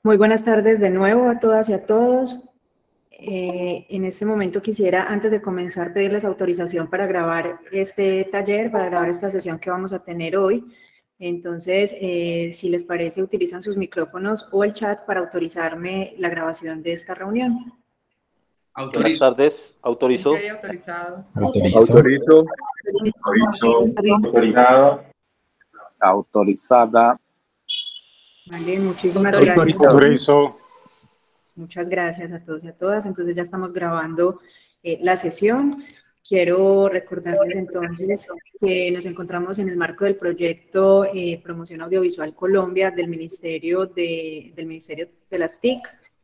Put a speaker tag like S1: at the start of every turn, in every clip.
S1: Muy buenas tardes de nuevo a todas y a todos. En este momento quisiera, antes de comenzar, pedirles autorización para grabar este taller, para grabar esta sesión que vamos a tener hoy. Entonces, si les parece, utilizan sus micrófonos o el chat para autorizarme la grabación de esta reunión.
S2: Buenas tardes, autorizo.
S3: Okay, autorizado.
S4: Autorizo. Autorizado. Autorizada.
S1: Vale, muchísimas gracias.
S4: Autorizo.
S1: Muchas gracias a todos y a todas. Entonces ya estamos grabando la sesión. Quiero recordarles entonces que nos encontramos en el marco del proyecto Promoción Audiovisual Colombia del Ministerio de las TIC.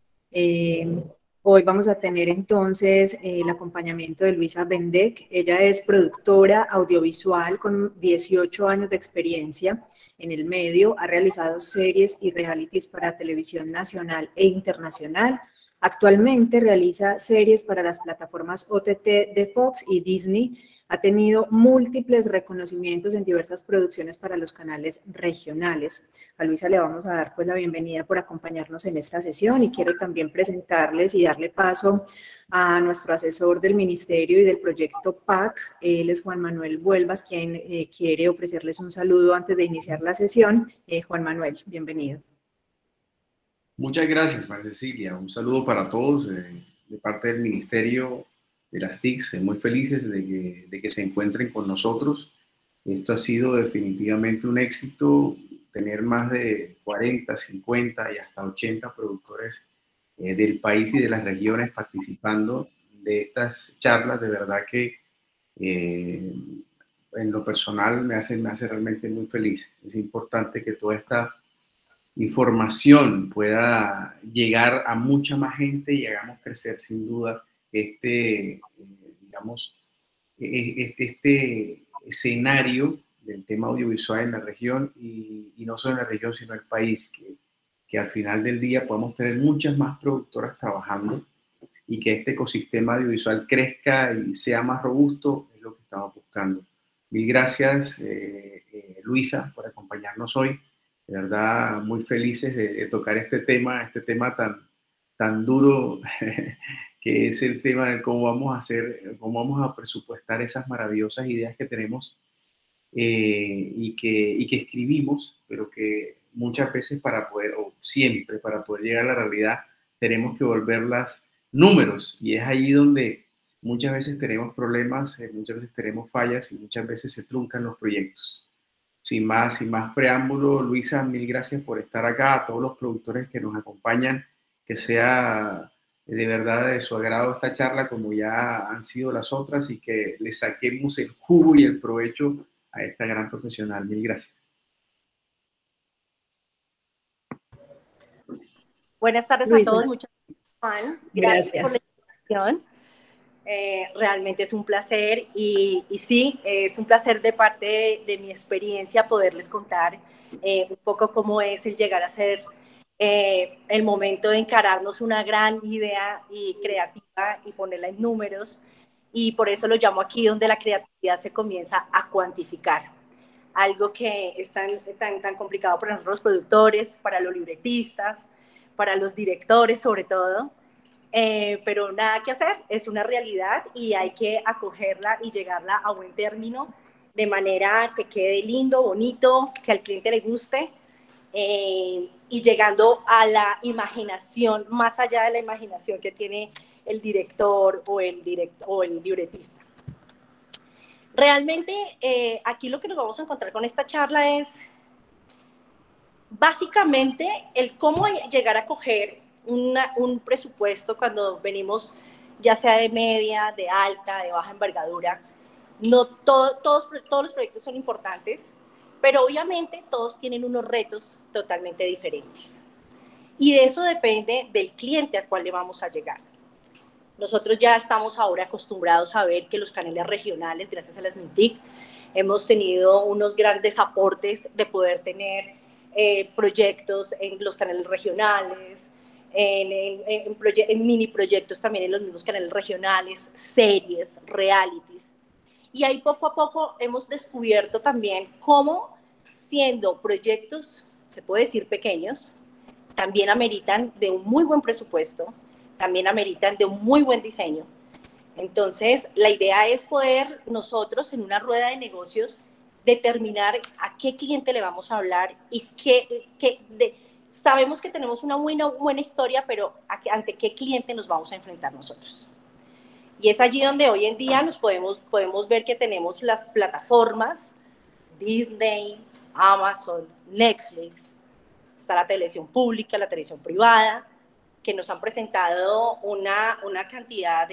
S1: Hoy vamos a tener entonces el acompañamiento de Luisa Bendec. Ella es productora audiovisual con 18 años de experiencia en el medio. Ha realizado series y realities para televisión nacional e internacional. Actualmente realiza series para las plataformas OTT de Fox y Disney. Ha tenido múltiples reconocimientos en diversas producciones para los canales regionales. A Luisa le vamos a dar pues la bienvenida por acompañarnos en esta sesión y quiero también presentarles y darle paso a nuestro asesor del Ministerio y del proyecto PAC. Él es Juan Manuel Vuelvas, quien quiere ofrecerles un saludo antes de iniciar la sesión. Juan Manuel, bienvenido.
S5: Muchas gracias, María Cecilia. Un saludo para todos de parte del Ministerio de las TICs, muy felices de que se encuentren con nosotros. Esto ha sido definitivamente un éxito, tener más de 40, 50 y hasta 80 productores del país y de las regiones participando de estas charlas. De verdad que en lo personal me hace realmente muy feliz. Es importante que toda esta información pueda llegar a mucha más gente y hagamos crecer sin duda este escenario del tema audiovisual en la región y no solo en la región, sino en el país, que al final del día podamos tener muchas más productoras trabajando y que este ecosistema audiovisual crezca y sea más robusto, es lo que estamos buscando. Mil gracias, Luisa, por acompañarnos hoy. De verdad, muy felices de tocar este tema tan duro que es el tema de cómo vamos a presupuestar esas maravillosas ideas que tenemos y que escribimos, pero que muchas veces o siempre para poder llegar a la realidad tenemos que volverlas números, y es ahí donde muchas veces tenemos problemas, muchas veces tenemos fallas y muchas veces se truncan los proyectos. Sin más preámbulo, Luisa, mil gracias por estar acá, a todos los productores que nos acompañan, que sea de verdad de su agrado esta charla como ya han sido las otras y que le saquemos el jugo y el provecho a esta gran profesional. Mil gracias.
S6: Buenas tardes Luisa. A todos, muchas gracias, Juan. Gracias por la invitación. Realmente es un placer y sí, es un placer de parte de mi experiencia poderles contar un poco cómo es el llegar a ser el momento de encararnos una gran idea y creativa y ponerla en números, y por eso lo llamo aquí donde la creatividad se comienza a cuantificar. Algo que es tan complicado para nosotros los productores, para los libretistas, para los directores sobre todo. Pero nada que hacer, es una realidad y hay que acogerla y llegarla a buen término de manera que quede lindo, bonito, que al cliente le guste y llegando a la imaginación, más allá de la imaginación que tiene el director o el libretista. Realmente aquí lo que nos vamos a encontrar con esta charla es básicamente el cómo llegar a coger un presupuesto cuando venimos ya sea de media, de alta, de baja envergadura. No todos los proyectos son importantes, pero obviamente todos tienen unos retos totalmente diferentes. Y de eso depende del cliente al cual le vamos a llegar. Nosotros ya estamos ahora acostumbrados a ver que los canales regionales, gracias a las MINTIC, hemos tenido unos grandes aportes de poder tener proyectos en los canales regionales, en mini proyectos también en los mismos canales regionales, series, realities. Y ahí poco a poco hemos descubierto también cómo, siendo proyectos, se puede decir pequeños, también ameritan de un muy buen presupuesto, también ameritan de un muy buen diseño. Entonces, la idea es poder nosotros en una rueda de negocios determinar a qué cliente le vamos a hablar y sabemos que tenemos una buena historia, pero ante qué cliente nos vamos a enfrentar nosotros. Y es allí donde hoy en día nos podemos ver que tenemos las plataformas, Disney, Amazon, Netflix, está la televisión pública, la televisión privada, que nos han presentado una cantidad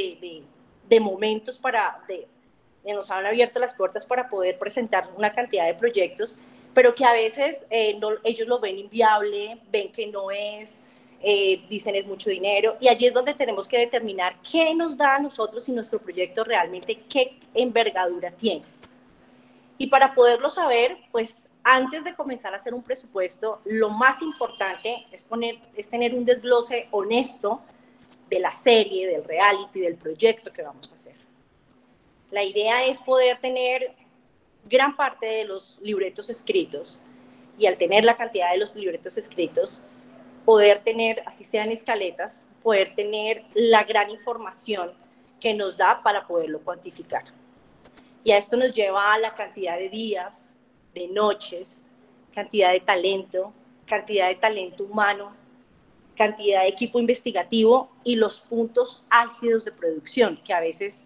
S6: de momentos nos han abierto las puertas para poder presentar una cantidad de proyectos, pero que a veces ellos lo ven inviable, ven que no es, dicen es mucho dinero, y allí es donde tenemos que determinar qué nos da a nosotros y nuestro proyecto realmente, qué envergadura tiene. Y para poderlo saber, pues antes de comenzar a hacer un presupuesto, lo más importante es tener un desglose honesto de la serie, del reality, del proyecto que vamos a hacer. La idea es poder tener gran parte de los libretos escritos, y al tener la cantidad de los libretos escritos, poder tener, así sean escaletas, poder tener la gran información que nos da para poderlo cuantificar. Y a esto nos lleva a la cantidad de días, de noches, cantidad de talento humano, cantidad de equipo investigativo y los puntos álgidos de producción, que a veces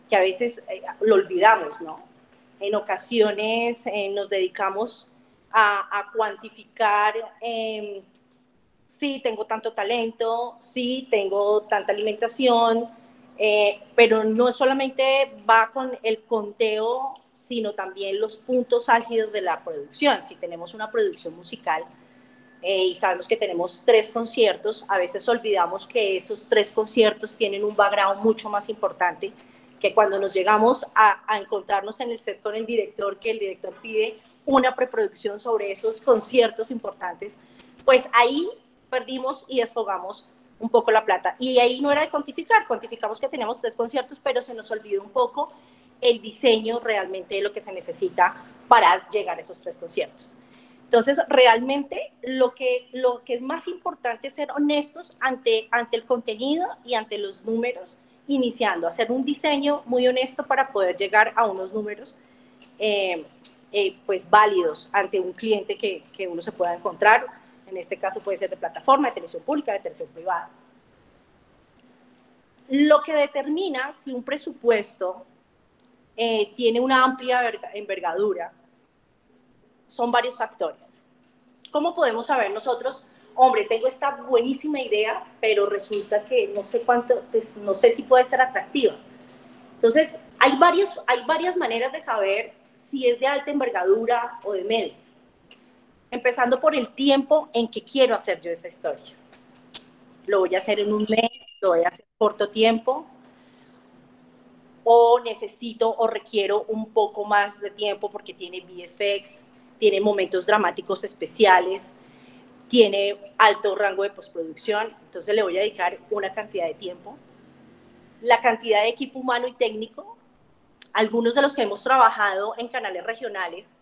S6: lo olvidamos, ¿no? En ocasiones nos dedicamos a cuantificar, sí, tengo tanto talento, sí, tengo tanta alimentación, pero no solamente va con el conteo, sino también los puntos álgidos de la producción. Si tenemos una producción musical y sabemos que tenemos 3 conciertos, a veces olvidamos que esos 3 conciertos tienen un background mucho más importante, que cuando nos llegamos a encontrarnos en el set con el director, que el director pide una preproducción sobre esos conciertos importantes, pues ahí perdimos y desfogamos un poco la plata. Y ahí no era de cuantificamos que teníamos 3 conciertos, pero se nos olvidó un poco el diseño realmente de lo que se necesita para llegar a esos 3 conciertos. Entonces, realmente lo que es más importante es ser honestos ante el contenido y ante los números, iniciando, hacer un diseño muy honesto para poder llegar a unos números pues válidos ante un cliente que uno se pueda encontrar. En este caso puede ser de plataforma, de televisión pública, de televisión privada. Lo que determina si un presupuesto tiene una amplia envergadura son varios factores. ¿Cómo podemos saber nosotros, hombre, tengo esta buenísima idea, pero resulta que no sé cuánto, pues, no sé si puede ser atractiva? Entonces, hay varias maneras de saber si es de alta envergadura o de media. Empezando por el tiempo en que quiero hacer yo esa historia. Lo voy a hacer en un mes, lo voy a hacer en corto tiempo, o necesito o requiero un poco más de tiempo porque tiene VFX, tiene momentos dramáticos especiales, tiene alto rango de postproducción, entonces le voy a dedicar una cantidad de tiempo. La cantidad de equipo humano y técnico, algunos de los que hemos trabajado en canales regionales,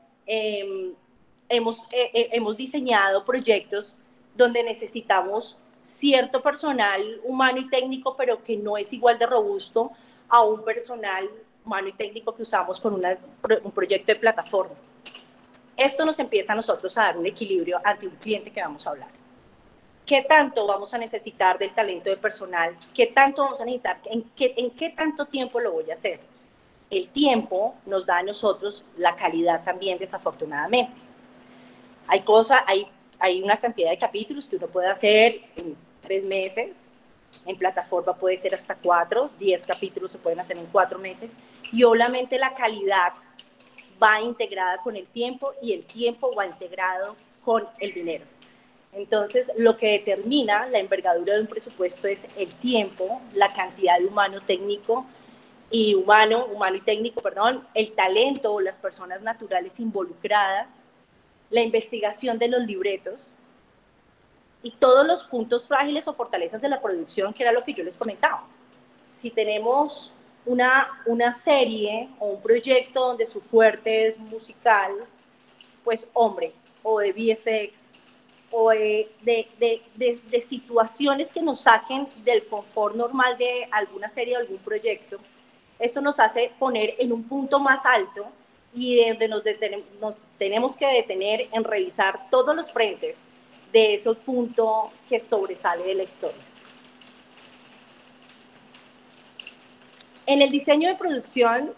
S6: hemos diseñado proyectos donde necesitamos cierto personal humano y técnico, pero que no es igual de robusto a un personal humano y técnico que usamos con un proyecto de plataforma. Esto nos empieza a nosotros a dar un equilibrio ante un cliente que vamos a hablar. ¿Qué tanto vamos a necesitar del talento de personal? ¿Qué tanto vamos a necesitar? ¿En qué tanto tiempo lo voy a hacer? El tiempo nos da a nosotros la calidad también, desafortunadamente. Hay una cantidad de capítulos que uno puede hacer en 3 meses, en plataforma puede ser hasta 4, 10 capítulos se pueden hacer en 4 meses, y obviamente la calidad va integrada con el tiempo y el tiempo va integrado con el dinero. Entonces, lo que determina la envergadura de un presupuesto es el tiempo, la cantidad de humano y técnico, el talento o las personas naturales involucradas, la investigación de los libretos y todos los puntos frágiles o fortalezas de la producción, que era lo que yo les comentaba. Si tenemos una serie o un proyecto donde su fuerte es musical, pues hombre, o de VFX, o de situaciones que nos saquen del confort normal de alguna serie o algún proyecto. Esto nos hace poner en un punto más alto y donde nos tenemos que detener en revisar todos los frentes de ese punto que sobresale de la historia. En el diseño de producción,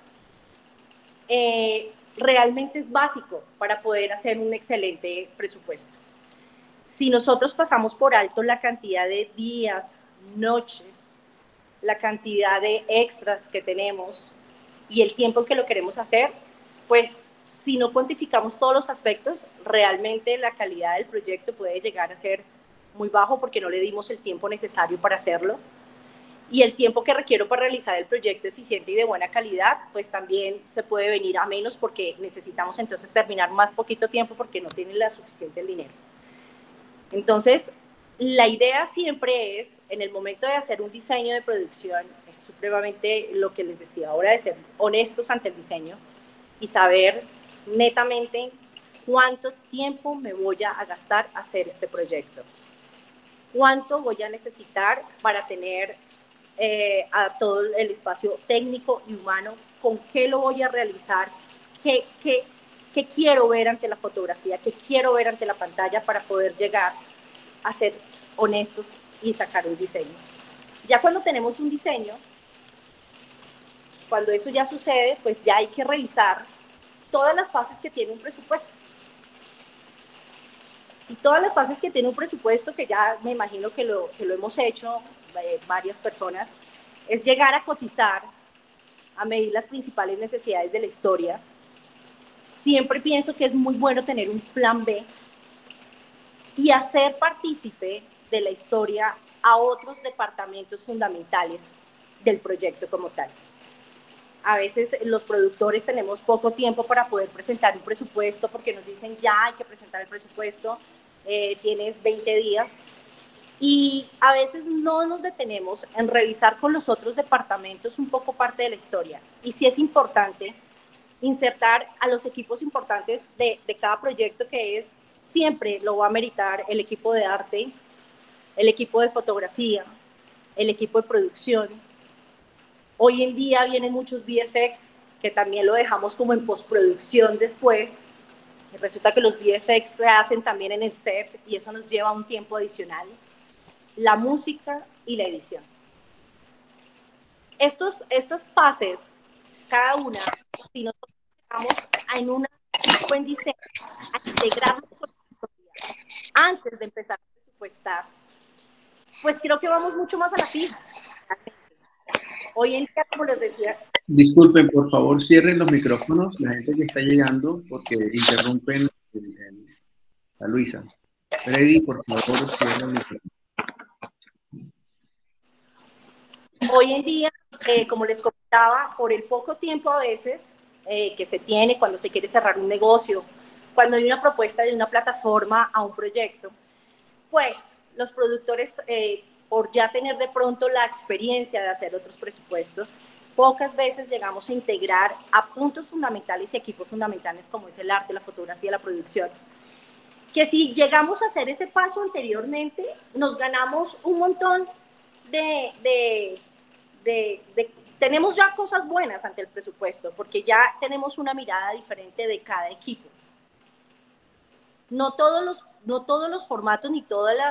S6: realmente es básico para poder hacer un excelente presupuesto. Si nosotros pasamos por alto la cantidad de días, noches, la cantidad de extras que tenemos y el tiempo en que lo queremos hacer, pues si no cuantificamos todos los aspectos, realmente la calidad del proyecto puede llegar a ser muy bajo porque no le dimos el tiempo necesario para hacerlo. Y el tiempo que requiero para realizar el proyecto eficiente y de buena calidad, pues también se puede venir a menos porque necesitamos entonces terminar más poquito tiempo porque no tienen la suficiente dinero. Entonces, la idea siempre es, en el momento de hacer un diseño de producción, es supremamente lo que les decía ahora, de ser honestos ante el diseño y saber netamente cuánto tiempo me voy a gastar a hacer este proyecto. Cuánto voy a necesitar para tener a todo el espacio técnico y humano, con qué lo voy a realizar, qué quiero ver ante la fotografía, qué quiero ver ante la pantalla para poder llegar a ser honestos y sacar un diseño. Ya cuando tenemos un diseño, cuando eso ya sucede, pues ya hay que revisar todas las fases que tiene un presupuesto. Y todas las fases que tiene un presupuesto, que ya me imagino que lo hemos hecho varias personas, es llegar a cotizar, a medir las principales necesidades de la historia. Siempre pienso que es muy bueno tener un plan B y hacer partícipe de la historia a otros departamentos fundamentales del proyecto como tal. A veces los productores tenemos poco tiempo para poder presentar un presupuesto porque nos dicen ya hay que presentar el presupuesto, tienes 20 días. Y a veces no nos detenemos en revisar con los otros departamentos un poco parte de la historia. Y sí es importante insertar a los equipos importantes de cada proyecto, que es siempre lo va a meritar el equipo de arte, el equipo de fotografía, el equipo de producción. Hoy en día vienen muchos VFX que también lo dejamos como en postproducción después. Y resulta que los VFX se hacen también en el set y eso nos lleva un tiempo adicional. La música y la edición. Estas fases, cada una, si nosotros estamos en un buen diseño, a integrarnos con la historia antes de empezar a presupuestar, pues creo que vamos mucho más a la fija. Hoy en día, como les decía...
S5: Disculpen, por favor, cierren los micrófonos, la gente que está llegando, porque interrumpen a Luisa. Freddy, por favor, cierren el micrófono.
S6: Hoy en día, como les comentaba, por el poco tiempo a veces que se tiene cuando se quiere cerrar un negocio, cuando hay una propuesta de una plataforma a un proyecto, pues los productores, por ya tener de pronto la experiencia de hacer otros presupuestos, pocas veces llegamos a integrar a puntos fundamentales y equipos fundamentales como es el arte, la fotografía, la producción, que si llegamos a hacer ese paso anteriormente, nos ganamos un montón tenemos ya cosas buenas ante el presupuesto, porque ya tenemos una mirada diferente de cada equipo. No todos los formatos ni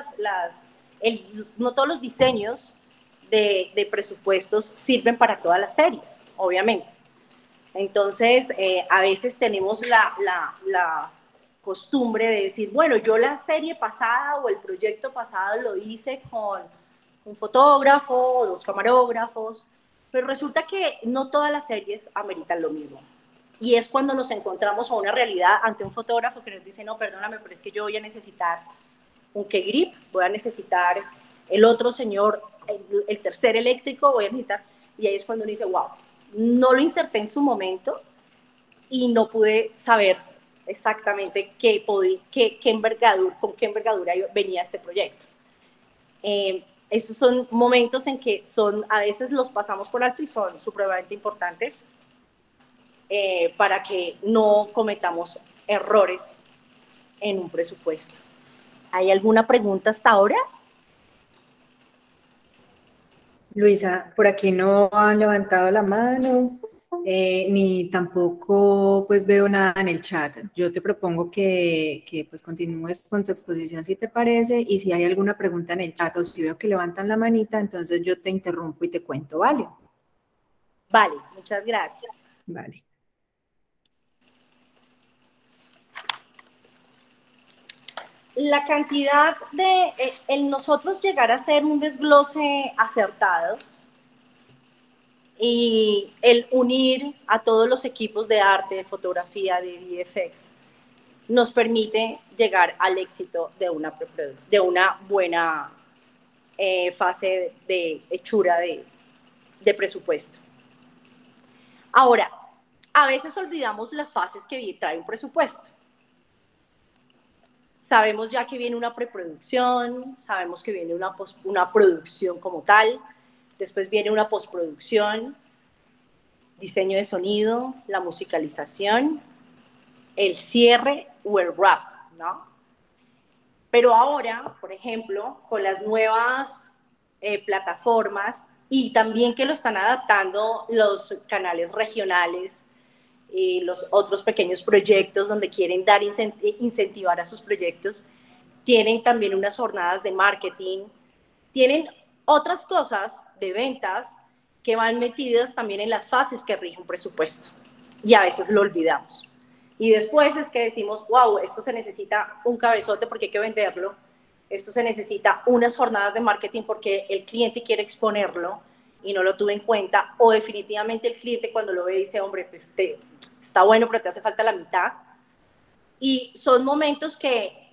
S6: no todos los diseños de presupuestos sirven para todas las series, obviamente. Entonces, a veces tenemos la costumbre de decir, bueno, yo la serie pasada o el proyecto pasado lo hice con un fotógrafo o 2 camarógrafos, pero resulta que no todas las series ameritan lo mismo. Y es cuando nos encontramos a una realidad ante un fotógrafo que nos dice, no, perdóname, pero es que yo voy a necesitar un K-grip, voy a necesitar el otro señor, el tercer eléctrico, voy a necesitar... Y ahí es cuando uno dice, wow, no lo inserté en su momento y no pude saber exactamente con qué envergadura venía este proyecto. Esos son momentos en que a veces los pasamos por alto y son supremamente importantes para que no cometamos errores en un presupuesto. ¿Hay alguna pregunta hasta ahora?
S1: Luisa, por aquí no han levantado la mano, ni tampoco pues veo nada en el chat. Yo te propongo que pues continúes con tu exposición si te parece, y si hay alguna pregunta en el chat o si veo que levantan la manita, entonces yo te interrumpo y te cuento, ¿vale?
S6: Vale, muchas gracias.
S1: Vale.
S6: La cantidad de, el nosotros llegar a hacer un desglose acertado y el unir a todos los equipos de arte, de fotografía, de VFX, nos permite llegar al éxito de una buena fase de hechura de presupuesto. Ahora, a veces olvidamos las fases que trae un presupuesto. Sabemos ya que viene una preproducción, sabemos que viene una producción como tal, después viene una postproducción, diseño de sonido, la musicalización, el cierre o el wrap, ¿no? Pero ahora, por ejemplo, con las nuevas plataformas y también que lo están adaptando los canales regionales y los otros pequeños proyectos donde quieren dar incentivar a sus proyectos, tienen también unas jornadas de marketing, tienen otras cosas de ventas que van metidas también en las fases que rige un presupuesto y a veces lo olvidamos. Y después es que decimos, wow, esto se necesita un cabezote porque hay que venderlo, esto se necesita unas jornadas de marketing porque el cliente quiere exponerlo y no lo tuve en cuenta, o definitivamente el cliente cuando lo ve dice, hombre, pues está bueno, pero te hace falta la mitad. Y son momentos que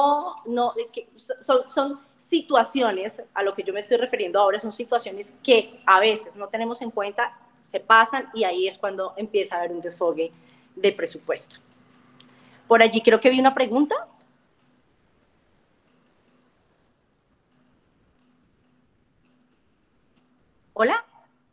S6: son situaciones, a lo que yo me estoy refiriendo ahora, son situaciones que a veces no tenemos en cuenta, se pasan y ahí es cuando empieza a haber un desfogue de presupuesto. Por allí creo que vi una pregunta. ¿Hola?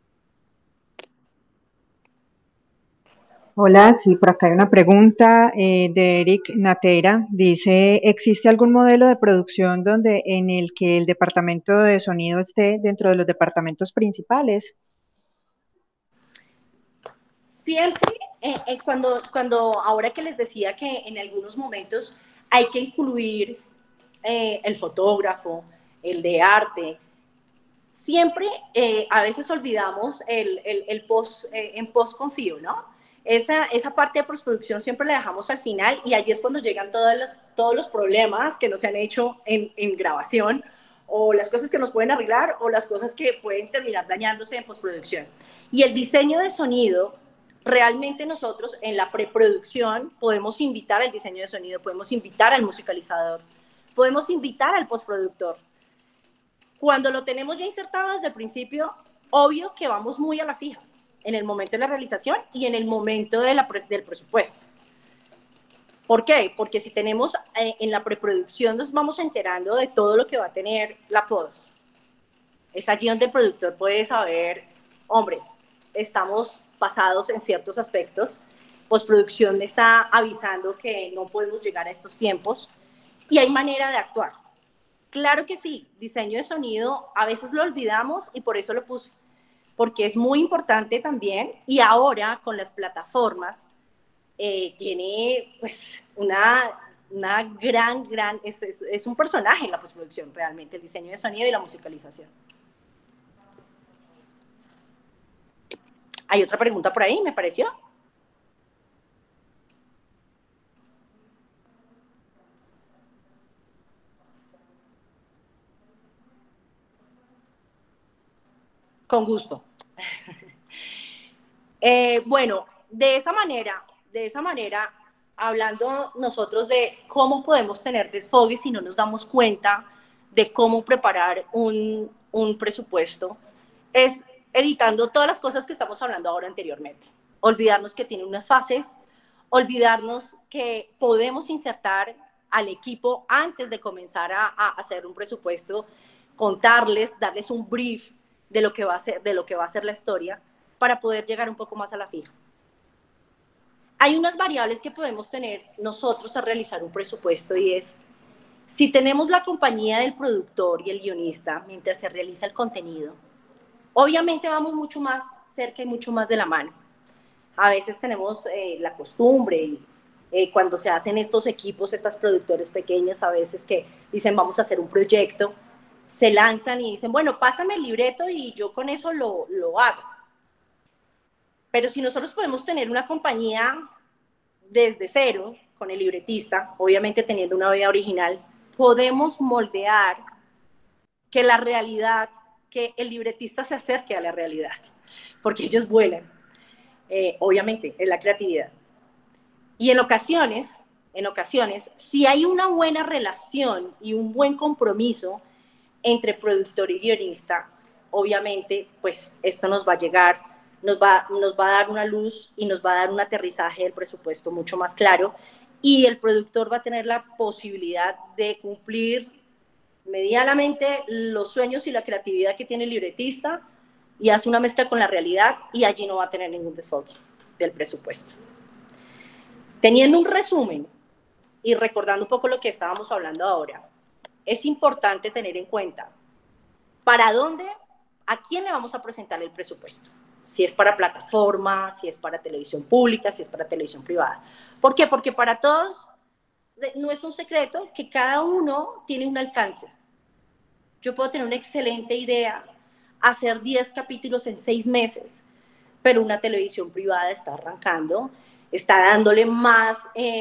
S3: Hola, sí, por acá hay una pregunta de Eric Natera. Dice, ¿existe algún modelo de producción en el que el departamento de sonido esté dentro de los departamentos principales?
S6: Siempre, ahora que les decía que en algunos momentos hay que incluir el fotógrafo, el de arte, siempre a veces olvidamos en post confío, ¿no? Esa parte de postproducción siempre la dejamos al final y allí es cuando llegan todos los problemas que no se han hecho en grabación, o las cosas que nos pueden arreglar o las cosas que pueden terminar dañándose en postproducción. Y el diseño de sonido, realmente nosotros en la preproducción podemos invitar al diseño de sonido, podemos invitar al musicalizador, podemos invitar al postproductor. Cuando lo tenemos ya insertado desde el principio, obvio que vamos muy a la fija en el momento de la realización y en el momento del presupuesto. ¿Por qué? Porque si tenemos en la preproducción nos vamos enterando de todo lo que va a tener la post. Es allí donde el productor puede saber, hombre, estamos pasados en ciertos aspectos, postproducción me está avisando que no podemos llegar a estos tiempos y hay manera de actuar. Claro que sí, diseño de sonido a veces lo olvidamos y por eso lo puse, porque es muy importante también y ahora con las plataformas tiene pues una gran, es un personaje en la postproducción realmente, el diseño de sonido y la musicalización. ¿Hay otra pregunta por ahí, me pareció? Con gusto. Bueno, de esa manera, hablando nosotros de cómo podemos tener desfogue si no nos damos cuenta de cómo preparar un presupuesto, es evitando todas las cosas que estamos hablando ahora anteriormente. Olvidarnos que tiene unas fases, olvidarnos que podemos insertar al equipo antes de comenzar a hacer un presupuesto, contarles, darles un brief de lo que va a ser la historia para poder llegar un poco más a la fija. Hay unas variables que podemos tener nosotros a realizar un presupuesto y es Si tenemos la compañía del productor y el guionista mientras se realiza el contenido, obviamente vamos mucho más cerca y mucho más de la mano. A veces tenemos la costumbre, cuando se hacen estos equipos, estas productores pequeñas, a veces que dicen vamos a hacer un proyecto, se lanzan y dicen, bueno, pásame el libreto y yo con eso lo hago. Pero si nosotros podemos tener una compañía desde cero, con el libretista, obviamente teniendo una idea original, podemos moldear que la realidad, que el libretista se acerque a la realidad, porque ellos vuelan. Obviamente, es la creatividad. Y en ocasiones, si hay una buena relación y un buen compromiso entre productor y guionista, obviamente, pues esto nos va a llegar, nos va a dar una luz y nos va a dar un aterrizaje del presupuesto mucho más claro, y el productor va a tener la posibilidad de cumplir medianamente los sueños y la creatividad que tiene el libretista, y hace una mezcla con la realidad, y allí no va a tener ningún desfogue del presupuesto. Teniendo un resumen y recordando un poco lo que estábamos hablando ahora, es importante tener en cuenta para dónde, a quién le vamos a presentar el presupuesto. Si es para plataforma, si es para televisión pública, si es para televisión privada. ¿Por qué? Porque para todos no es un secreto que cada uno tiene un alcance. Yo puedo tener una excelente idea, hacer 10 capítulos en 6 meses, pero una televisión privada está arrancando, está dándole más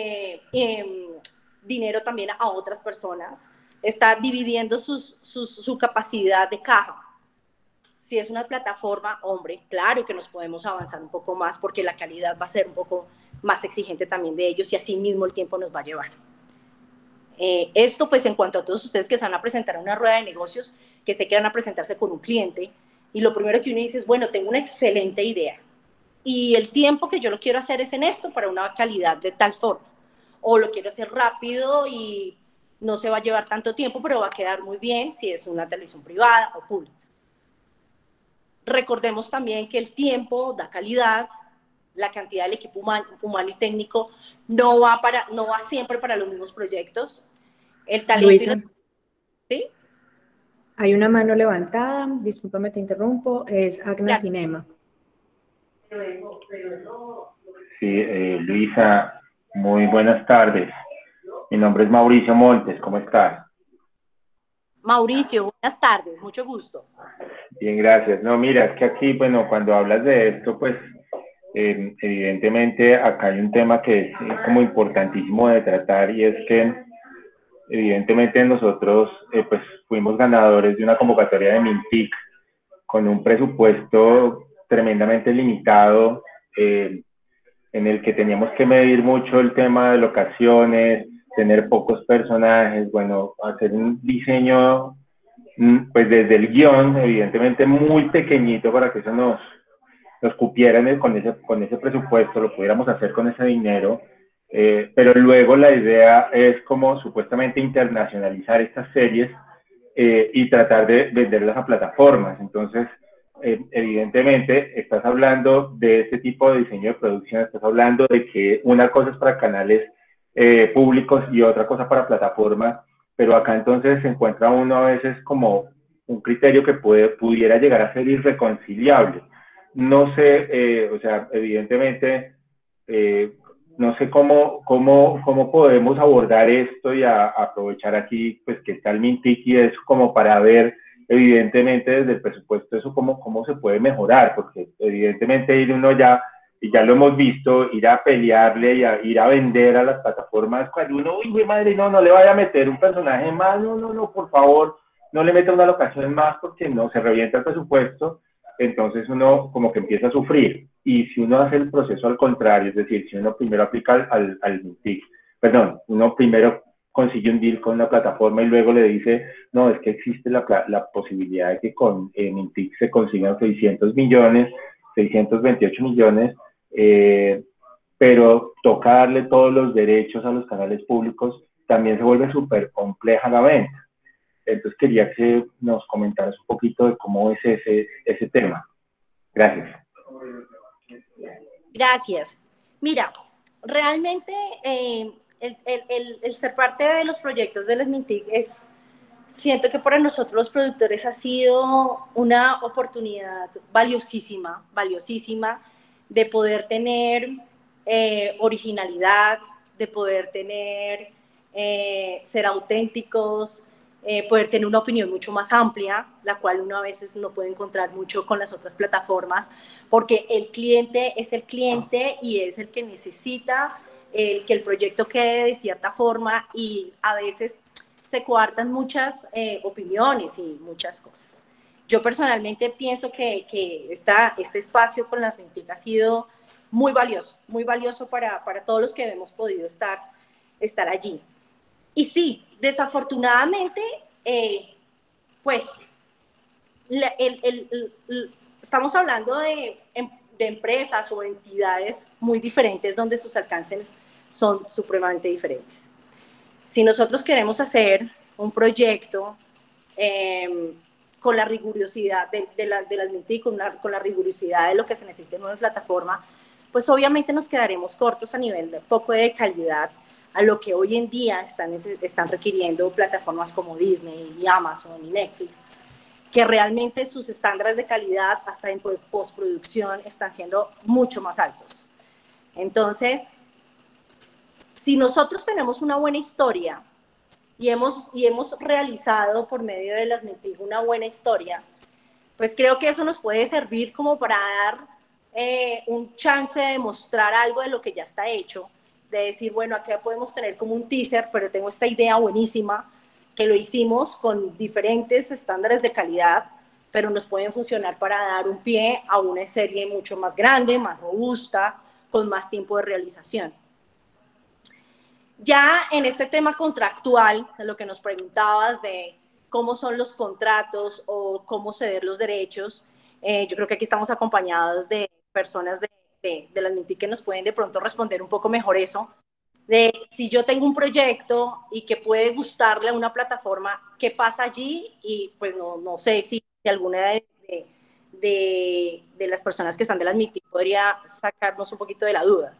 S6: dinero también a otras personas, está dividiendo su capacidad de caja. Si es una plataforma, hombre, claro que nos podemos avanzar un poco más porque la calidad va a ser un poco más exigente también de ellos y así mismo el tiempo nos va a llevar. Esto pues en cuanto a todos ustedes que se van a presentar a una rueda de negocios, que sé que van a presentarse con un cliente y lo primero que uno dice es, bueno, tengo una excelente idea y el tiempo que yo lo quiero hacer es en esto para una calidad de tal forma, o lo quiero hacer rápido y no se va a llevar tanto tiempo, pero va a quedar muy bien si es una televisión privada o pública. Recordemos también que el tiempo da calidad, la cantidad del equipo humano y técnico no va siempre para los mismos proyectos. El talento.
S1: Luisa,
S6: ¿sí?
S1: Hay una mano levantada, discúlpame, te interrumpo, es Agna claro. Cinema.
S7: Sí, Luisa, muy buenas tardes. Mi nombre es Mauricio Montes, ¿cómo estás?
S6: Mauricio, buenas tardes, mucho gusto.
S7: Bien, gracias. No, mira, es que aquí, bueno, cuando hablas de esto, pues, evidentemente acá hay un tema que es como importantísimo de tratar y es que, evidentemente nosotros, pues, fuimos ganadores de una convocatoria de Mintic con un presupuesto tremendamente limitado, en el que teníamos que medir mucho el tema de locaciones, tener pocos personajes, bueno, hacer un diseño, pues desde el guión, evidentemente muy pequeñito para que eso nos cupieran con ese presupuesto, lo pudiéramos hacer con ese dinero, pero luego la idea es como supuestamente internacionalizar estas series y tratar de venderlas a plataformas. Entonces, evidentemente, estás hablando de este tipo de diseño de producción, estás hablando de que una cosa es para canales públicos y otra cosa para plataformas, pero acá entonces se encuentra uno a veces como un criterio que pudiera llegar a ser irreconciliable. No sé, o sea, evidentemente, no sé cómo podemos abordar esto y aprovechar aquí, pues, que está el Mintic y eso como para ver, evidentemente, desde el presupuesto, eso cómo se puede mejorar, porque evidentemente ir uno ya, y ya lo hemos visto, ir a pelearle y ir a vender a las plataformas, cuando uno, uy, madre, no le vaya a meter un personaje más, no, por favor, no le meta una locación más porque no, se revienta el presupuesto, entonces uno como que empieza a sufrir. Y si uno hace el proceso al contrario, es decir, si uno primero aplica al Mintic, perdón, uno primero consigue un deal con una plataforma y luego le dice, no, es que existe la posibilidad de que con Mintic se consigan 600 millones, 628 millones, pero toca darle todos los derechos a los canales públicos, también se vuelve súper compleja la venta. Entonces quería que nos comentaras un poquito de cómo es ese tema. Gracias.
S6: Gracias. Mira, realmente el ser parte de los proyectos de las Mintic siento que para nosotros los productores ha sido una oportunidad valiosísima de poder tener originalidad, de poder tener, ser auténticos, poder tener una opinión mucho más amplia, la cual uno a veces no puede encontrar mucho con las otras plataformas, porque el cliente es el cliente y es el que necesita que el proyecto quede de cierta forma, y a veces se coartan muchas opiniones y muchas cosas. Yo personalmente pienso que este espacio con las Mintic ha sido muy valioso para todos los que hemos podido estar allí. Y sí, desafortunadamente, pues, estamos hablando de empresas o entidades muy diferentes donde sus alcances son supremamente diferentes. Si nosotros queremos hacer un proyecto con la rigurosidad de las Mintic, con la rigurosidad de lo que se necesita en una plataforma, pues obviamente nos quedaremos cortos a nivel de poco de calidad a lo que hoy en día están requiriendo plataformas como Disney y Amazon y Netflix, que realmente sus estándares de calidad hasta en postproducción están siendo mucho más altos. Entonces, si nosotros tenemos una buena historia y hemos realizado por medio de las Mintic una buena historia, pues creo que eso nos puede servir como para dar un chance de mostrar algo de lo que ya está hecho, de decir, bueno, aquí podemos tener como un teaser, pero tengo esta idea buenísima, que lo hicimos con diferentes estándares de calidad, pero nos pueden funcionar para dar un pie a una serie mucho más grande, más robusta, con más tiempo de realización. Ya en este tema contractual, de lo que nos preguntabas de cómo son los contratos o cómo ceder los derechos, yo creo que aquí estamos acompañados de personas de las Mintic que nos pueden de pronto responder un poco mejor eso, de si yo tengo un proyecto y que puede gustarle a una plataforma, ¿qué pasa allí? Y pues no sé si alguna de las personas que están de las Mintic podría sacarnos un poquito de la duda.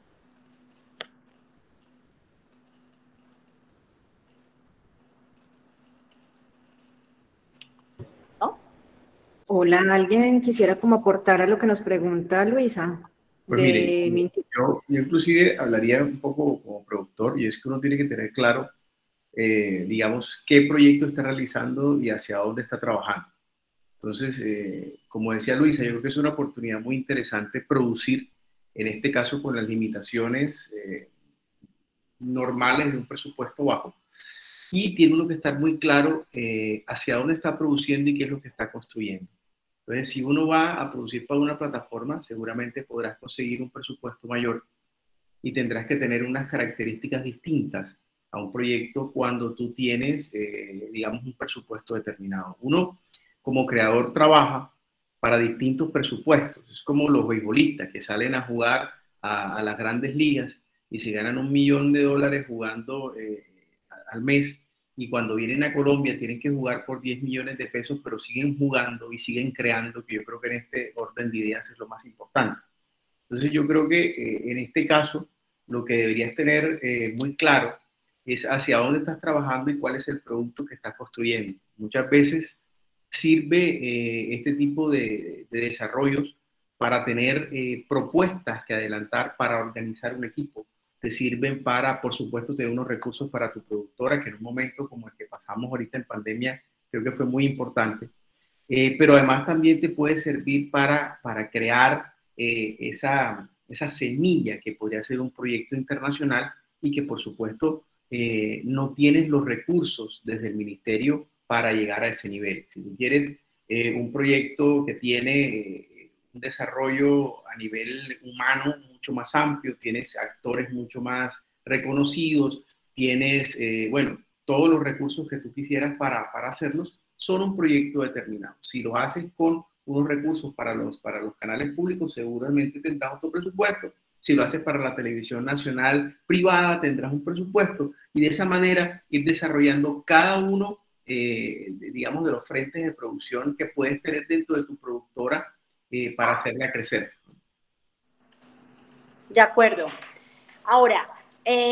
S1: Hola, ¿alguien quisiera como aportar a lo que nos pregunta Luisa?
S5: Pues mire, yo inclusive hablaría un poco como productor, y es que uno tiene que tener claro, digamos, qué proyecto está realizando y hacia dónde está trabajando. Entonces, como decía Luisa, yo creo que es una oportunidad muy interesante producir, en este caso con las limitaciones normales de un presupuesto bajo. Y tiene uno que estar muy claro hacia dónde está produciendo y qué es lo que está construyendo. Entonces, si uno va a producir para una plataforma, seguramente podrás conseguir un presupuesto mayor y tendrás que tener unas características distintas a un proyecto cuando tú tienes, digamos, un presupuesto determinado. Uno, como creador, trabaja para distintos presupuestos. Es como los beisbolistas que salen a jugar a las grandes ligas y se ganan $1 millón jugando al mes, y cuando vienen a Colombia tienen que jugar por 10 millones de pesos, pero siguen jugando y siguen creando, que yo creo que en este orden de ideas es lo más importante. Entonces yo creo que en este caso lo que deberías tener muy claro es hacia dónde estás trabajando y cuál es el producto que estás construyendo. Muchas veces sirve este tipo de desarrollos para tener propuestas que adelantar para organizar un equipo. Te sirven para, por supuesto, tener unos recursos para tu productora, que en un momento como el que pasamos ahorita en pandemia, creo que fue muy importante. Pero además también te puede servir para crear esa semilla que podría ser un proyecto internacional y que, por supuesto, no tienes los recursos desde el ministerio para llegar a ese nivel. Si tú quieres un proyecto que tiene un desarrollo a nivel humano mucho más amplio, tienes actores mucho más reconocidos, tienes, bueno, todos los recursos que tú quisieras para hacerlos, son un proyecto determinado. Si lo haces con unos recursos para los canales públicos, seguramente tendrás otro presupuesto. Si lo haces para la televisión nacional privada, tendrás un presupuesto. Y de esa manera ir desarrollando cada uno, digamos, de los frentes de producción que puedes tener dentro de tu productora para hacerla crecer.
S6: De acuerdo. Ahora,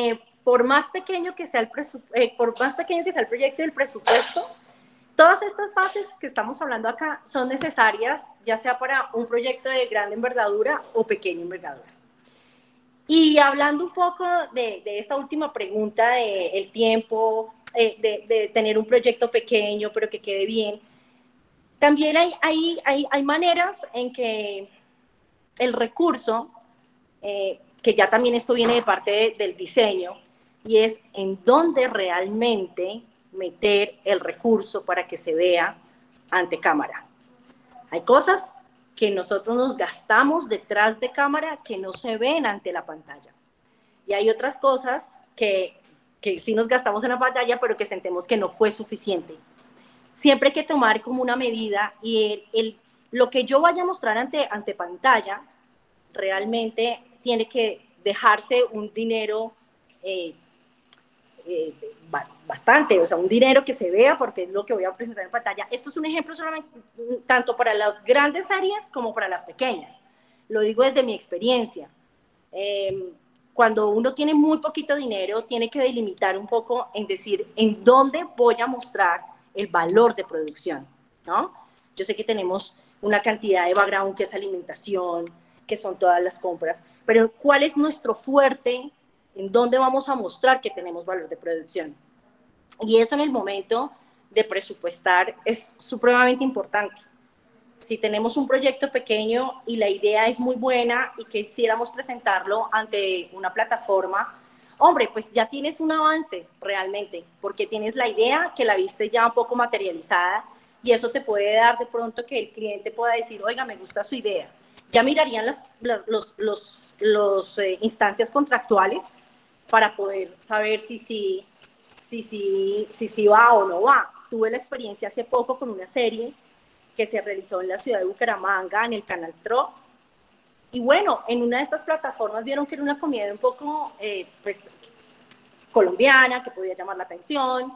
S6: por más pequeño que sea el proyecto y el presupuesto, todas estas fases que estamos hablando acá son necesarias, ya sea para un proyecto de gran envergadura o pequeña envergadura. Y hablando un poco de esta última pregunta, de el tiempo, de tener un proyecto pequeño pero que quede bien, también hay maneras en que el recurso, que ya también esto viene de parte del diseño, y es en dónde realmente meter el recurso para que se vea ante cámara. Hay cosas que nosotros nos gastamos detrás de cámara que no se ven ante la pantalla. Y hay otras cosas que sí nos gastamos en la pantalla, pero que sentimos que no fue suficiente. Siempre hay que tomar como una medida, y lo que yo vaya a mostrar ante pantalla realmente tiene que dejarse un dinero bastante, o sea, un dinero que se vea, porque es lo que voy a presentar en pantalla. Esto es un ejemplo solamente tanto para las grandes áreas como para las pequeñas. Lo digo desde mi experiencia. Cuando uno tiene muy poquito dinero, tiene que delimitar un poco en decir en dónde voy a mostrar el valor de producción, ¿no? Yo sé que tenemos una cantidad de background que es alimentación, que son todas las compras, pero ¿cuál es nuestro fuerte? ¿En dónde vamos a mostrar que tenemos valor de producción? Y eso en el momento de presupuestar es supremamente importante. Si tenemos un proyecto pequeño y la idea es muy buena y quisiéramos presentarlo ante una plataforma, hombre, pues ya tienes un avance realmente, porque tienes la idea que la viste ya un poco materializada, y eso te puede dar de pronto que el cliente pueda decir, oiga, me gusta su idea. Ya mirarían las instancias contractuales para poder saber si va o no va. Tuve la experiencia hace poco con una serie que se realizó en la ciudad de Bucaramanga, en el canal TRO, y bueno, en una de estas plataformas vieron que era una comida un poco, pues, colombiana, que podía llamar la atención,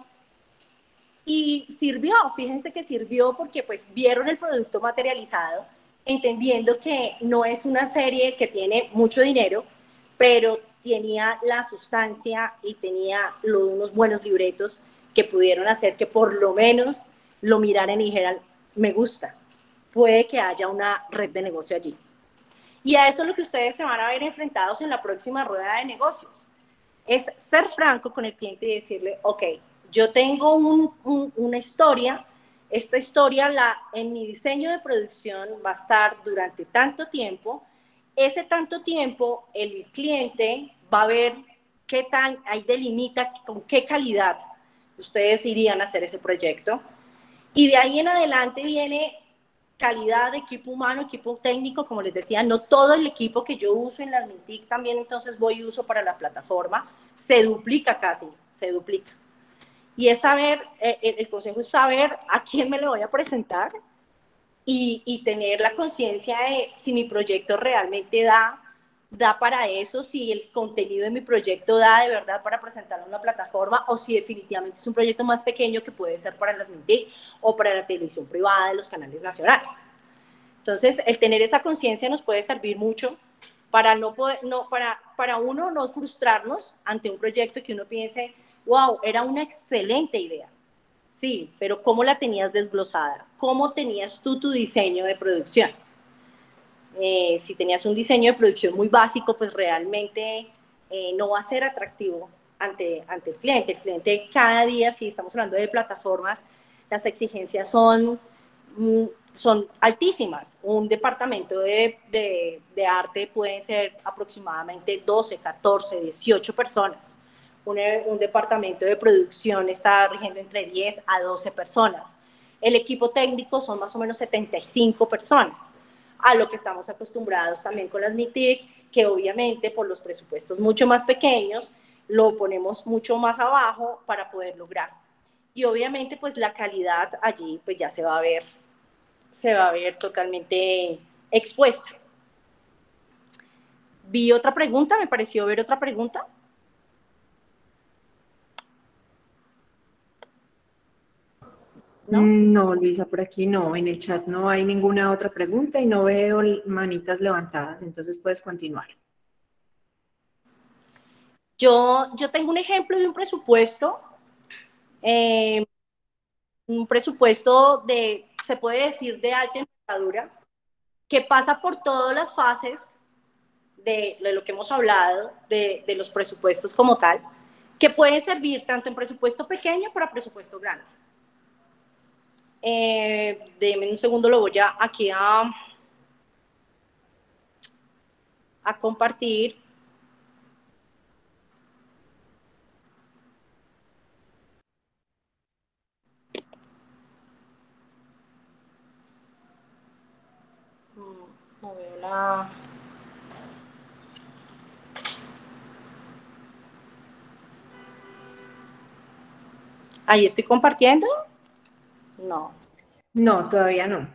S6: y sirvió, fíjense que sirvió porque pues vieron el producto materializado, entendiendo que no es una serie que tiene mucho dinero, pero tenía la sustancia y tenía unos buenos libretos que pudieron hacer que por lo menos lo miraran y dijeran, me gusta, puede que haya una red de negocio allí. Y a eso es lo que ustedes se van a ver enfrentados en la próxima rueda de negocios. Es ser franco con el cliente y decirle, ok, yo tengo una historia, esta historia en mi diseño de producción va a estar durante tanto tiempo. Ese tanto tiempo el cliente va a ver qué tan, ahí delimita con qué calidad ustedes irían a hacer ese proyecto. Y de ahí en adelante viene calidad de equipo humano, equipo técnico, como les decía, no todo el equipo que yo uso en las Mintic también entonces voy y uso para la plataforma, se duplica casi, se duplica. Y es saber, el consejo es saber a quién me lo voy a presentar y tener la conciencia de si mi proyecto realmente da para eso, si el contenido de mi proyecto da de verdad para presentarlo en una plataforma, o si definitivamente es un proyecto más pequeño que puede ser para las Mintic o para la televisión privada de los canales nacionales. Entonces, el tener esa conciencia nos puede servir mucho para para uno no frustrarnos ante un proyecto que uno piense, wow, era una excelente idea. Sí, pero ¿cómo la tenías desglosada? ¿Cómo tenías tú tu diseño de producción? Si tenías un diseño de producción muy básico, pues realmente no va a ser atractivo ante el cliente. El cliente cada día, si estamos hablando de plataformas, las exigencias son altísimas. Un departamento de arte puede ser aproximadamente 12, 14, 18 personas. Un departamento de producción está rigiendo entre 10 a 12 personas. El equipo técnico son más o menos 75 personas, a lo que estamos acostumbrados también con las Mintic, que obviamente por los presupuestos mucho más pequeños lo ponemos mucho más abajo para poder lograr. Y obviamente pues la calidad allí pues ya se va a ver totalmente expuesta. Vi otra pregunta, me pareció ver otra pregunta.
S1: No, Luisa, por aquí no. En el chat no hay ninguna otra pregunta y no veo manitas levantadas, entonces puedes continuar.
S6: Yo tengo un ejemplo de un presupuesto de, se puede decir, de alta envergadura, que pasa por todas las fases de lo que hemos hablado, de los presupuestos como tal, que pueden servir tanto en presupuesto pequeño para presupuesto grande. Denme un segundo, lo voy aquí a compartir. No veo la... ¿Ahí estoy compartiendo? No.
S1: No, todavía no.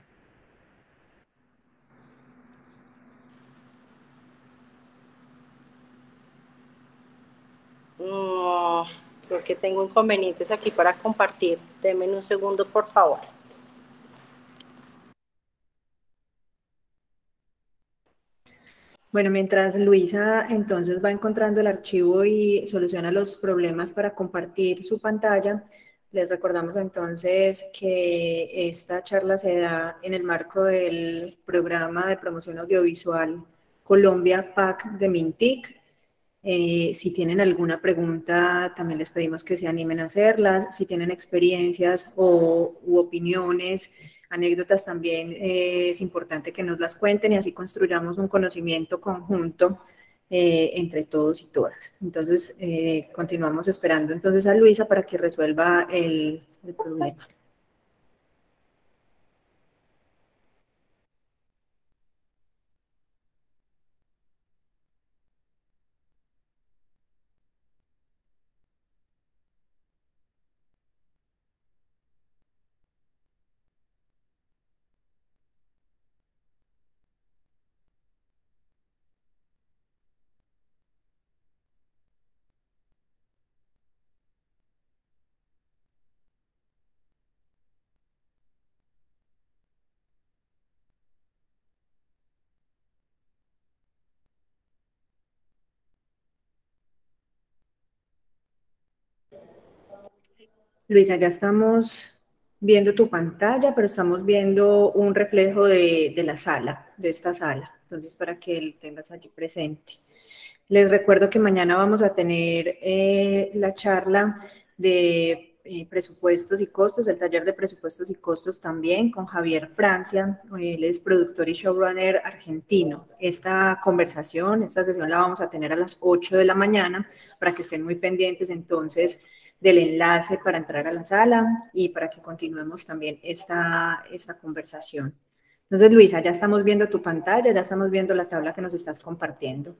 S6: Creo que tengo inconvenientes aquí para compartir. Denme un segundo, por favor.
S1: Bueno, mientras Luisa entonces va encontrando el archivo y soluciona los problemas para compartir su pantalla, les recordamos entonces que esta charla se da en el marco del Programa de Promoción Audiovisual Colombia PAC de MINTIC. Si tienen alguna pregunta, también les pedimos que se animen a hacerlas. Si tienen experiencias u opiniones, anécdotas, también es importante que nos las cuenten y así construyamos un conocimiento conjunto entre todos y todas. Entonces, continuamos esperando entonces a Luisa para que resuelva el problema. Luisa, ya estamos viendo tu pantalla, pero estamos viendo un reflejo de la sala, de esta sala. Entonces, para que lo tengas allí presente. Les recuerdo que mañana vamos a tener la charla de presupuestos y costos, el taller de presupuestos y costos también con Javier Francia. Él es productor y showrunner argentino. Esta sesión la vamos a tener a las 8 de la mañana para que estén muy pendientes entonces del enlace para entrar a la sala y para que continuemos también esta conversación. Entonces, Luisa, ya estamos viendo tu pantalla, ya estamos viendo la tabla que nos estás compartiendo.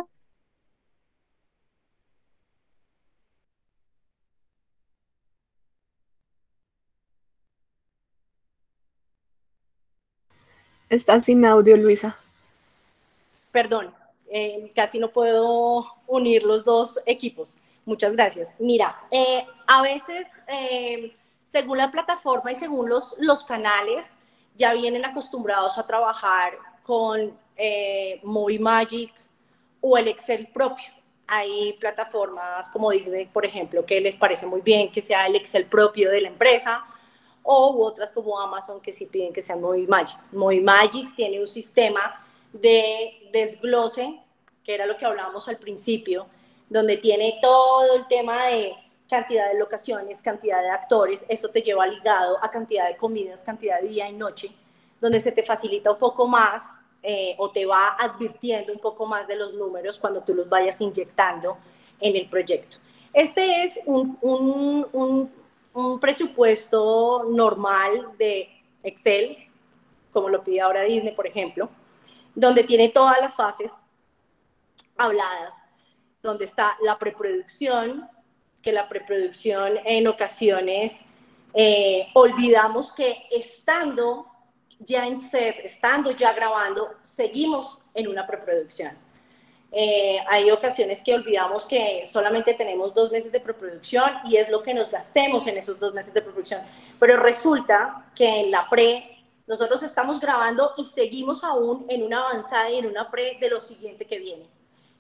S8: Está sin audio, Luisa.
S6: Perdón, casi no puedo unir los dos equipos. Muchas gracias. Mira, a veces, según la plataforma y según los canales, ya vienen acostumbrados a trabajar con Movimagic o el Excel propio. Hay plataformas como Disney, por ejemplo, que les parece muy bien que sea el Excel propio de la empresa, o otras como Amazon que sí piden que sea Movimagic. Movimagic tiene un sistema de desglose, que era lo que hablábamos al principio, donde tiene todo el tema de cantidad de locaciones, cantidad de actores, eso te lleva ligado a cantidad de comidas, cantidad de día y noche, donde se te facilita un poco más o te va advirtiendo un poco más de los números cuando tú los vayas inyectando en el proyecto. Este es un presupuesto normal de Excel, como lo pide ahora Disney, por ejemplo, donde tiene todas las fases habladas, donde está la preproducción, que la preproducción en ocasiones olvidamos que estando ya en set, estando ya grabando, seguimos en una preproducción. Hay ocasiones que olvidamos que solamente tenemos 2 meses de preproducción y es lo que nos gastemos en esos 2 meses de preproducción, pero resulta que en la pre nosotros estamos grabando y seguimos aún en una avanzada y en una pre de lo siguiente que viene.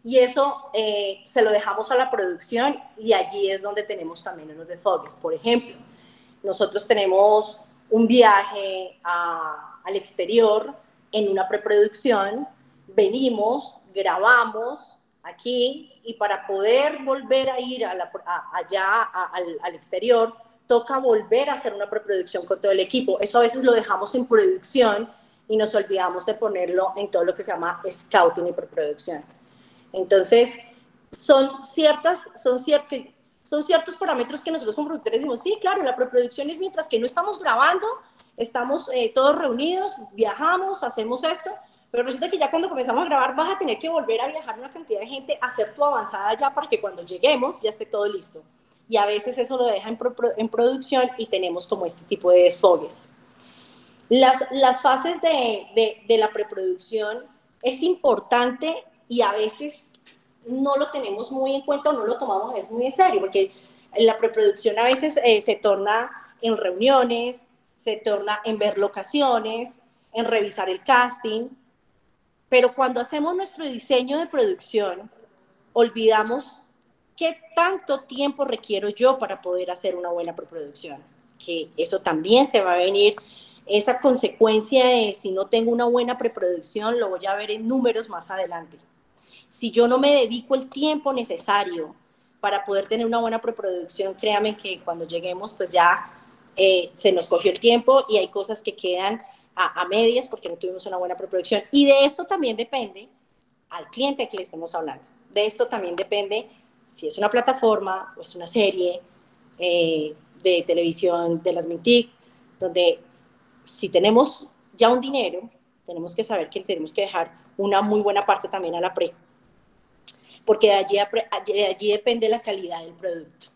S6: Y eso se lo dejamos a la producción y allí es donde tenemos también unos desfogues. Por ejemplo, nosotros tenemos un viaje al exterior en una preproducción, venimos, grabamos aquí y para poder volver a ir allá al exterior, toca volver a hacer una preproducción con todo el equipo. Eso a veces lo dejamos en producción y nos olvidamos de ponerlo en todo lo que se llama scouting y preproducción. Entonces, son ciertos parámetros que nosotros como productores decimos, sí, claro, la preproducción es mientras que no estamos grabando, estamos todos reunidos, viajamos, hacemos esto, pero resulta que ya cuando comenzamos a grabar vas a tener que volver a viajar una cantidad de gente, hacer tu avanzada ya para que cuando lleguemos ya esté todo listo. Y a veces eso lo deja en producción y tenemos como este tipo de desfogues. Las fases de la preproducción es importante y a veces no lo tenemos muy en cuenta o no lo tomamos a veces muy en serio, porque la preproducción a veces se torna en reuniones, se torna en ver locaciones, en revisar el casting, pero cuando hacemos nuestro diseño de producción, olvidamos qué tanto tiempo requiero yo para poder hacer una buena preproducción, que eso también se va a venir, esa consecuencia de si no tengo una buena preproducción, lo voy a ver en números más adelante. Si yo no me dedico el tiempo necesario para poder tener una buena preproducción, créanme que cuando lleguemos pues ya se nos cogió el tiempo y hay cosas que quedan a medias porque no tuvimos una buena preproducción. Y de esto también depende al cliente que le estemos hablando. De esto también depende si es una plataforma o es una serie de televisión de las Mintic, donde si tenemos ya un dinero, tenemos que saber que tenemos que dejar una muy buena parte también a la pre, porque de allí depende la calidad del producto.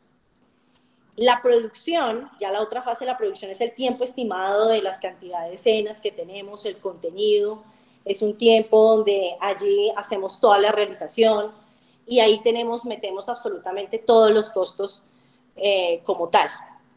S6: La producción, ya la otra fase de la producción es el tiempo estimado de las cantidades de escenas que tenemos, el contenido, es un tiempo donde allí hacemos toda la realización y ahí metemos absolutamente todos los costos como tal.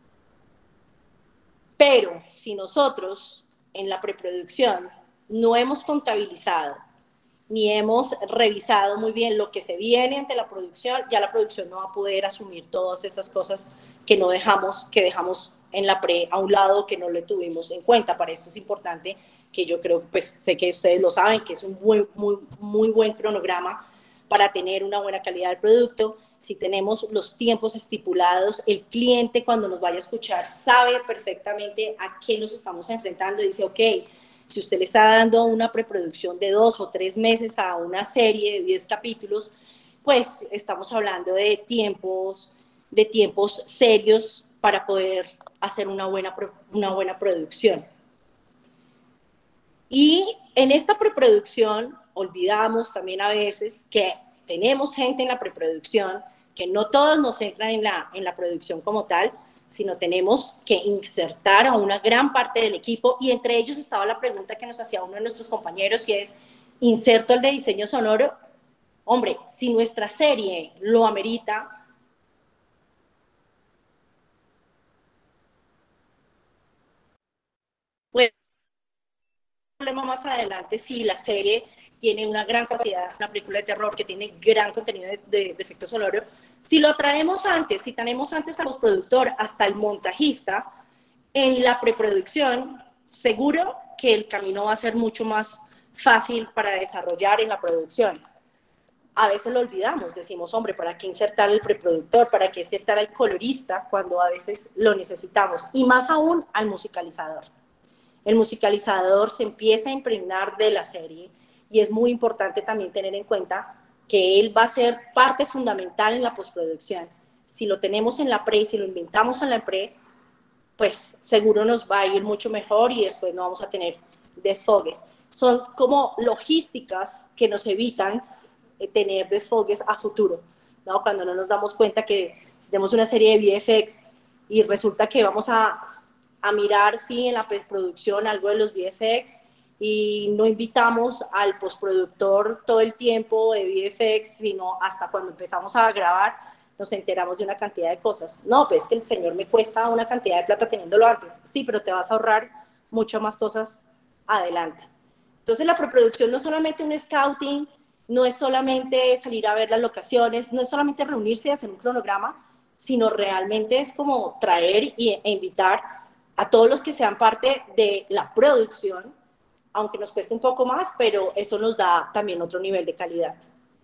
S6: Pero si nosotros en la preproducción no hemos contabilizado ni hemos revisado muy bien lo que se viene ante la producción, ya la producción no va a poder asumir todas esas cosas que dejamos en la pre a un lado, que no lo tuvimos en cuenta. Para esto es importante que yo creo, pues sé que ustedes lo saben, que es un muy buen cronograma para tener una buena calidad del producto. Si tenemos los tiempos estipulados, el cliente cuando nos vaya a escuchar sabe perfectamente a qué nos estamos enfrentando y dice, ok, si usted le está dando una preproducción de 2 o 3 meses a una serie de 10 capítulos, pues estamos hablando de tiempos serios para poder hacer una buena producción. Y en esta preproducción olvidamos también a veces que tenemos gente en la preproducción, que no todos nos entran en la producción como tal, sino tenemos que insertar a una gran parte del equipo, y entre ellos estaba la pregunta que nos hacía uno de nuestros compañeros, y es, ¿inserto el de diseño sonoro? Hombre, si nuestra serie lo amerita, pues problema más adelante si la serie tiene una gran capacidad, una película de terror que tiene gran contenido de efecto sonoro. Si lo traemos antes, si tenemos antes al postproductor hasta el montajista, en la preproducción, seguro que el camino va a ser mucho más fácil para desarrollar en la producción. A veces lo olvidamos, decimos, hombre, ¿para qué insertar el preproductor? ¿Para qué insertar al colorista cuando a veces lo necesitamos? Y más aún al musicalizador. El musicalizador se empieza a impregnar de la serie y es muy importante también tener en cuenta que él va a ser parte fundamental en la postproducción. Si lo tenemos en la pre y si lo inventamos en la pre, pues seguro nos va a ir mucho mejor y después no vamos a tener desfogues. Son como logísticas que nos evitan tener desfogues a futuro, ¿no? Cuando no nos damos cuenta que si tenemos una serie de VFX y resulta que vamos a mirar, sí, en la preproducción algo de los VFX y no invitamos al postproductor todo el tiempo de VFX, sino hasta cuando empezamos a grabar nos enteramos de una cantidad de cosas. No, pues que el señor me cuesta una cantidad de plata teniéndolo antes. Sí, pero te vas a ahorrar mucho más cosas adelante. Entonces la preproducción no es solamente un scouting no es solamente salir a ver las locaciones, no es solamente reunirse y hacer un cronograma, sino realmente es como traer e invitar a todos los que sean parte de la producción, aunque nos cueste un poco más, pero eso nos da también otro nivel de calidad.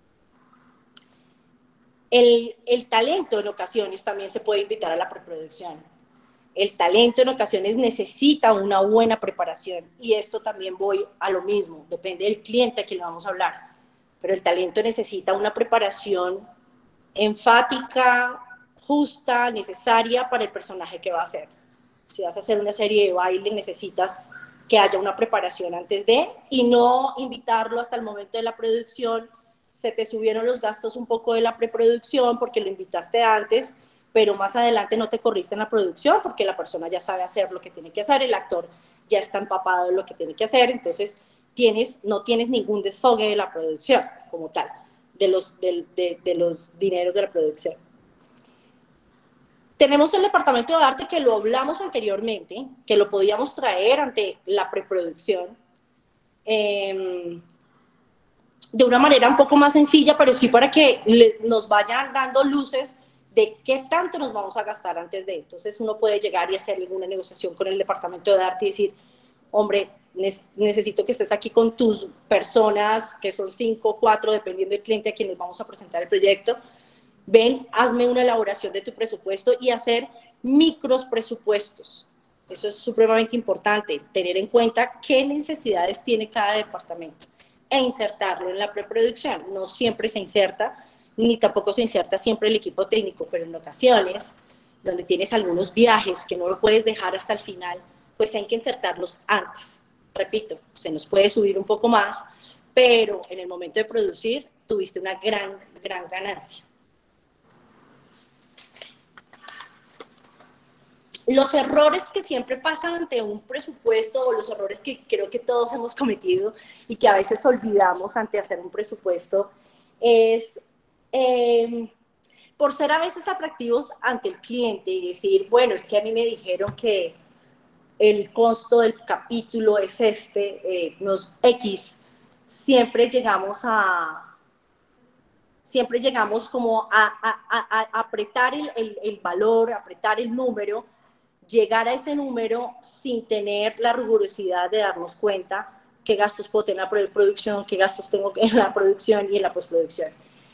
S6: El talento en ocasiones también se puede invitar a la preproducción. El talento en ocasiones necesita una buena preparación, y esto también voy a lo mismo, depende del cliente a quien le vamos a hablar, pero el talento necesita una preparación enfática, justa, necesaria para el personaje que va a hacer. Si vas a hacer una serie de baile, necesitas que haya una preparación antes de, y no invitarlo hasta el momento de la producción. Se te subieron los gastos un poco de la preproducción porque lo invitaste antes, pero más adelante no te corriste en la producción porque la persona ya sabe hacer lo que tiene que hacer, el actor ya está empapado de lo que tiene que hacer, entonces no tienes ningún desfogue de la producción como tal, de los dineros de la producción. Tenemos el departamento de arte, que lo hablamos anteriormente, que lo podíamos traer ante la preproducción de una manera un poco más sencilla, pero sí para que nos vayan dando luces de qué tanto nos vamos a gastar antes de. Entonces uno puede llegar y hacer alguna negociación con el departamento de arte y decir, hombre, necesito que estés aquí con tus personas, que son 5 o 4, dependiendo del cliente a quien les vamos a presentar el proyecto. Ven, hazme una elaboración de tu presupuesto, y hacer micros presupuestos. Eso es supremamente importante, tener en cuenta qué necesidades tiene cada departamento e insertarlo en la preproducción. No siempre se inserta, ni tampoco se inserta siempre el equipo técnico, pero en ocasiones, donde tienes algunos viajes que no lo puedes dejar hasta el final, pues hay que insertarlos antes. Repito, se nos puede subir un poco más, pero en el momento de producir tuviste una gran ganancia. Los errores que siempre pasan ante un presupuesto, o los errores que creo que todos hemos cometido y que a veces olvidamos ante hacer un presupuesto, es por ser a veces atractivos ante el cliente y decir, bueno, es que a mí me dijeron que el costo del capítulo es X, siempre llegamos como a apretar el valor, apretar el número, llegar a ese número sin tener la rigurosidad de darnos cuenta qué gastos puedo tener en la preproducción, qué gastos tengo en la producción y en la postproducción.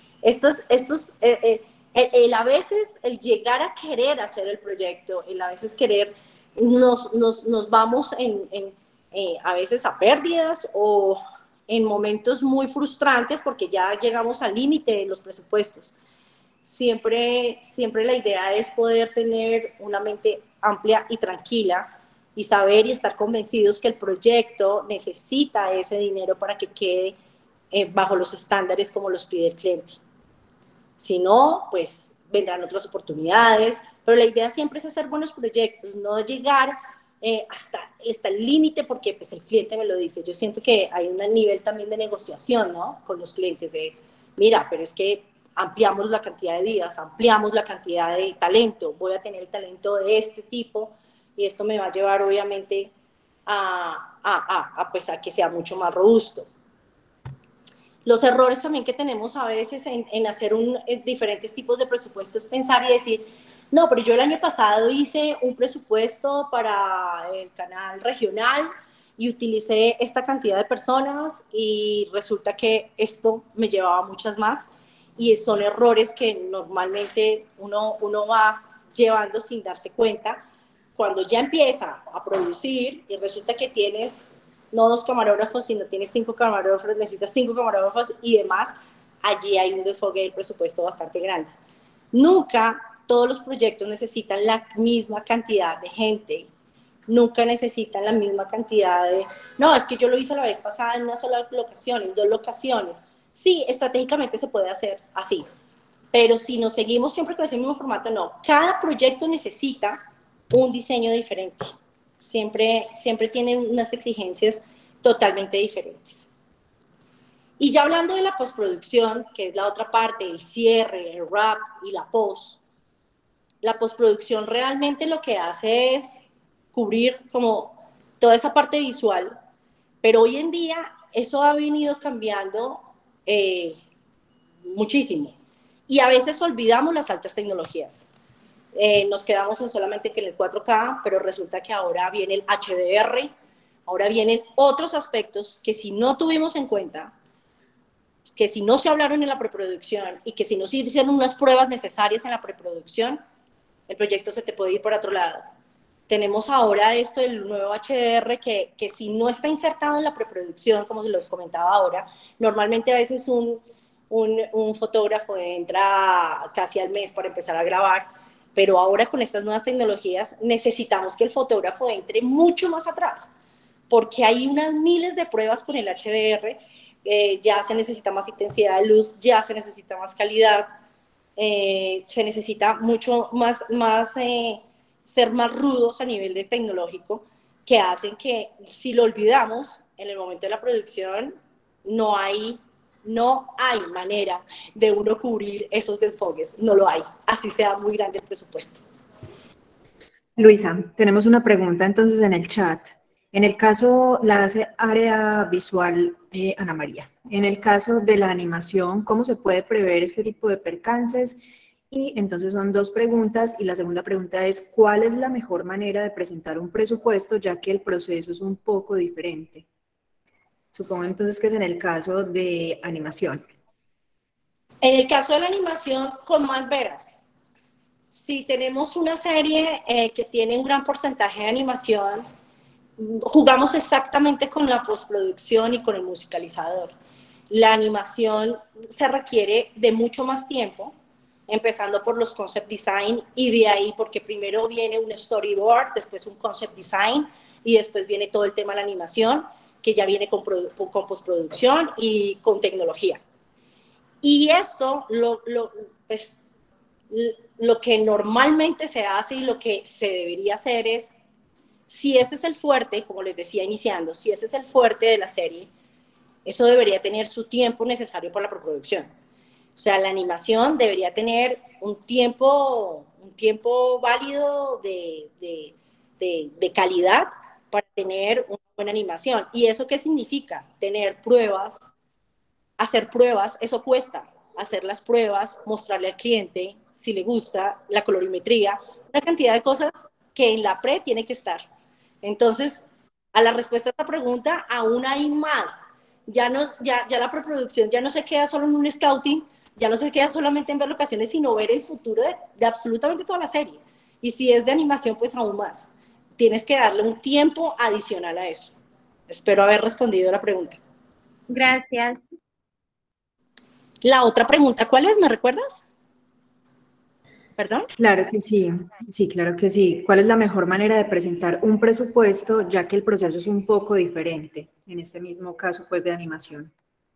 S6: A veces el llegar a querer hacer el proyecto, a veces querer, nos vamos a veces a pérdidas o en momentos muy frustrantes porque ya llegamos al límite de los presupuestos. Siempre la idea es poder tener una mente amplia y tranquila y saber y estar convencidos que el proyecto necesita ese dinero para que quede bajo los estándares como los pide el cliente. Si no, pues vendrán otras oportunidades, pero la idea siempre es hacer buenos proyectos, no llegar hasta el límite porque pues, el cliente me lo dice. Yo siento que hay un nivel también de negociación, ¿no?, con los clientes de, mira, pero es que ampliamos la cantidad de días, ampliamos la cantidad de talento, voy a tener el talento de este tipo y esto me va a llevar obviamente a que sea mucho más robusto. Los errores también que tenemos a veces en hacer diferentes tipos de presupuestos es pensar y decir, no, pero yo el año pasado hice un presupuesto para el canal regional y utilicé esta cantidad de personas y resulta que esto me llevaba muchas más, y son errores que normalmente uno va llevando sin darse cuenta. Cuando ya empieza a producir y resulta que tienes no 2 camarógrafos, sino tienes 5 camarógrafos, necesitas 5 camarógrafos y demás, allí hay un desfogue del presupuesto bastante grande. Nunca todos los proyectos necesitan la misma cantidad de gente, nunca necesitan la misma cantidad de, no, es que yo lo hice la vez pasada en una sola locación, en 2 locaciones. Sí, estratégicamente se puede hacer así, pero si nos seguimos siempre con ese mismo formato, no. Cada proyecto necesita un diseño diferente. Siempre tienen unas exigencias totalmente diferentes. Y ya hablando de la postproducción, que es la otra parte, el cierre, el wrap y la post, la postproducción realmente lo que hace es cubrir como toda esa parte visual, pero hoy en día eso ha venido cambiando muchísimo. Y a veces olvidamos las altas tecnologías. Nos quedamos en solamente que en el 4K, pero resulta que ahora viene el HDR, ahora vienen otros aspectos que si no tuvimos en cuenta, que si no se hablaron en la preproducción y que si no se hicieron unas pruebas necesarias en la preproducción, el proyecto se te puede ir por otro lado. Tenemos ahora esto del nuevo HDR que si no está insertado en la preproducción, como se los comentaba ahora, normalmente a veces un fotógrafo entra casi al mes para empezar a grabar, pero ahora con estas nuevas tecnologías necesitamos que el fotógrafo entre mucho más atrás, porque hay unas miles de pruebas con el HDR, ya se necesita más intensidad de luz, ya se necesita más calidad, se necesita mucho más ser más rudos a nivel de tecnológico, que hacen que si lo olvidamos en el momento de la producción, no hay manera de uno cubrir esos desfogues, no lo hay, así sea muy grande el presupuesto.
S1: Luisa, tenemos una pregunta entonces en el chat. En el caso, la hace área visual Ana María. En el caso de la animación, ¿cómo se puede prever este tipo de percances? Y entonces son dos preguntas, y la segunda pregunta es, ¿cuál es la mejor manera de presentar un presupuesto, ya que el proceso es un poco diferente? Supongo entonces que es en el caso de animación.
S6: En el caso de la animación, con más veras. Si tenemos una serie que tiene un gran porcentaje de animación, jugamos exactamente con la postproducción y con el musicalizador. La animación se requiere de mucho más tiempo, empezando por los concept design y de ahí, porque primero viene un storyboard, después un concept design y después viene todo el tema de la animación, que ya viene con postproducción y con tecnología. Y esto, lo que normalmente se hace y lo que se debería hacer es, si ese es el fuerte, como les decía iniciando, si ese es el fuerte de la serie, eso debería tener su tiempo necesario para la preproducción. O sea, la animación debería tener un tiempo válido de calidad para tener una buena animación. ¿Y eso qué significa? Tener pruebas, hacer pruebas, eso cuesta. Hacer las pruebas, mostrarle al cliente si le gusta, la colorimetría, una cantidad de cosas que en la pre tiene que estar. Entonces, a la respuesta a esta pregunta, aún hay más. Ya la preproducción ya no se queda solo en un scouting, ya no se queda solamente en ver locaciones, sino ver el futuro de absolutamente toda la serie. Y si es de animación, pues aún más. Tienes que darle un tiempo adicional a eso. Espero haber respondido la pregunta.
S9: Gracias.
S6: La otra pregunta, ¿cuál es? ¿Me recuerdas? ¿Perdón?
S1: Claro que sí, sí, claro que sí. ¿Cuál es la mejor manera de presentar un presupuesto, ya que el proceso es un poco diferente, en este mismo caso, pues, de animación?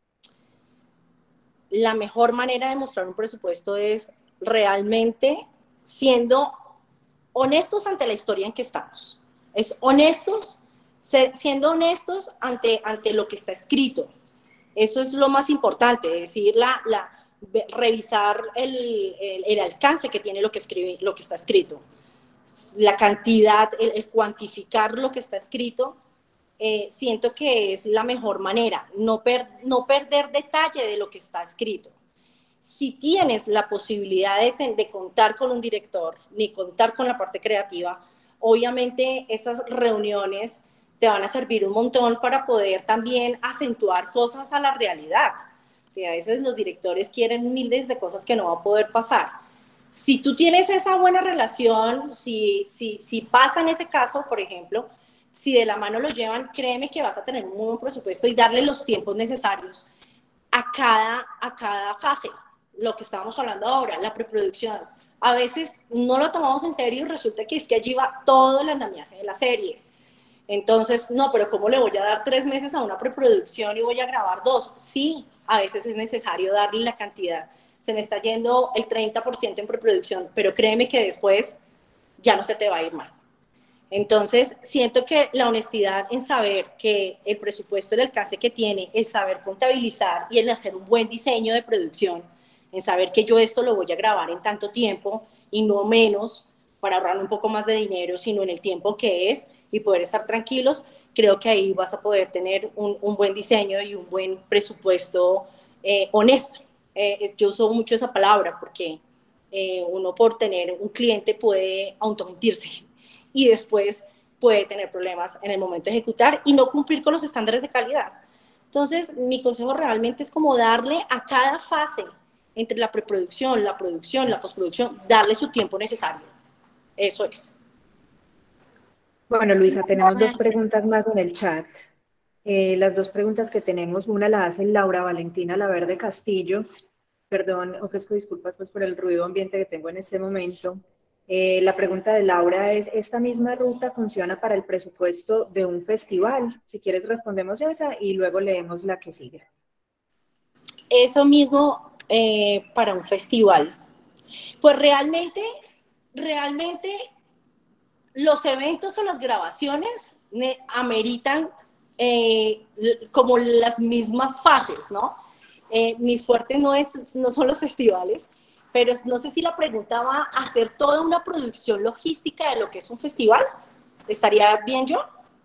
S6: La mejor manera de mostrar un presupuesto es realmente siendo honestos ante la historia en que estamos. Es honestos, siendo honestos ante lo que está escrito. Eso es lo más importante, es decir, revisar el alcance que tiene lo que está escrito. La cantidad, el cuantificar lo que está escrito, siento que es la mejor manera, no perder detalle de lo que está escrito. Si tienes la posibilidad de contar con un director, ni contar con la parte creativa, obviamente esas reuniones te van a servir un montón para poder también acentuar cosas a la realidad. Que a veces los directores quieren miles de cosas que no va a poder pasar. Si tú tienes esa buena relación, si pasa en ese caso, por ejemplo, si de la mano lo llevan, créeme que vas a tener un muy buen presupuesto y darle los tiempos necesarios a cada fase. Lo que estábamos hablando ahora, la preproducción. A veces no lo tomamos en serio y resulta que es que allí va todo el andamiaje de la serie. Entonces, no, pero ¿cómo le voy a dar 3 meses a una preproducción y voy a grabar 2? Sí, a veces es necesario darle la cantidad. Se me está yendo el 30% en preproducción, pero créeme que después ya no se te va a ir más. Entonces, siento que la honestidad en saber que el presupuesto, el alcance que tiene, el saber contabilizar y el hacer un buen diseño de producción, en saber que yo esto lo voy a grabar en tanto tiempo y no menos para ahorrar un poco más de dinero, sino en el tiempo que es y poder estar tranquilos, creo que ahí vas a poder tener un buen diseño y un buen presupuesto honesto. Yo uso mucho esa palabra porque uno por tener un cliente puede automentirse y después puede tener problemas en el momento de ejecutar y no cumplir con los estándares de calidad. Entonces, mi consejo realmente es como darle a cada fase, entre la preproducción, la producción, la postproducción, darle su tiempo necesario. Eso es.
S1: Bueno, Luisa, tenemos 2 preguntas más en el chat. Las 2 preguntas que tenemos, una la hace Laura Valentina Laverde Castillo. Perdón, ofrezco disculpas pues por el ruido ambiente que tengo en este momento. La pregunta de Laura es, ¿esta misma ruta funciona para el presupuesto de un festival? Si quieres respondemos esa y luego leemos la que sigue.
S6: Eso mismo para un festival. Pues realmente los eventos o las grabaciones ameritan como las mismas fases, ¿no? Mis fuertes no son los festivales, pero no sé si la pregunta va a hacer toda una producción logística de lo que es un festival. ¿Estaría bien yo?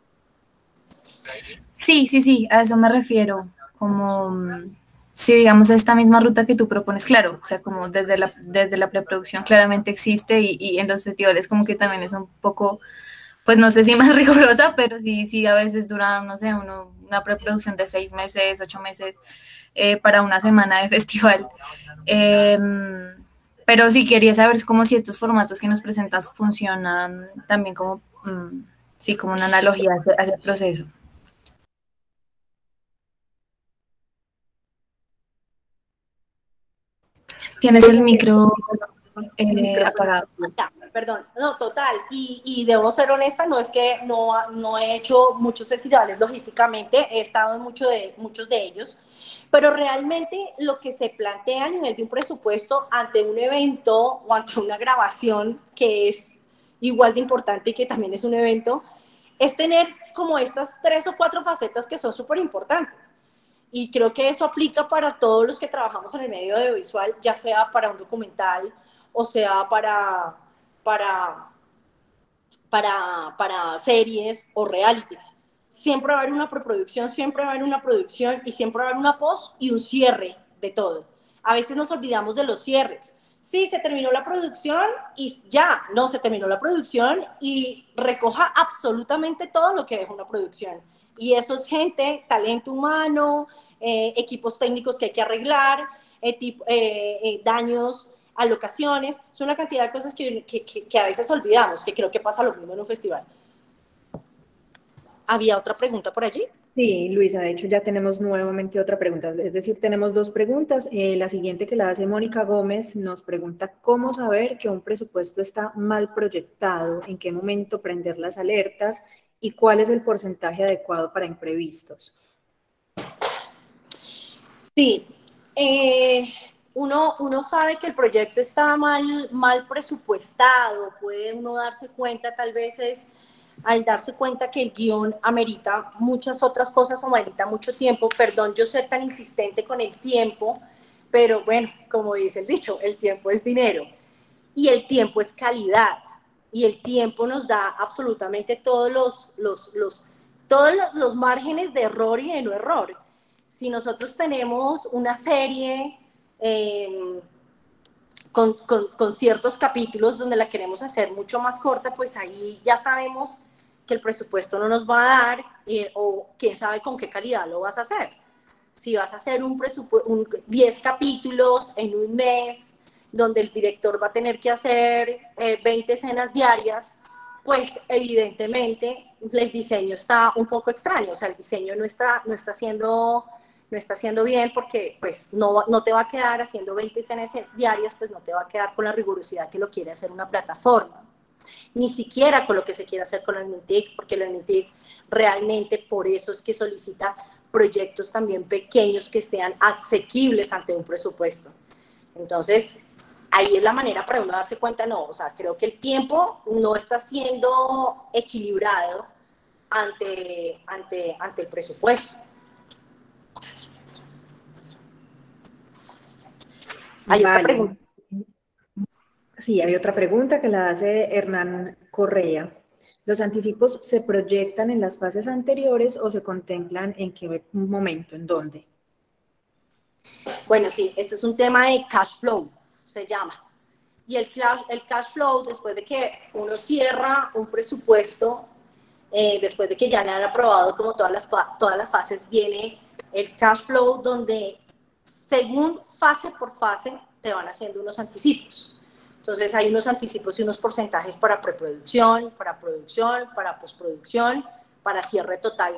S9: Sí, a eso me refiero, como si digamos esta misma ruta que tú propones, claro, o sea, como desde la preproducción claramente existe y en los festivales como que también es un poco, pues no sé si más rigurosa, pero sí a veces dura, no sé, una preproducción de 6 meses, 8 meses para una semana de festival. Pero sí quería saber como si estos formatos que nos presentas funcionan también como, sí, como una analogía hacia el proceso. Tienes el micro apagado.
S6: Perdón, no, total, y debo ser honesta, no es que no he hecho muchos festivales logísticamente, he estado en muchos de ellos, pero realmente lo que se plantea a nivel de un presupuesto ante un evento o ante una grabación que es igual de importante y que también es un evento, es tener como estas 3 o 4 facetas que son súper importantes. Y creo que eso aplica para todos los que trabajamos en el medio audiovisual, ya sea para un documental o sea para series o realities. Siempre va a haber una preproducción, siempre va a haber una producción y siempre va a haber una post y un cierre de todo. A veces nos olvidamos de los cierres. Sí, se terminó la producción y ya, no, se terminó la producción y recoja absolutamente todo lo que deja una producción. Y eso es gente, talento humano, equipos técnicos que hay que arreglar, daños, alocaciones, son una cantidad de cosas que a veces olvidamos, que creo que pasa lo mismo en un festival. ¿Había otra pregunta por allí?
S1: Sí, Luisa, de hecho ya tenemos nuevamente otra pregunta, es decir, tenemos 2 preguntas. La siguiente que la hace Mónica Gómez nos pregunta cómo saber que un presupuesto está mal proyectado, en qué momento prender las alertas y cuál es el porcentaje adecuado para imprevistos.
S6: Sí, uno sabe que el proyecto está mal presupuestado, puede uno darse cuenta, tal vez es al darse cuenta que el guión amerita muchas otras cosas o amerita mucho tiempo. Perdón yo ser tan insistente con el tiempo, pero bueno, como dice el dicho, el tiempo es dinero y el tiempo es calidad y el tiempo nos da absolutamente todos los márgenes de error y de no error. Si nosotros tenemos una serie con ciertos capítulos donde la queremos hacer mucho más corta, pues ahí ya sabemos que el presupuesto no nos va a dar o quién sabe con qué calidad lo vas a hacer. Si vas a hacer 10 capítulos en un mes, donde el director va a tener que hacer 20 escenas diarias, pues evidentemente el diseño está un poco extraño, o sea, el diseño no está haciendo bien porque pues no te va a quedar haciendo 20 escenas diarias, pues no te va a quedar con la rigurosidad que lo quiere hacer una plataforma. Ni siquiera con lo que se quiere hacer con las MINTIC, porque las MINTIC realmente por eso es que solicita proyectos también pequeños que sean asequibles ante un presupuesto. Entonces, ahí es la manera para uno darse cuenta, no, o sea, creo que el tiempo no está siendo equilibrado ante el presupuesto.
S1: Hay otra pregunta. Sí, hay otra pregunta que la hace Hernán Correa. ¿Los anticipos se proyectan en las fases anteriores o se contemplan en qué momento, en dónde?
S6: Bueno, sí, este es un tema de cash flow, se llama. Y el cash flow, después de que uno cierra un presupuesto, después de que ya le han aprobado como todas las fases, viene el cash flow donde según fase por fase te van haciendo unos anticipos. Entonces hay unos anticipos y unos porcentajes para preproducción, para producción, para postproducción, para cierre total.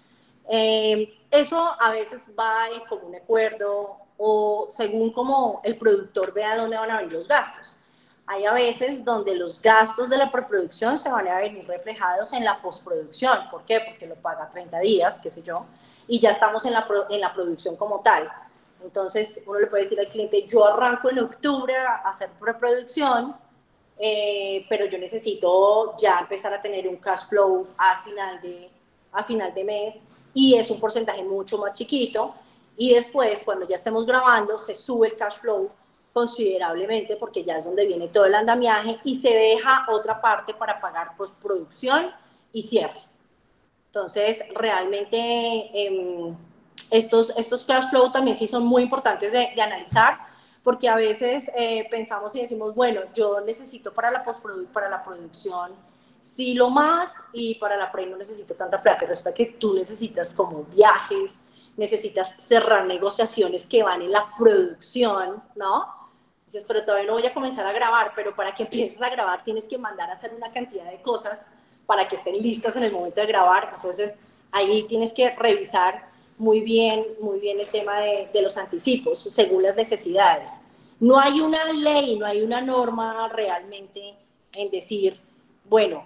S6: Eso a veces va en común acuerdo o según como el productor vea dónde van a venir los gastos. Hay a veces donde los gastos de la preproducción se van a venir reflejados en la postproducción. ¿Por qué? Porque lo paga 30 días, qué sé yo, y ya estamos en la producción como tal. Entonces uno le puede decir al cliente, yo arranco en octubre a hacer preproducción, pero yo necesito ya empezar a tener un cash flow a final de mes, y es un porcentaje mucho más chiquito, y después cuando ya estemos grabando se sube el cash flow considerablemente porque ya es donde viene todo el andamiaje y se deja otra parte para pagar postproducción y cierre. Entonces realmente estos cash flow también sí son muy importantes de analizar, porque a veces pensamos y decimos, bueno, yo necesito para la producción sí lo más, y para la pre no necesito tanta plata. Resulta que tú necesitas como viajes, necesitas cerrar negociaciones que van en la producción, ¿no? Dices, pero todavía no voy a comenzar a grabar, pero para que empieces a grabar tienes que mandar a hacer una cantidad de cosas para que estén listas en el momento de grabar. Entonces ahí tienes que revisar muy bien el tema de los anticipos según las necesidades. No hay una ley, no hay una norma realmente en decir, bueno,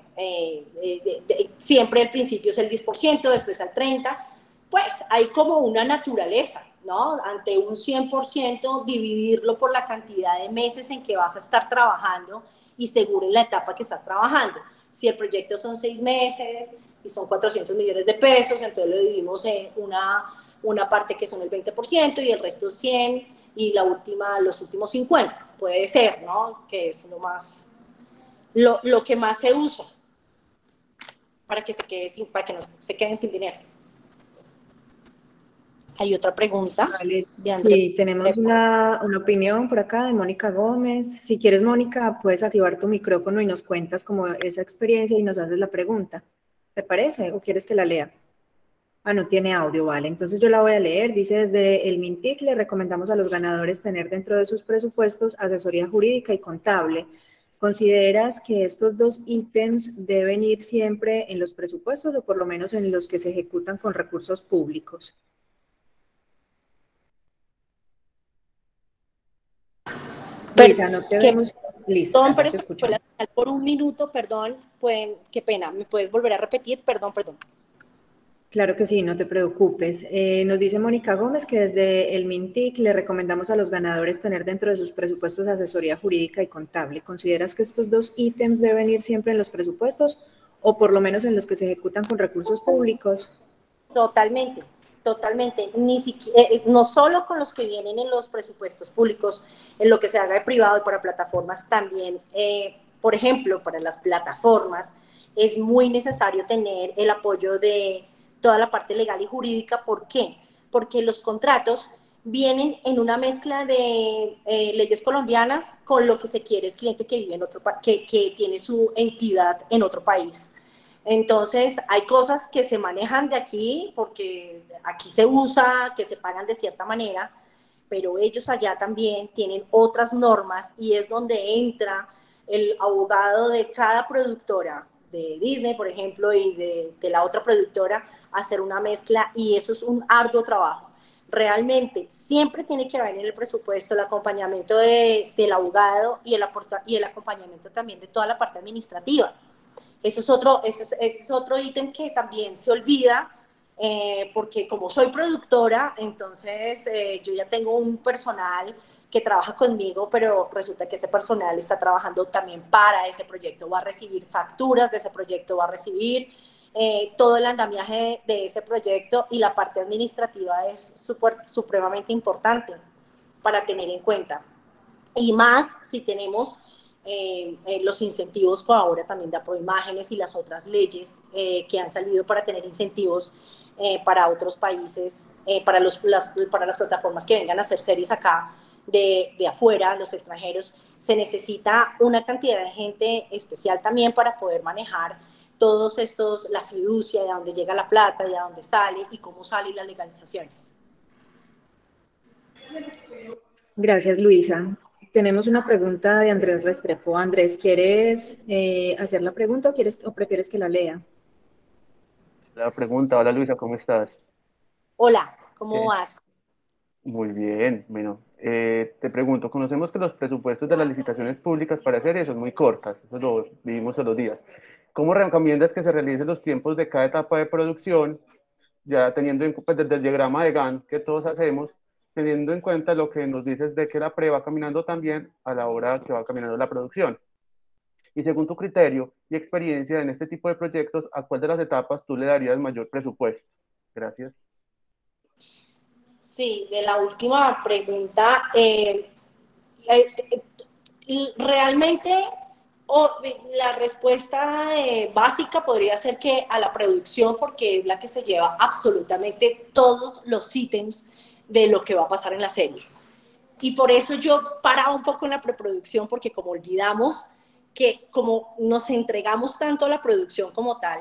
S6: siempre al principio es el 10%, después al 30%, pues hay como una naturaleza, ¿no? Ante un 100%, dividirlo por la cantidad de meses en que vas a estar trabajando y seguro en la etapa que estás trabajando. Si el proyecto son 6 meses y son 400 millones de pesos, entonces lo dividimos en una parte que son el 20% y el resto 100 y los últimos 50. Puede ser, ¿no? Que es lo que más se usa para que no se queden sin dinero. Hay otra pregunta.
S1: Vale. Sí, tenemos una opinión por acá de Mónica Gómez. Si quieres, Mónica, puedes activar tu micrófono y nos cuentas como esa experiencia y nos haces la pregunta. ¿Te parece? ¿O quieres que la lea? Ah, no tiene audio, vale. Entonces yo la voy a leer. Dice, desde el MINTIC le recomendamos a los ganadores tener dentro de sus presupuestos asesoría jurídica y contable. ¿Consideras que estos dos ítems deben ir siempre en los presupuestos o por lo menos en los que se ejecutan con recursos públicos? Lisa, no te vemos. Lisa,
S6: perdón, pero eso fue la señal por un minuto, perdón. Qué pena, ¿me puedes volver a repetir? Perdón.
S1: Claro que sí, no te preocupes. Nos dice Mónica Gómez que desde el MINTIC le recomendamos a los ganadores tener dentro de sus presupuestos asesoría jurídica y contable. ¿Consideras que estos dos ítems deben ir siempre en los presupuestos o por lo menos en los que se ejecutan con recursos públicos?
S6: Totalmente. Ni siquiera, no solo con los que vienen en los presupuestos públicos, en lo que se haga de privado y para plataformas también. Por ejemplo, para las plataformas es muy necesario tener el apoyo de toda la parte legal y jurídica. ¿Por qué? Porque los contratos vienen en una mezcla de leyes colombianas con lo que se quiere el cliente que vive en que tiene su entidad en otro país. Entonces, hay cosas que se manejan de aquí porque aquí se usa, que se pagan de cierta manera, pero ellos allá también tienen otras normas y es donde entra el abogado de cada productora, de Disney, por ejemplo, y de la otra productora, a hacer una mezcla, y eso es un arduo trabajo. Realmente, siempre tiene que haber en el presupuesto el acompañamiento del abogado y el acompañamiento también de toda la parte administrativa. Ese es otro ítem que también se olvida, porque como soy productora, entonces yo ya tengo un personal que trabaja conmigo, pero resulta que ese personal está trabajando también para ese proyecto, va a recibir facturas de ese proyecto, va a recibir todo el andamiaje de ese proyecto, y la parte administrativa es supremamente importante para tener en cuenta. Y más si tenemos los incentivos por ahora también de Aproimágenes y las otras leyes que han salido para tener incentivos para otros países, para las plataformas que vengan a hacer series acá de afuera, los extranjeros, se necesita una cantidad de gente especial también para poder manejar todos estos, la fiducia, de dónde llega la plata, de dónde sale y cómo salen las legalizaciones.
S1: Gracias, Luisa. Tenemos una pregunta de Andrés Restrepo. Andrés, ¿quieres hacer la pregunta o prefieres que la lea?
S10: La pregunta, hola Luisa, ¿cómo estás?
S6: Hola, ¿cómo vas?
S10: Muy bien, bueno, te pregunto, conocemos que los presupuestos de las licitaciones públicas para series son muy cortas, eso lo vivimos todos los días. ¿Cómo recomiendas que se realicen los tiempos de cada etapa de producción, ya teniendo en cuenta desde el diagrama de Gantt que todos hacemos, teniendo en cuenta lo que nos dices de que la pre va caminando también a la hora que va caminando la producción? Y según tu criterio y experiencia en este tipo de proyectos, ¿a cuál de las etapas tú le darías mayor presupuesto? Gracias.
S6: Sí, de la última pregunta, realmente la respuesta básica podría ser que a la producción, porque es la que se lleva absolutamente todos los ítems de lo que va a pasar en la serie. Y por eso yo paraba un poco en la preproducción, porque como olvidamos que como nos entregamos tanto a la producción como tal,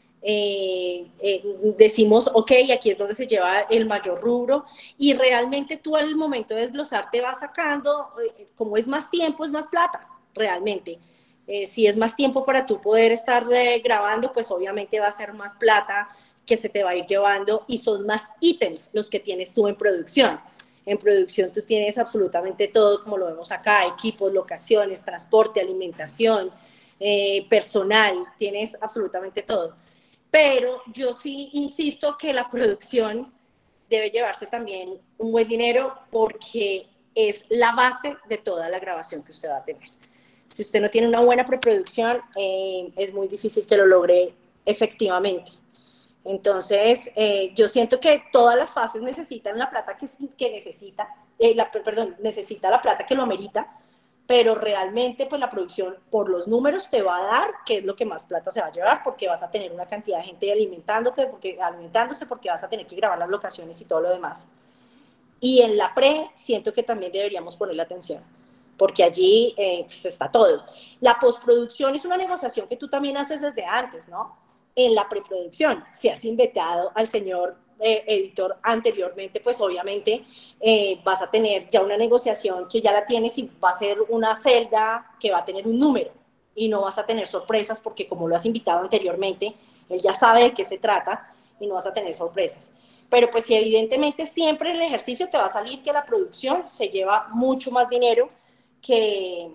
S6: decimos, ok, aquí es donde se lleva el mayor rubro, y realmente tú al momento de desglosar te vas sacando, como es más tiempo, es más plata, realmente. Si es más tiempo para tú poder estar grabando, pues obviamente va a ser más plata que se te va a ir llevando, y son más ítems los que tienes tú en producción. En producción tú tienes absolutamente todo, como lo vemos acá, equipos, locaciones, transporte, alimentación, personal, tienes absolutamente todo. Pero yo sí insisto que la producción debe llevarse también un buen dinero, porque es la base de toda la grabación que usted va a tener. Si usted no tiene una buena preproducción, es muy difícil que lo logre efectivamente. Entonces, yo siento que todas las fases necesitan la plata que necesita, necesita la plata que lo amerita, pero realmente pues la producción por los números te va a dar qué es lo que más plata se va a llevar, porque vas a tener una cantidad de gente alimentándose, porque vas a tener que grabar las locaciones y todo lo demás. Y en la pre siento que también deberíamos ponerle atención, porque allí pues está todo. La postproducción es una negociación que tú también haces desde antes, ¿no? En la preproducción, si has invitado al señor editor anteriormente, pues obviamente vas a tener ya una negociación que ya la tienes, y va a ser una celda que va a tener un número, y no vas a tener sorpresas, porque como lo has invitado anteriormente, él ya sabe de qué se trata y no vas a tener sorpresas. Pero pues si evidentemente siempre el ejercicio te va a salir que la producción se lleva mucho más dinero que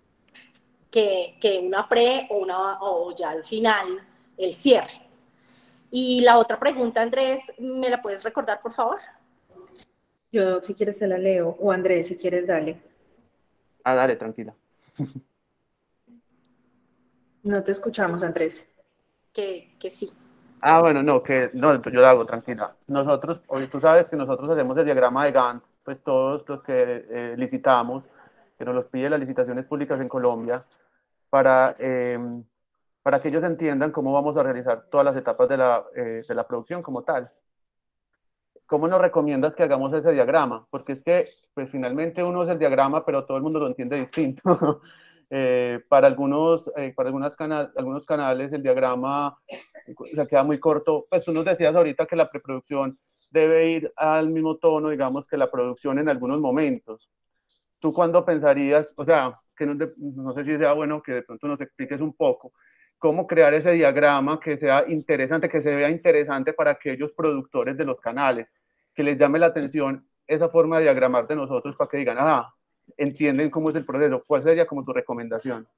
S6: una pre o ya al final el cierre. Y la otra pregunta, Andrés, ¿me la puedes recordar, por favor?
S1: Yo, si quieres, te la leo. O Andrés, si quieres, dale.
S10: Ah, dale, tranquila.
S1: No te escuchamos, Andrés.
S6: Que sí.
S10: Ah, bueno, no, yo la hago, tranquila. Nosotros, hoy tú sabes que nosotros hacemos el diagrama de Gantt, pues todos los que licitamos, que nos los piden las licitaciones públicas en Colombia, para que ellos entiendan cómo vamos a realizar todas las etapas de la producción como tal. ¿Cómo nos recomiendas que hagamos ese diagrama? Porque es que, pues finalmente uno es el diagrama, pero todo el mundo lo entiende distinto. Para algunos canales el diagrama se queda muy corto. Pues tú nos decías ahorita que la preproducción debe ir al mismo tono, digamos, que la producción en algunos momentos. ¿Tú cuándo pensarías, o sea, que no sé si sea bueno que de pronto nos expliques un poco, cómo crear ese diagrama que sea interesante, que se vea interesante para aquellos productores de los canales, que les llame la atención esa forma de diagramar de nosotros, para que digan, entienden cómo es el proceso? ¿Cuál sería como tu recomendación?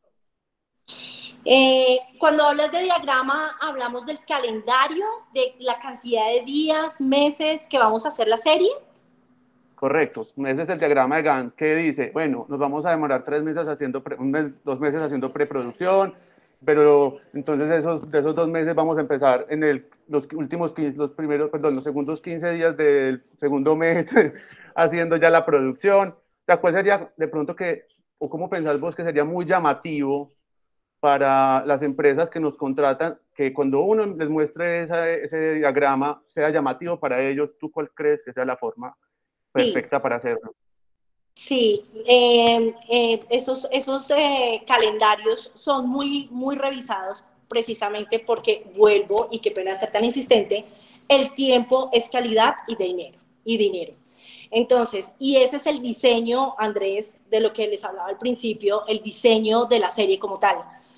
S6: Cuando hablas de diagrama, hablamos del calendario, de la cantidad de días, meses que vamos a hacer la serie.
S10: Correcto, ese es el diagrama de Gantt que dice, bueno, nos vamos a demorar 3 meses haciendo, 2 meses haciendo preproducción, pero entonces de esos 2 meses vamos a empezar en los segundos 15 días del segundo mes haciendo ya la producción. O sea, ¿cuál sería de pronto o cómo pensás vos que sería muy llamativo para las empresas que nos contratan, que cuando uno les muestre ese diagrama sea llamativo para ellos? ¿Tú cuál crees que sea la forma perfecta para hacerlo?
S6: Sí, esos calendarios son muy revisados precisamente porque, vuelvo, y qué pena ser tan insistente, el tiempo es calidad y dinero. Entonces, y ese es el diseño, Andrés, de lo que les hablaba al principio, el diseño de la serie como tal.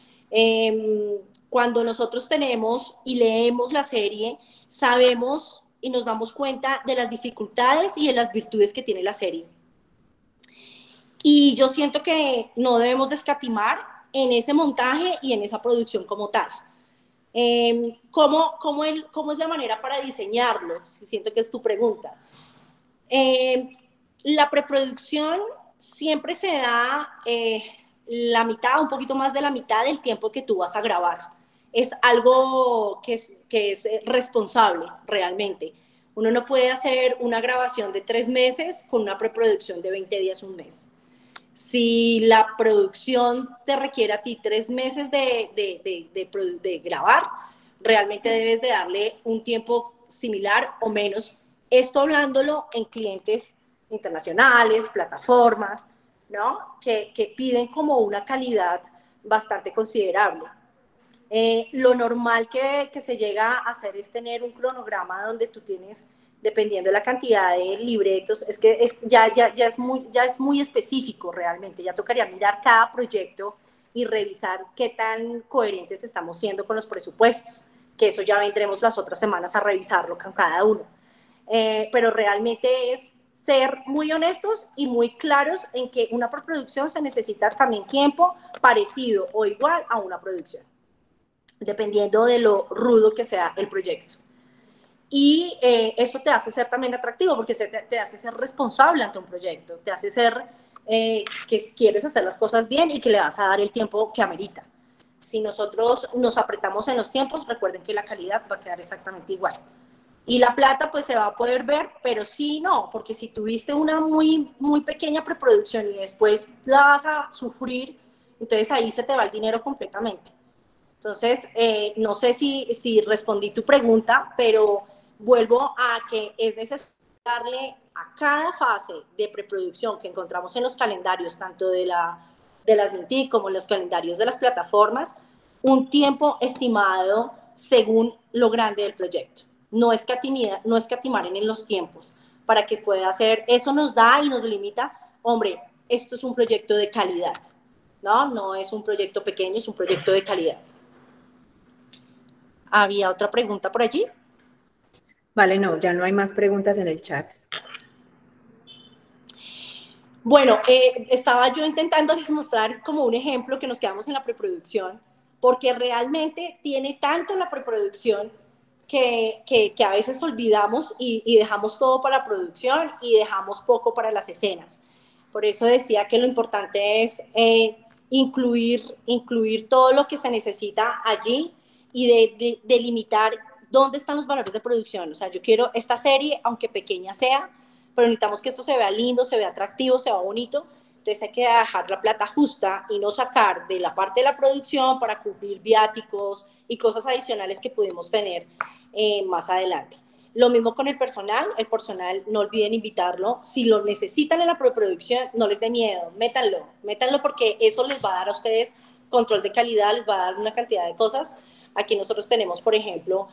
S6: Cuando nosotros tenemos y leemos la serie, sabemos y nos damos cuenta de las dificultades y de las virtudes que tiene la serie. Y yo siento que no debemos de escatimar en ese montaje y en esa producción como tal. ¿Cómo es la manera para diseñarlo? Siento que es tu pregunta. La preproducción siempre se da la mitad, un poquito más de la mitad del tiempo que tú vas a grabar. Es algo que es responsable realmente. Uno no puede hacer una grabación de 3 meses con una preproducción de 20 días, un mes. Si la producción te requiere a ti 3 meses de grabar, realmente debes de darle un tiempo similar o menos. Esto hablándolo en clientes internacionales, plataformas, ¿no? Que piden como una calidad bastante considerable. Lo normal que se llega a hacer es tener un cronograma donde tú tienes, dependiendo de la cantidad de libretos, es que ya es muy específico realmente. Ya tocaría mirar cada proyecto y revisar qué tan coherentes estamos siendo con los presupuestos, que eso ya vendremos las otras semanas a revisarlo con cada uno. Pero realmente es ser muy honestos y muy claros en que una preproducción se necesita también tiempo parecido o igual a una producción, dependiendo de lo rudo que sea el proyecto. Y eso te hace ser también atractivo, porque te hace ser responsable ante un proyecto, te hace ser que quieres hacer las cosas bien y que le vas a dar el tiempo que amerita. Si nosotros nos apretamos en los tiempos, recuerden que la calidad va a quedar exactamente igual. Y la plata pues se va a poder ver, pero sí no, porque si tuviste una muy pequeña preproducción y después la vas a sufrir, entonces ahí se te va el dinero completamente. Entonces, no sé si respondí tu pregunta, pero vuelvo a que es necesario darle a cada fase de preproducción que encontramos en los calendarios, tanto de las MINTIC como en los calendarios de las plataformas, un tiempo estimado según lo grande del proyecto. No escatimar en los tiempos para que pueda hacer, eso nos da y nos limita, hombre, esto es un proyecto de calidad, no es un proyecto pequeño, es un proyecto de calidad. ¿Había otra pregunta por allí?
S1: Vale, no, ya no hay más preguntas en el chat.
S6: Bueno, estaba yo intentándoles mostrar como un ejemplo que nos quedamos en la preproducción, porque realmente tiene tanto la preproducción que a veces olvidamos y dejamos todo para la producción y dejamos poco para las escenas. Por eso decía que lo importante es incluir todo lo que se necesita allí y delimitar dónde están los valores de producción. O sea, yo quiero esta serie, aunque pequeña sea, pero necesitamos que esto se vea lindo, se vea atractivo, se vea bonito. Entonces hay que dejar la plata justa y no sacar de la parte de la producción para cubrir viáticos y cosas adicionales que pudimos tener más adelante. Lo mismo con el personal no olviden invitarlo. Si lo necesitan en la preproducción, no les dé miedo, métanlo porque eso les va a dar a ustedes control de calidad, les va a dar una cantidad de cosas. Aquí nosotros tenemos, por ejemplo,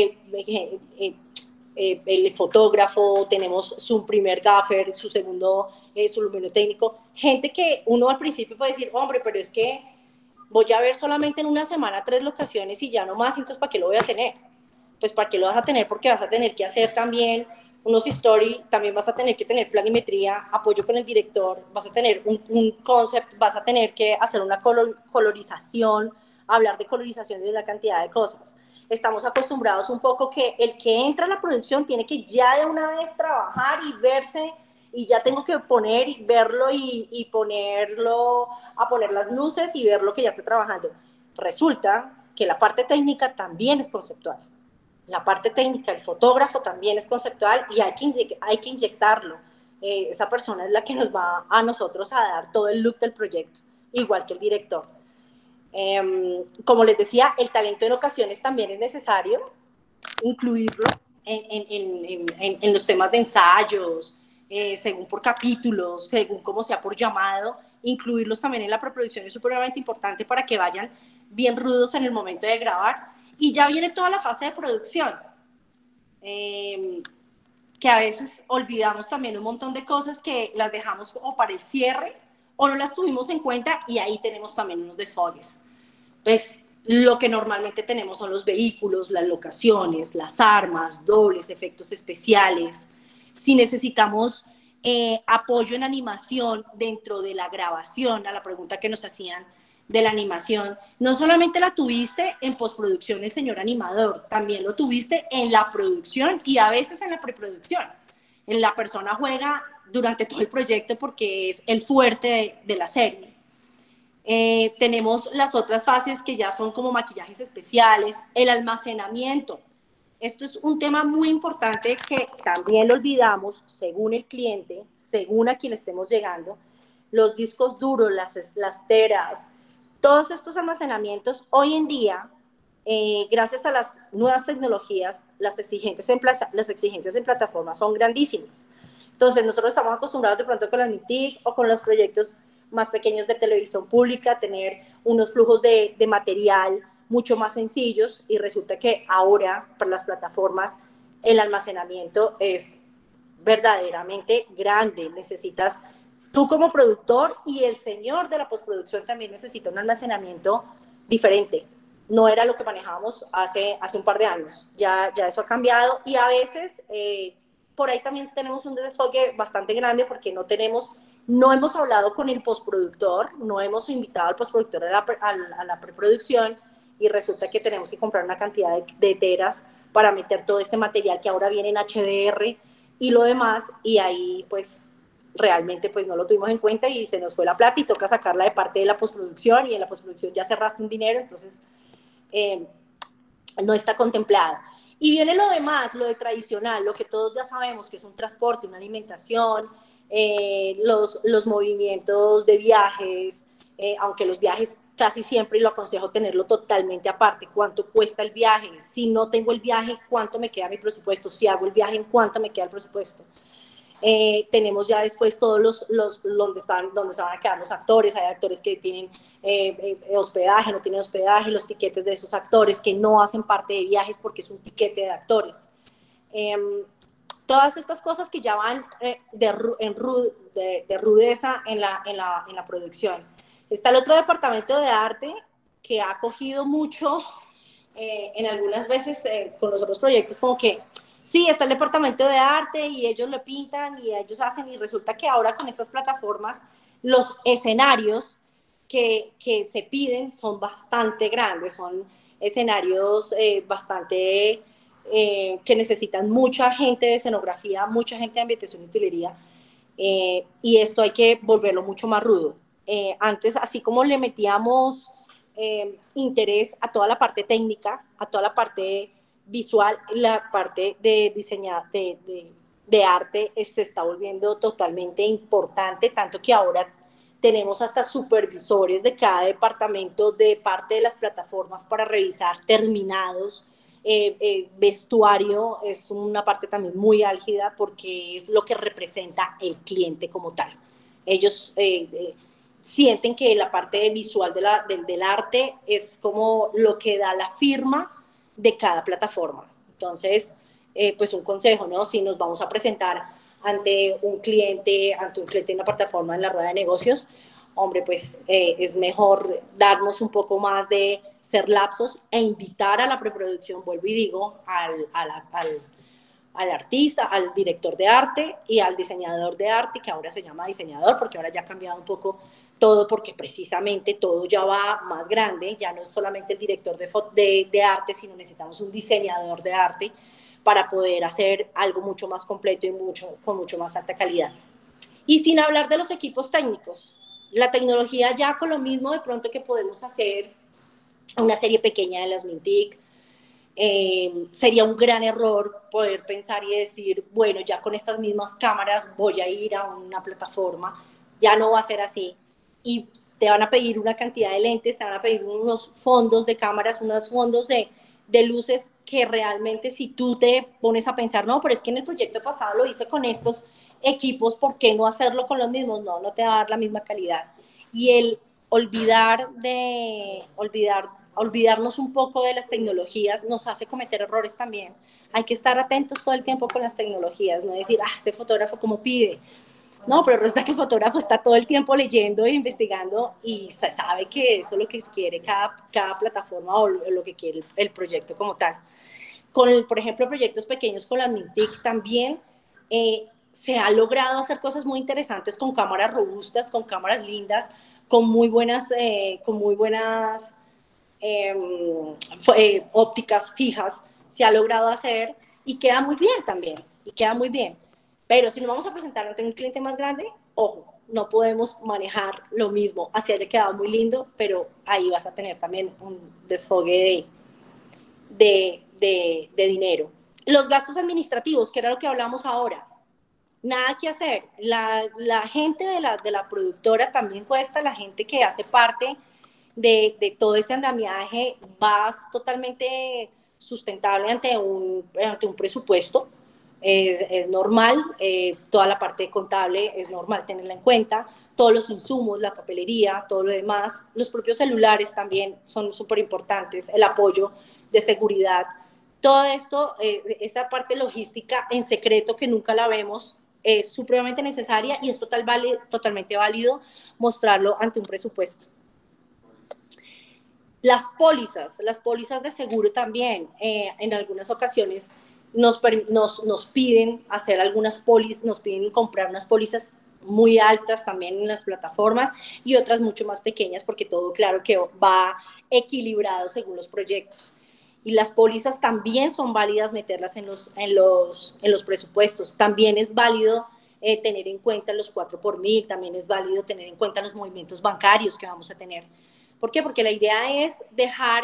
S6: el fotógrafo, tenemos su primer gaffer, su segundo, su luminotécnico, gente que uno al principio puede decir, hombre, pero es que voy a ver solamente en una semana 3 locaciones y ya no más, entonces ¿para qué lo voy a tener? Pues ¿para qué lo vas a tener? Porque vas a tener que hacer también unos story, también vas a tener que tener planimetría, apoyo con el director, vas a tener un concept, vas a tener que hacer una colorización, hablar de colorización y de una cantidad de cosas. Estamos acostumbrados un poco que el que entra a la producción tiene que ya de una vez trabajar y verse, y ya tengo que verlo y ponerlo, a poner las luces y ver lo que ya está trabajando. Resulta que la parte técnica también es conceptual. La parte técnica, el fotógrafo también es conceptual y hay que inyectarlo. Esa persona es la que nos va a nosotros a dar todo el look del proyecto, igual que el director. Como les decía, el talento en ocasiones también es necesario incluirlo en los temas de ensayos, según por capítulos, según como sea por llamado, incluirlos también en la preproducción es supremamente importante para que vayan bien rudos en el momento de grabar. Y ya viene toda la fase de producción, que a veces olvidamos también un montón de cosas que las dejamos como para el cierre o no las tuvimos en cuenta, y ahí tenemos también unos desfogues. Pues lo que normalmente tenemos son los vehículos, las locaciones, las armas, dobles, efectos especiales. Si necesitamos apoyo en animación dentro de la grabación, a la pregunta que nos hacían de la animación, no solamente la tuviste en postproducción el señor animador, también lo tuviste en la producción y a veces en la preproducción. La persona juega durante todo el proyecto porque es el fuerte de la serie. Tenemos las otras fases que ya son como maquillajes especiales, el almacenamiento. Esto es un tema muy importante que también lo olvidamos según el cliente, según a quien estemos llegando. Los discos duros, las teras, todos estos almacenamientos hoy en día, gracias a las nuevas tecnologías, las exigencias en plataformas son grandísimas. Entonces nosotros estamos acostumbrados de pronto con las MITIC o con los proyectos más pequeños de televisión pública, tener unos flujos de material mucho más sencillos, y resulta que ahora para las plataformas el almacenamiento es verdaderamente grande. Necesitas, tú como productor y el señor de la postproducción también necesita un almacenamiento diferente. No era lo que manejábamos hace un par de años, ya eso ha cambiado, y a veces por ahí también tenemos un desfogue bastante grande porque no hemos hablado con el postproductor, no hemos invitado al postproductor a la preproducción, y resulta que tenemos que comprar una cantidad de teras para meter todo este material que ahora viene en HDR y lo demás, y ahí pues realmente pues no lo tuvimos en cuenta y se nos fue la plata y toca sacarla de parte de la postproducción, y en la postproducción ya cerraste un dinero, entonces no está contemplado. Y viene lo demás, lo de tradicional, lo que todos ya sabemos que es un transporte, una alimentación, los movimientos de viajes, aunque los viajes casi siempre, y lo aconsejo tenerlo totalmente aparte, cuánto cuesta el viaje, si no tengo el viaje, cuánto me queda mi presupuesto, si hago el viaje, en cuánto me queda el presupuesto. Tenemos ya después todos donde se van a quedar los actores. Hay actores que tienen hospedaje, no tienen hospedaje, los tiquetes de esos actores que no hacen parte de viajes porque es un tiquete de actores. Todas estas cosas que ya van de rudeza en la producción. Está el otro departamento de arte que ha cogido mucho en algunas veces con los otros proyectos, como que sí, está el departamento de arte y ellos lo pintan y ellos hacen, y resulta que ahora con estas plataformas los escenarios que se piden son bastante grandes, son escenarios bastante que necesitan mucha gente de escenografía, mucha gente de ambientación y utilería, y esto hay que volverlo mucho más rudo. Antes, así como le metíamos interés a toda la parte técnica, a toda la parte visual, la parte de diseñar, de arte se está volviendo totalmente importante, tanto que ahora tenemos hasta supervisores de cada departamento de parte de las plataformas para revisar terminados. Vestuario es una parte también muy álgida porque es lo que representa el cliente como tal. Ellos sienten que la parte visual del arte es como lo que da la firma de cada plataforma. Entonces, pues un consejo, ¿no? Si nos vamos a presentar ante un cliente en la plataforma, en la rueda de negocios, hombre, pues es mejor darnos un poco más de ser lapsos e invitar a la preproducción, vuelvo y digo, al artista, al director de arte y al diseñador de arte, que ahora se llama diseñador, porque ahora ya ha cambiado un poco todo, porque precisamente todo ya va más grande, ya no es solamente el director de arte, sino necesitamos un diseñador de arte para poder hacer algo mucho más completo y con mucho más alta calidad. Y sin hablar de los equipos técnicos, la tecnología ya con lo mismo de pronto que podemos hacer una serie pequeña de las Mintic, sería un gran error poder pensar y decir, bueno, ya con estas mismas cámaras voy a ir a una plataforma, ya no va a ser así. Y te van a pedir una cantidad de lentes, te van a pedir unos fondos de cámaras, unos fondos de luces que realmente si tú te pones a pensar, no, pero es que en el proyecto pasado lo hice con estos equipos, ¿por qué no hacerlo con los mismos? No, no te va a dar la misma calidad. Y el olvidarnos un poco de las tecnologías nos hace cometer errores también. Hay que estar atentos todo el tiempo con las tecnologías, no decir, este fotógrafo como pide. No, pero resulta que el fotógrafo está todo el tiempo leyendo e investigando y sabe que eso es lo que quiere cada plataforma o lo que quiere el proyecto como tal. Por ejemplo, proyectos pequeños con la Mintic también se ha logrado hacer cosas muy interesantes con cámaras robustas, con cámaras lindas, con muy buenas ópticas fijas, se ha logrado hacer y queda muy bien también, y queda muy bien. Pero si nos vamos a presentar ante un cliente más grande, ojo, no podemos manejar lo mismo. Así haya quedado muy lindo, pero ahí vas a tener también un desfogue de dinero. Los gastos administrativos, que era lo que hablamos ahora, nada que hacer. La gente de la productora también cuesta, la gente que hace parte de todo ese andamiaje va totalmente sustentable ante un presupuesto. Es normal, toda la parte contable es normal tenerla en cuenta, todos los insumos, la papelería, todo lo demás, los propios celulares también son súper importantes, el apoyo de seguridad, todo esto, esa parte logística en secreto que nunca la vemos, es supremamente necesaria y es totalmente válido mostrarlo ante un presupuesto. Las pólizas de seguro también, en algunas ocasiones nos piden hacer algunas pólizas, nos piden comprar unas pólizas muy altas también en las plataformas y otras mucho más pequeñas porque todo claro que va equilibrado según los proyectos. Y las pólizas también son válidas meterlas en los presupuestos. También es válido tener en cuenta los 4x1000, también es válido tener en cuenta los movimientos bancarios que vamos a tener. ¿Por qué? Porque la idea es dejar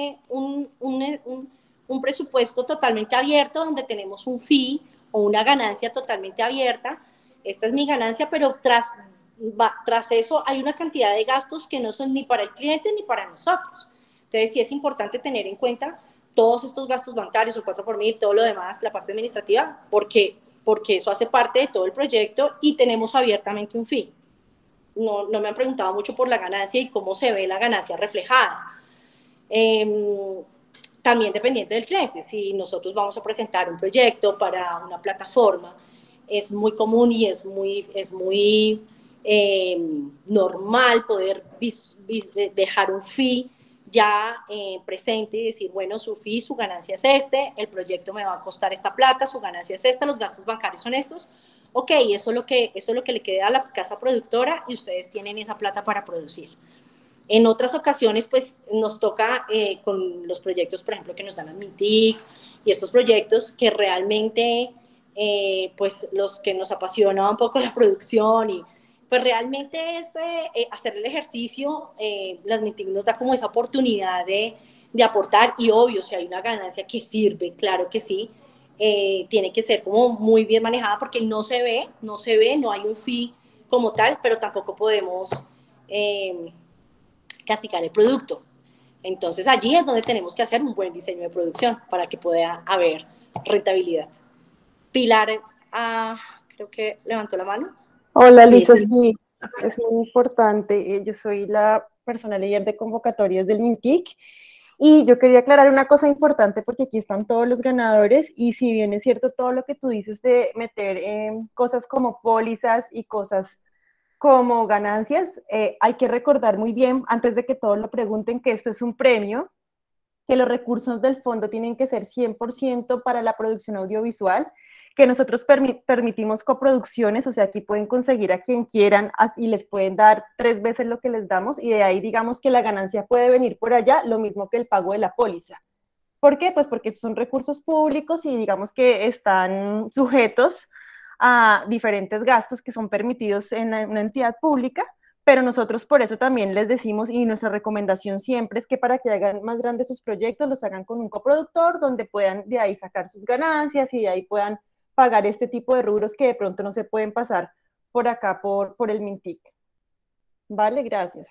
S6: un presupuesto totalmente abierto donde tenemos un fee o una ganancia totalmente abierta. Esta es mi ganancia, pero tras eso hay una cantidad de gastos que no son ni para el cliente ni para nosotros. Entonces sí es importante tener en cuenta todos estos gastos bancarios, el 4x1000, todo lo demás, la parte administrativa, porque eso hace parte de todo el proyecto y tenemos abiertamente un fee. No me han preguntado mucho por la ganancia y cómo se ve la ganancia reflejada. También dependiente del cliente, si nosotros vamos a presentar un proyecto para una plataforma, es muy común y es muy normal poder dejar un fee ya presente y decir, bueno, su fee, su ganancia es el proyecto me va a costar esta plata, su ganancia es esta, los gastos bancarios son estos. Ok, eso es lo que le queda a la casa productora y ustedes tienen esa plata para producir. En otras ocasiones, pues, nos toca con los proyectos, por ejemplo, que nos dan la Mintic y estos proyectos que realmente, pues, los que nos apasiona un poco la producción y, pues, realmente es hacer el ejercicio, las Mintic nos da como esa oportunidad de aportar y, obvio, si hay una ganancia que sirve, claro que sí, tiene que ser como muy bien manejada porque no se ve, no hay un fee como tal, pero tampoco podemos castigar el producto. Entonces allí es donde tenemos que hacer un buen diseño de producción para que pueda haber rentabilidad. Pilar, creo que levantó la mano.
S11: Hola, Lisa, sí, es muy importante. Yo soy la persona líder de convocatorias del Mintic y yo quería aclarar una cosa importante porque aquí están todos los ganadores y si bien es cierto todo lo que tú dices de meter cosas como pólizas y cosas como ganancias, hay que recordar muy bien, antes de que todos lo pregunten, que esto es un premio, que los recursos del fondo tienen que ser 100% para la producción audiovisual, que nosotros permitimos coproducciones, o sea, aquí pueden conseguir a quien quieran y les pueden dar 3 veces lo que les damos y de ahí digamos que la ganancia puede venir por allá, lo mismo que el pago de la póliza. ¿Por qué? Pues porque son recursos públicos y digamos que están sujetos a diferentes gastos que son permitidos en una entidad pública, pero nosotros por eso también les decimos y nuestra recomendación siempre es que para que hagan más grandes sus proyectos los hagan con un coproductor donde puedan de ahí sacar sus ganancias y de ahí puedan pagar este tipo de rubros que de pronto no se pueden pasar por acá por el Mintic. Vale, gracias.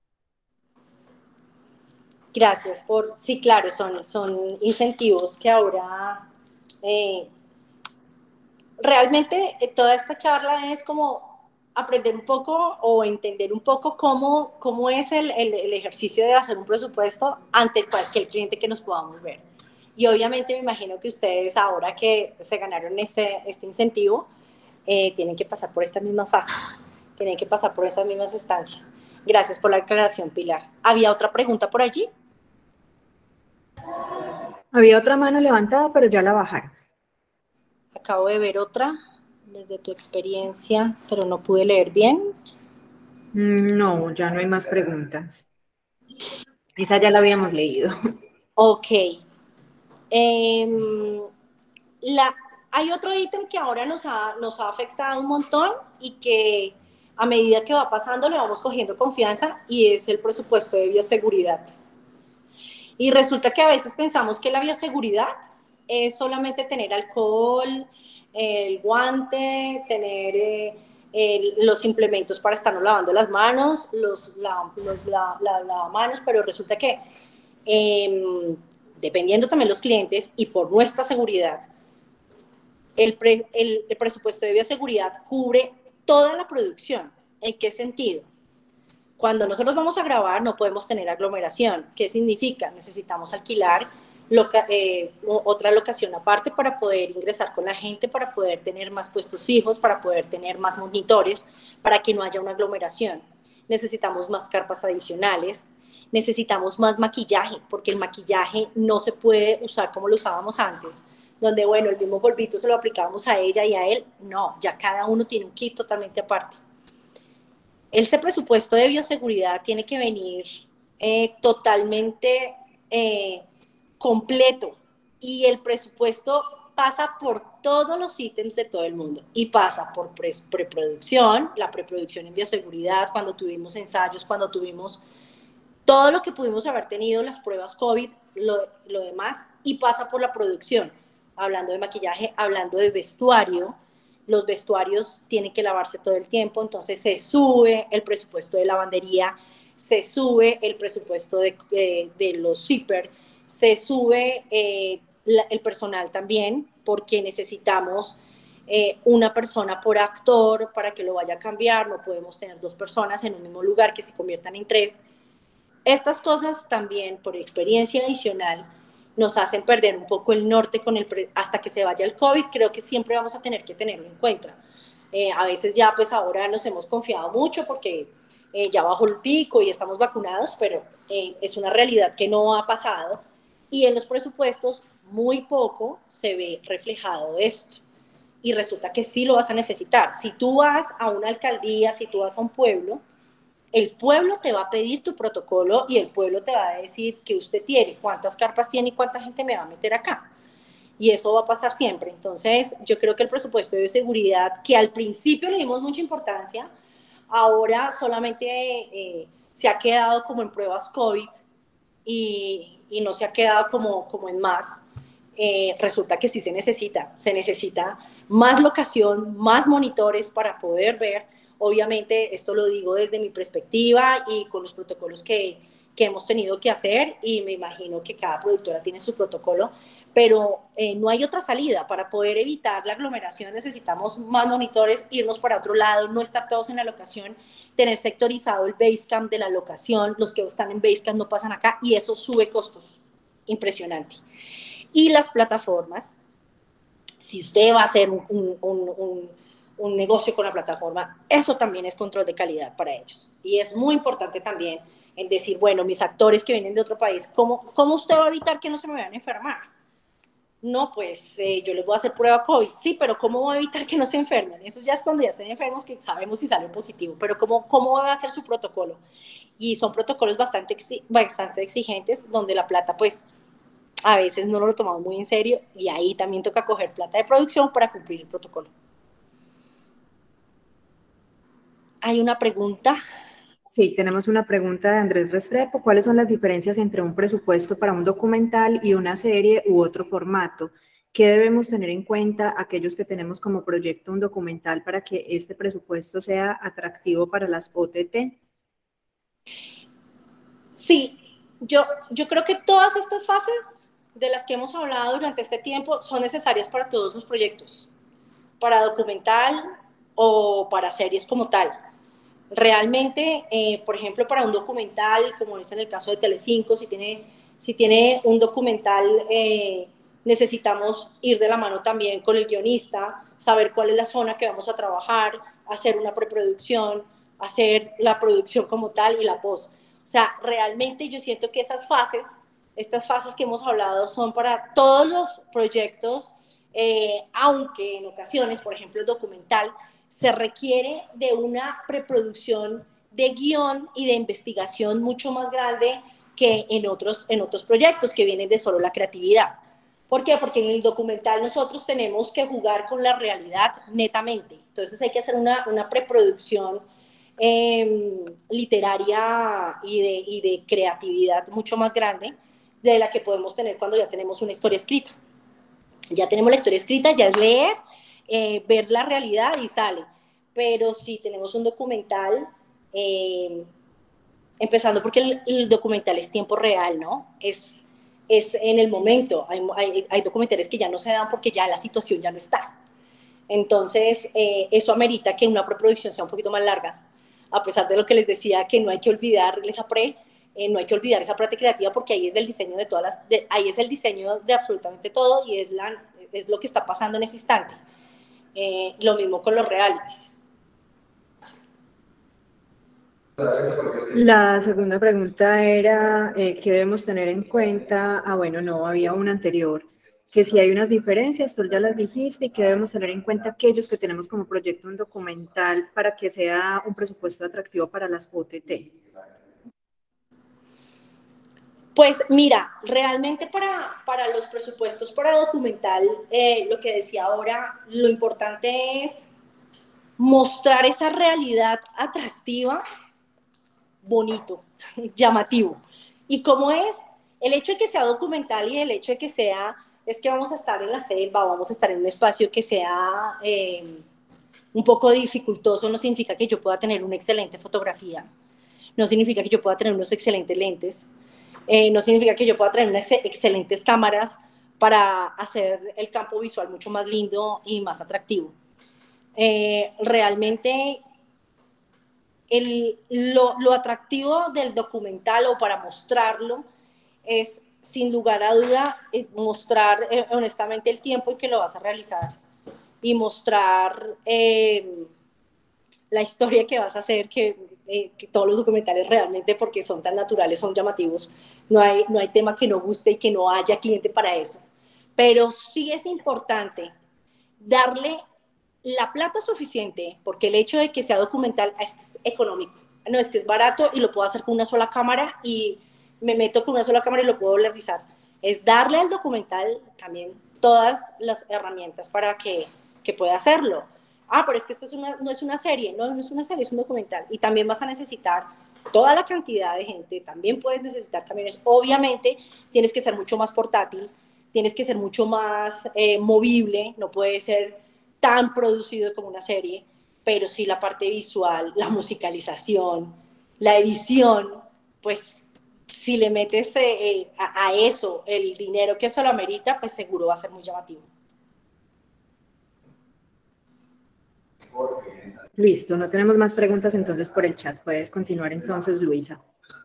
S6: Gracias por, sí, claro, son incentivos que ahora realmente toda esta charla es como aprender un poco o entender un poco cómo es el ejercicio de hacer un presupuesto ante cualquier cliente que nos podamos ver. Y obviamente me imagino que ustedes ahora que se ganaron este incentivo, tienen que pasar por estas mismas fases, tienen que pasar por estas mismas instancias. Gracias por la aclaración, Pilar. ¿Había otra pregunta por allí?
S1: Había otra mano levantada, pero ya la bajaron.
S6: Acabo de ver otra, desde tu experiencia, pero no pude leer bien.
S1: No, ya no hay más preguntas. Esa ya la habíamos leído.
S6: Ok. Hay otro ítem que ahora nos ha afectado un montón y que a medida que va pasando le vamos cogiendo confianza, y es el presupuesto de bioseguridad. Y resulta que a veces pensamos que la bioseguridad es solamente tener alcohol, el guante, tener los implementos para estarnos lavando las manos, los lavamanos, pero resulta que dependiendo también los clientes y por nuestra seguridad, el presupuesto de bioseguridad cubre toda la producción. ¿En qué sentido? Cuando nosotros vamos a grabar no podemos tener aglomeración. ¿Qué significa? Necesitamos alquilar otra locación aparte para poder ingresar con la gente, para poder tener más puestos fijos, para poder tener más monitores, para que no haya una aglomeración. Necesitamos más carpas adicionales, necesitamos más maquillaje, porque el maquillaje no se puede usar como lo usábamos antes, donde, bueno, el mismo polvito se lo aplicábamos a ella y a él. No, ya cada uno tiene un kit totalmente aparte. Este presupuesto de bioseguridad tiene que venir totalmente completo, y el presupuesto pasa por todos los ítems de todo el mundo y pasa por preproducción, la preproducción en bioseguridad, cuando tuvimos ensayos, cuando tuvimos todo lo que pudimos haber tenido, las pruebas COVID, lo demás, y pasa por la producción, hablando de maquillaje, hablando de vestuario. Los vestuarios tienen que lavarse todo el tiempo, entonces se sube el presupuesto de lavandería, se sube el presupuesto de los zipper, se sube el personal también, porque necesitamos una persona por actor para que lo vaya a cambiar, no podemos tener 2 personas en un mismo lugar que se conviertan en 3. Estas cosas también, por experiencia adicional, nos hacen perder un poco el norte hasta que se vaya el COVID. Creo que siempre vamos a tener que tenerlo en cuenta. A veces ya pues ahora nos hemos confiado mucho porque ya bajó el pico y estamos vacunados, pero es una realidad que no ha pasado, y en los presupuestos muy poco se ve reflejado esto, y resulta que sí lo vas a necesitar. Si tú vas a una alcaldía, si tú vas a un pueblo, el pueblo te va a pedir tu protocolo y el pueblo te va a decir qué usted tiene, cuántas carpas tiene y cuánta gente me va a meter acá. Y eso va a pasar siempre. Entonces, yo creo que el presupuesto de seguridad, que al principio le dimos mucha importancia, ahora solamente se ha quedado como en pruebas COVID y no se ha quedado como en más. Resulta que sí se necesita más locación, más monitores para poder ver. Obviamente, esto lo digo desde mi perspectiva y con los protocolos que hemos tenido que hacer, y me imagino que cada productora tiene su protocolo, pero no hay otra salida. Para poder evitar la aglomeración necesitamos más monitores, irnos para otro lado, no estar todos en la locación, tener sectorizado el Basecamp de la locación. Los que están en Basecamp no pasan acá, y eso sube costos impresionante. Y las plataformas, si usted va a hacer un negocio con la plataforma, eso también es control de calidad para ellos. Y es muy importante también el decir, bueno, mis actores que vienen de otro país, ¿cómo usted va a evitar que no se me vayan a enfermar? No, pues yo les voy a hacer prueba COVID. Sí, pero ¿cómo va a evitar que no se enfermen? Eso ya es cuando ya estén enfermos, que sabemos si salen positivo. Pero ¿cómo va a ser su protocolo? Y son protocolos bastante exigentes, donde la plata, pues, a veces no lo tomamos muy en serio, y ahí también toca coger plata de producción para cumplir el protocolo. ¿Hay una pregunta?
S1: Sí, tenemos una pregunta de Andrés Restrepo. ¿Cuáles son las diferencias entre un presupuesto para un documental y una serie u otro formato? ¿Qué debemos tener en cuenta aquellos que tenemos como proyecto un documental para que este presupuesto sea atractivo para las OTT?
S6: Sí, yo creo que todas estas fases de las que hemos hablado durante este tiempo son necesarias para todos los proyectos, para documental o para series como tal. Realmente, por ejemplo, para un documental, como es en el caso de Telecinco, si tiene un documental, necesitamos ir de la mano también con el guionista, saber cuál es la zona que vamos a trabajar, hacer una preproducción, hacer la producción como tal y la post. O sea, realmente yo siento que estas fases que hemos hablado son para todos los proyectos, aunque en ocasiones, por ejemplo, el documental, se requiere de una preproducción de guión y de investigación mucho más grande que en otros proyectos que vienen de solo la creatividad. ¿Por qué? Porque en el documental nosotros tenemos que jugar con la realidad netamente. Entonces hay que hacer una preproducción literaria y de creatividad mucho más grande de la que podemos tener cuando ya tenemos una historia escrita. Ya tenemos la historia escrita, ya es leer, ver la realidad y sale. Pero si tenemos un documental, empezando porque el documental es tiempo real, ¿no? Es en el momento. Hay documentales que ya no se dan porque ya la situación ya no está. Entonces, eso amerita que una preproducción sea un poquito más larga, a pesar de lo que les decía, que no hay que olvidar no hay que olvidar esa parte creativa, porque ahí es el diseño ahí es el diseño de absolutamente todo y es lo que está pasando en ese instante. Lo mismo con los realities.
S1: La segunda pregunta era, ¿qué debemos tener en cuenta? Bueno, no, había una anterior, que si hay unas diferencias, tú ya las dijiste, y que debemos tener en cuenta aquellos que tenemos como proyecto un documental para que sea un presupuesto atractivo para las OTT.
S6: Pues mira, realmente para los presupuestos para documental, lo que decía ahora, lo importante es mostrar esa realidad atractiva, bonito, llamativo. Y como es el hecho de que sea documental y el hecho de que es que vamos a estar en la selva, vamos a estar en un espacio que sea un poco dificultoso, no significa que yo pueda tener una excelente fotografía, no significa que yo pueda tener unos excelentes lentes, no significa que yo pueda tener unas excelentes cámaras para hacer el campo visual mucho más lindo y más atractivo. Realmente lo atractivo del documental, o para mostrarlo, es sin lugar a duda mostrar honestamente el tiempo en que lo vas a realizar y mostrar la historia que vas a hacer, que todos los documentales realmente, porque son tan naturales, son llamativos, no hay tema que no guste y que no haya cliente para eso. Pero sí es importante darle la plata suficiente, porque el hecho de que sea documental es económico. No, es que es barato y lo puedo hacer con una sola cámara y me meto con una sola cámara y lo puedo realizar. Es darle al documental también todas las herramientas para que pueda hacerlo. Pero es que esto no es una serie, no es una serie, es un documental. Y también vas a necesitar toda la cantidad de gente, también puedes necesitar camiones. Obviamente tienes que ser mucho más portátil, tienes que ser mucho más movible, no puede ser tan producido como una serie, pero sí la parte visual, la musicalización, la edición, pues si le metes a eso el dinero que eso lo amerita, pues seguro va a ser muy llamativo.
S1: Listo, no tenemos más preguntas entonces por el chat. Puedes continuar entonces, Luisa.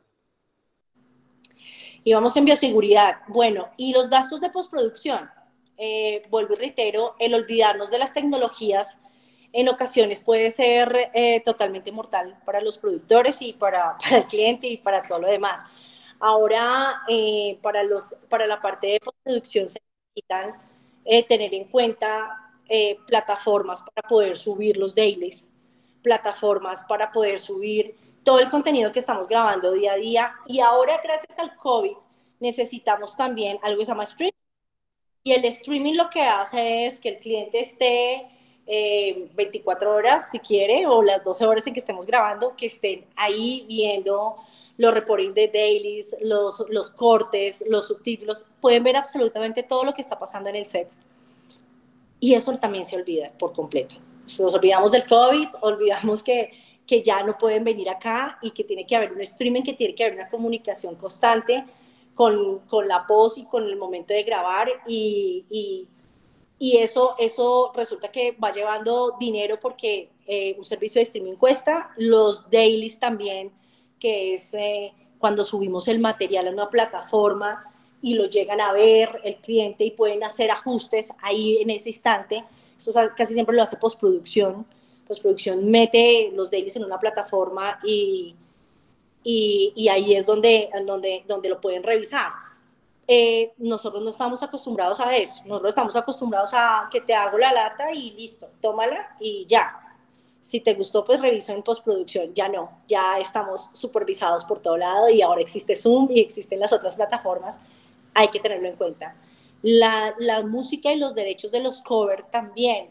S6: Y vamos en bioseguridad. Bueno, y los gastos de postproducción. Vuelvo y reitero, el olvidarnos de las tecnologías en ocasiones puede ser totalmente mortal para los productores y para el cliente y para todo lo demás. Ahora, para la parte de postproducción se necesitan tener en cuenta plataformas para poder subir los dailies, plataformas para poder subir todo el contenido que estamos grabando día a día. Y ahora, gracias al COVID, necesitamos también algo que se llama streaming. Y el streaming lo que hace es que el cliente esté 24 horas, si quiere, o las 12 horas en que estemos grabando, que estén ahí viendo los reporting de dailies, los cortes, los subtítulos. Pueden ver absolutamente todo lo que está pasando en el set. Y eso también se olvida por completo. Nos olvidamos del COVID, olvidamos que que ya no pueden venir acá y que tiene que haber un streaming, que tiene que haber una comunicación constante con la post y con el momento de grabar y eso resulta que va llevando dinero porque un servicio de streaming cuesta, los dailies también, que es cuando subimos el material a una plataforma y lo llegan a ver el cliente y pueden hacer ajustes ahí en ese instante. Eso casi siempre lo hace postproducción. Postproducción mete los dailies en una plataforma y ahí es donde lo pueden revisar. Nosotros no estamos acostumbrados a eso. Nosotros estamos acostumbrados a que te hago la lata y listo, tómala y ya. Si te gustó, pues reviso en postproducción. Ya no, ya estamos supervisados por todo lado y ahora existe Zoom y existen las otras plataformas. Hay que tenerlo en cuenta. La música y los derechos de los covers también.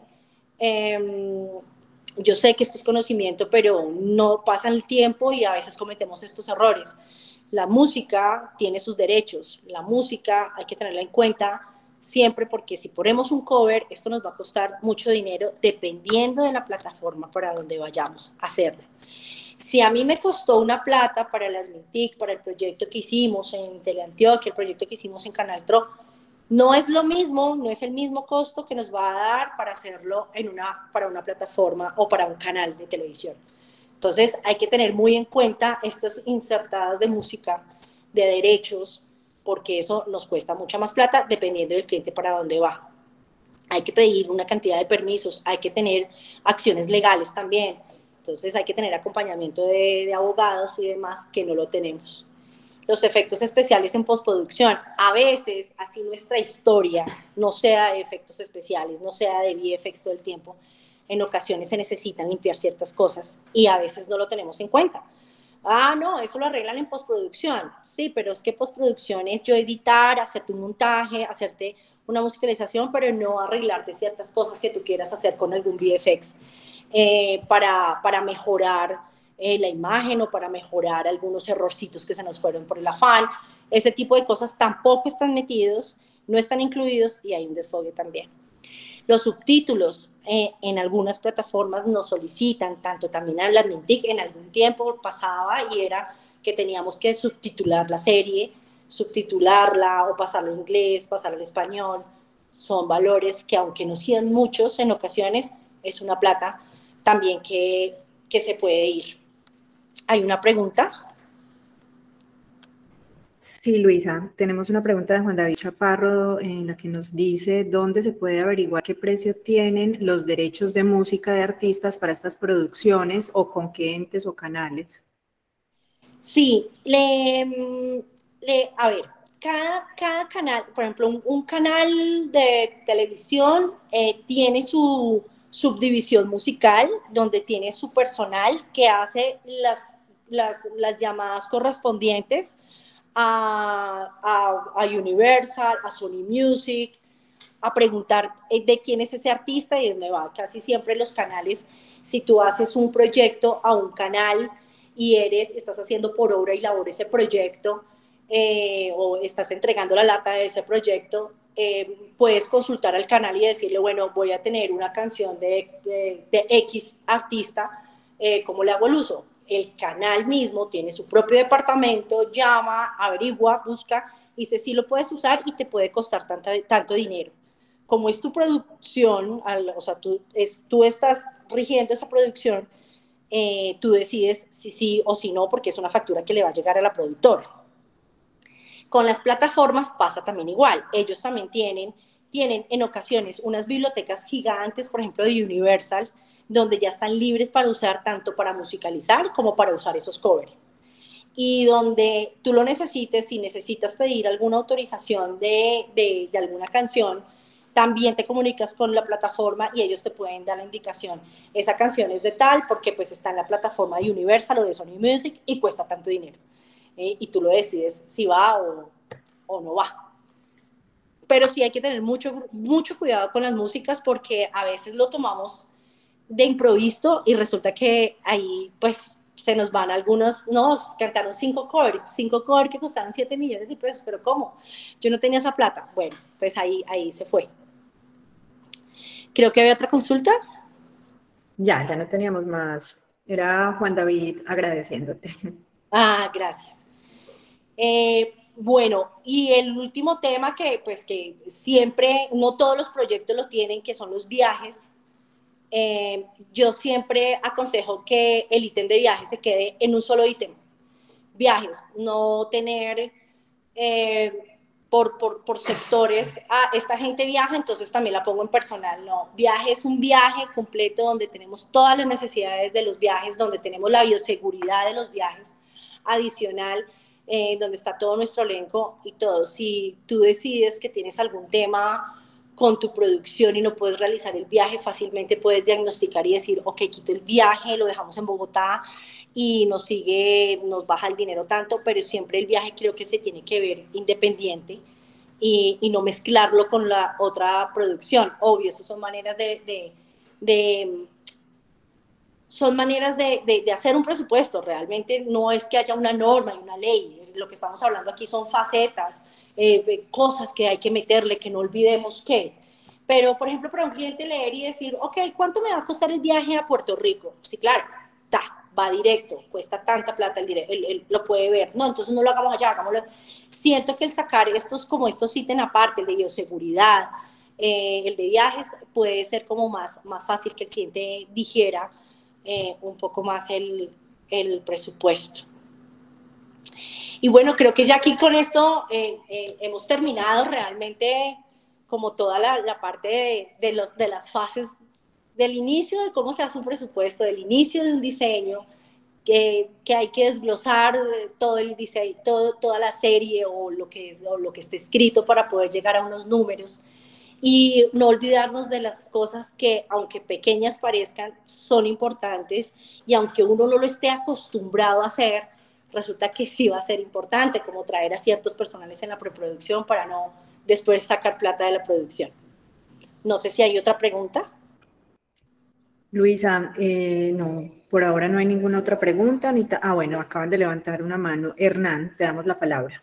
S6: Yo sé que esto es conocimiento, pero no pasa el tiempo y a veces cometemos estos errores. La música tiene sus derechos. La música hay que tenerla en cuenta siempre porque si ponemos un cover, esto nos va a costar mucho dinero dependiendo de la plataforma para donde vayamos a hacerlo. Si a mí me costó una plata para las Mintic, para el proyecto que hicimos en Teleantioquia, el proyecto que hicimos en Canal Tro, no es lo mismo, no es el mismo costo que nos va a dar para hacerlo para una plataforma o para un canal de televisión. Entonces hay que tener muy en cuenta estas insertadas de música, de derechos, porque eso nos cuesta mucha más plata dependiendo del cliente para dónde va. Hay que pedir una cantidad de permisos, hay que tener acciones legales también. Entonces hay que tener acompañamiento de abogados y demás que no lo tenemos. Los efectos especiales en postproducción. A veces, así nuestra historia no sea de efectos especiales, no sea de VFX todo el tiempo, en ocasiones se necesitan limpiar ciertas cosas y a veces no lo tenemos en cuenta. Ah, no, eso lo arreglan en postproducción. Sí, pero es que postproducción es yo editar, hacerte un montaje, hacerte una musicalización, pero no arreglarte ciertas cosas que tú quieras hacer con algún VFX para mejorar la imagen o para mejorar algunos errorcitos que se nos fueron por el afán. Ese tipo de cosas tampoco están metidos, no están incluidos y hay un desfogue también. Los subtítulos en algunas plataformas nos solicitan, tanto también a la Mintic, en algún tiempo pasaba y era que teníamos que subtitular la serie, subtitularla o pasarla en inglés, pasarla en español. Son valores que aunque no sean muchos en ocasiones, es una plata también que se puede ir. ¿Hay una pregunta?
S1: Sí, Luisa, tenemos una pregunta de Juan David Chaparro en la que nos dice ¿dónde se puede averiguar qué precio tienen los derechos de música de artistas para estas producciones o con qué entes o canales?
S6: Sí, a ver, cada canal, por ejemplo, un canal de televisión tiene su subdivisión musical donde tiene su personal que hace las llamadas correspondientes a Universal, a Sony Music, a preguntar de quién es ese artista y dónde va. Casi siempre los canales, si tú haces un proyecto a un canal y estás haciendo por obra y labor ese proyecto o estás entregando la lata de ese proyecto, puedes consultar al canal y decirle, bueno, voy a tener una canción de X artista, ¿cómo le hago el uso? El canal mismo tiene su propio departamento, llama, averigua, busca y dice si lo puedes usar y te puede costar tanto dinero. Como es tu producción, o sea, tú estás rigiendo esa producción, tú decides si sí o si no, porque es una factura que le va a llegar a la productora. Con las plataformas pasa también igual. Ellos también tienen en ocasiones unas bibliotecas gigantes, por ejemplo, de Universal, donde ya están libres para usar tanto para musicalizar como para usar esos covers. Y donde tú lo necesites, si necesitas pedir alguna autorización de alguna canción, también te comunicas con la plataforma y ellos te pueden dar la indicación. Esa canción es de tal porque pues está en la plataforma de Universal o de Sony Music y cuesta tanto dinero. Y tú lo decides si va o no va. Pero sí hay que tener mucho cuidado con las músicas porque a veces lo tomamos de improviso y resulta que ahí pues se nos van algunos, cantaron 5 covers que costaron 7 millones de pesos, pero ¿cómo? Yo no tenía esa plata. Bueno, pues ahí se fue. Creo que había otra consulta.
S1: Ya no teníamos más Era Juan David agradeciéndote.
S6: Ah, gracias. Bueno, y el último tema que siempre, no todos los proyectos lo tienen, que son los viajes. Yo siempre aconsejo que el ítem de viajes se quede en un solo ítem. Viajes, no tener por sectores, esta gente viaja, entonces también la pongo en personal. No, viaje es un viaje completo donde tenemos todas las necesidades de los viajes, donde tenemos la bioseguridad de los viajes adicional, donde está todo nuestro elenco y todo. Si tú decides que tienes algún tema con tu producción y no puedes realizar el viaje, fácilmente puedes diagnosticar y decir, ok, quito el viaje, lo dejamos en Bogotá y nos baja el dinero tanto, pero siempre el viaje creo que se tiene que ver independiente y no mezclarlo con la otra producción. Obvio, esas son maneras son maneras de hacer un presupuesto. Realmente no es que haya una norma y una ley. Lo que estamos hablando aquí son facetas, cosas que hay que meterle, que no olvidemos que. Pero, por ejemplo, para un cliente leer y decir, ok, ¿cuánto me va a costar el viaje a Puerto Rico? Sí, claro, va directo, cuesta tanta plata, él lo puede ver. No, entonces no lo hagamos allá, hagámoslo. Siento que el sacar estos ítems aparte, el de bioseguridad, el de viajes, puede ser como más fácil que el cliente digiera un poco más el presupuesto. Y bueno, creo que ya aquí con esto hemos terminado realmente como toda la parte de las fases del inicio de cómo se hace un presupuesto, del inicio de un diseño, que hay que desglosar todo el diseño, toda la serie o lo que esté escrito para poder llegar a unos números. Y no olvidarnos de las cosas que, aunque pequeñas parezcan, son importantes, y aunque uno no lo esté acostumbrado a hacer, resulta que sí va a ser importante, como traer a ciertos personales en la preproducción para no después sacar plata de la producción. No sé si hay otra pregunta.
S1: Luisa, no, por ahora no hay ninguna otra pregunta. Bueno, acaban de levantar una mano. Hernán, te damos la palabra.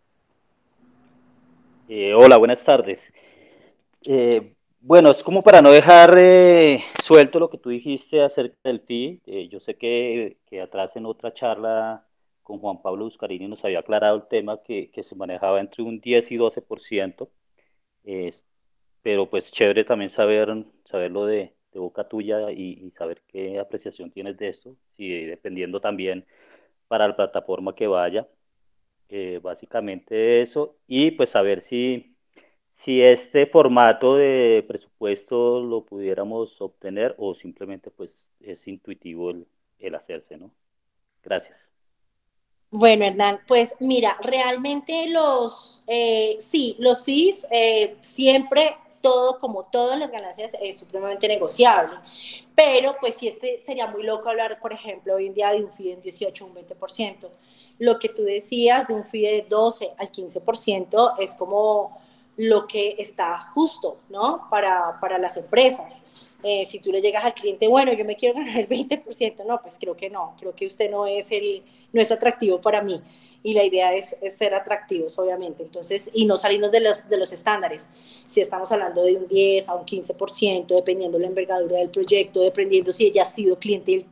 S2: Hola, buenas tardes. Bueno, es como para no dejar suelto lo que tú dijiste acerca del fee. Yo sé que atrás en otra charla con Juan Pablo Buscarini nos había aclarado el tema que se manejaba entre un 10 y 12%, pero pues chévere también saberlo de boca tuya y saber qué apreciación tienes de esto, y dependiendo también para la plataforma que vaya, básicamente eso, y pues saber si este formato de presupuesto lo pudiéramos obtener o simplemente pues es intuitivo el hacerse, ¿no? Gracias.
S6: Bueno, Hernán, pues mira, realmente los fees siempre, como todo en las ganancias, es supremamente negociable, pero pues sí, sería muy loco hablar, por ejemplo, hoy en día de un fee de 18 o un 20%. Lo que tú decías de un fee de 12 al 15% es como lo que está justo, ¿no? Para las empresas. Si tú le llegas al cliente, bueno, yo me quiero ganar el 20%, no, pues creo que no, creo que usted no es atractivo para mí, y la idea es ser atractivos, obviamente. Entonces, y no salirnos de los estándares. Si estamos hablando de un 10 a un 15%, dependiendo la envergadura del proyecto, dependiendo si ella ha sido cliente,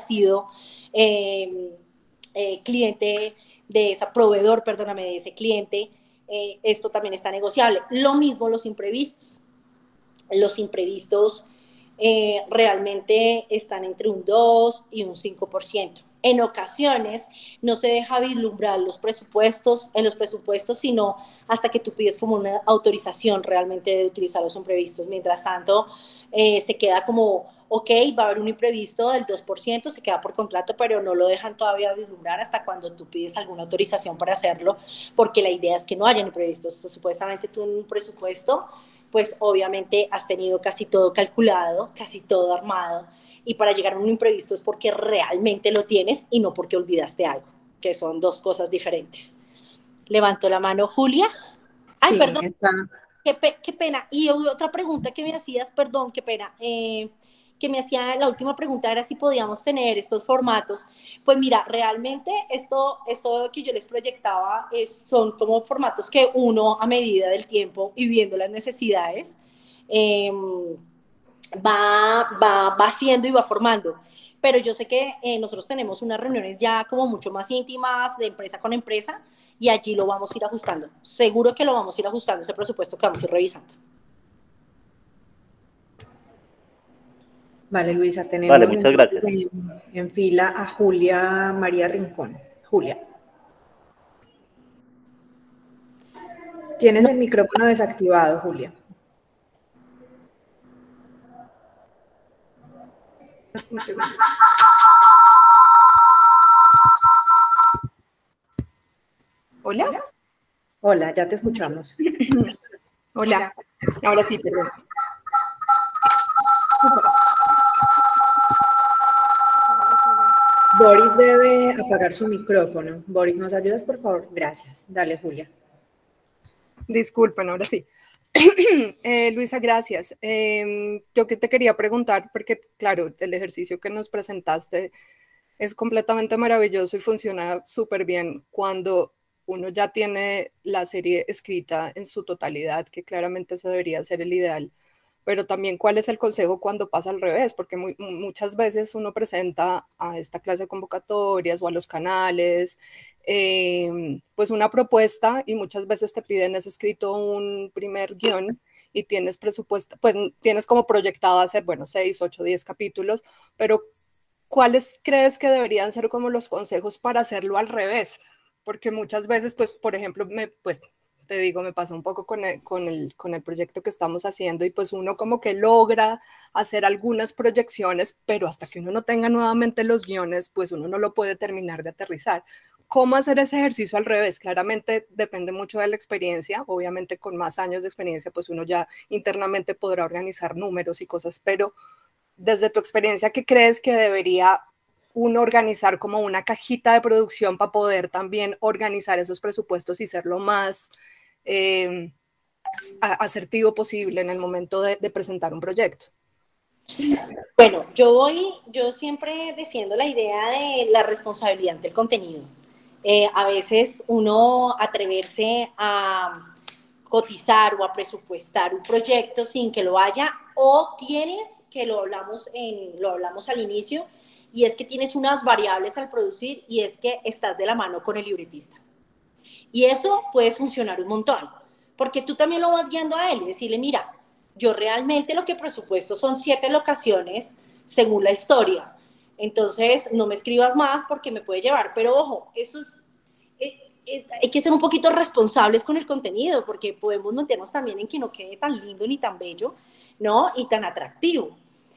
S6: cliente de ese proveedor, perdóname, de ese cliente, esto también está negociable. Lo mismo los imprevistos. Los imprevistos realmente están entre un 2 y un 5%. En ocasiones no se deja vislumbrar en los presupuestos, sino hasta que tú pides como una autorización realmente de utilizar los imprevistos. Mientras tanto, se queda como, ok, va a haber un imprevisto del 2%, se queda por contrato, pero no lo dejan todavía vislumbrar hasta cuando tú pides alguna autorización para hacerlo, porque la idea es que no haya imprevistos. Supuestamente tú en un presupuesto, pues obviamente has tenido casi todo calculado, casi todo armado, y para llegar a un imprevisto es porque realmente lo tienes y no porque olvidaste algo, que son dos cosas diferentes. Levantó la mano Julia. Ay, sí, perdón, qué pena. Y otra pregunta que me hacías, perdón, qué pena, que me hacía, la última pregunta era si podíamos tener estos formatos. Pues mira, realmente esto que yo les proyectaba son como formatos que uno, a medida del tiempo y viendo las necesidades, va haciendo y va formando. pero yo sé que nosotros tenemos unas reuniones ya como mucho más íntimas de empresa con empresa y allí lo vamos a ir ajustando. Seguro que lo vamos a ir ajustando, ese presupuesto que vamos a ir revisando.
S1: Vale, Luisa, tenemos
S2: Vale, muchas gracias.
S1: en fila a Julia María Rincón. Julia. Tienes el micrófono desactivado, Julia. Un segundo.
S12: ¿Hola?
S1: Hola, ya te escuchamos.
S12: Hola. Ahora sí, perdón.
S1: Boris debe apagar su micrófono. Boris, ¿nos ayudas, por favor? Gracias. Dale, Julia.
S12: Disculpen, ahora sí. Luisa, gracias. Yo que te quería preguntar, porque claro, el ejercicio que nos presentaste es completamente maravilloso y funciona súper bien cuando uno ya tiene la serie escrita en su totalidad, que claramente eso debería ser el ideal. Pero también, ¿cuál es el consejo cuando pasa al revés? Porque muchas veces uno presenta a esta clase de convocatorias o a los canales, pues una propuesta y muchas veces te piden, has escrito un primer guión y tienes presupuesto, pues tienes como proyectado hacer, bueno, 6, 8, 10 capítulos, pero ¿cuáles crees que deberían ser como los consejos para hacerlo al revés? Porque muchas veces, pues, por ejemplo, te digo, me pasó un poco con el proyecto que estamos haciendo y pues uno como que logra hacer algunas proyecciones, pero hasta que uno no tenga nuevamente los guiones, pues uno no lo puede terminar de aterrizar. ¿Cómo hacer ese ejercicio al revés? Claramente depende mucho de la experiencia, obviamente con más años de experiencia, pues uno ya internamente podrá organizar números y cosas, pero desde tu experiencia, ¿qué crees que debería uno organizar como una cajita de producción para poder también organizar esos presupuestos y ser lo más asertivo posible en el momento de presentar un proyecto?
S6: Bueno, yo siempre defiendo la idea de la responsabilidad del contenido. A veces uno atreverse a cotizar o a presupuestar un proyecto sin que lo haya, o tienes que lo hablamos al inicio, y es que tienes unas variables al producir y es que estás de la mano con el libretista. Y eso puede funcionar un montón, porque tú también lo vas guiando a él y decirle, mira, yo realmente lo que presupuesto son 7 locaciones según la historia. Entonces, no me escribas más porque me puede llevar. Pero ojo, eso es, hay que ser un poquito responsables con el contenido, porque podemos meternos también en que no quede tan lindo ni tan bello, ¿no? Y tan atractivo.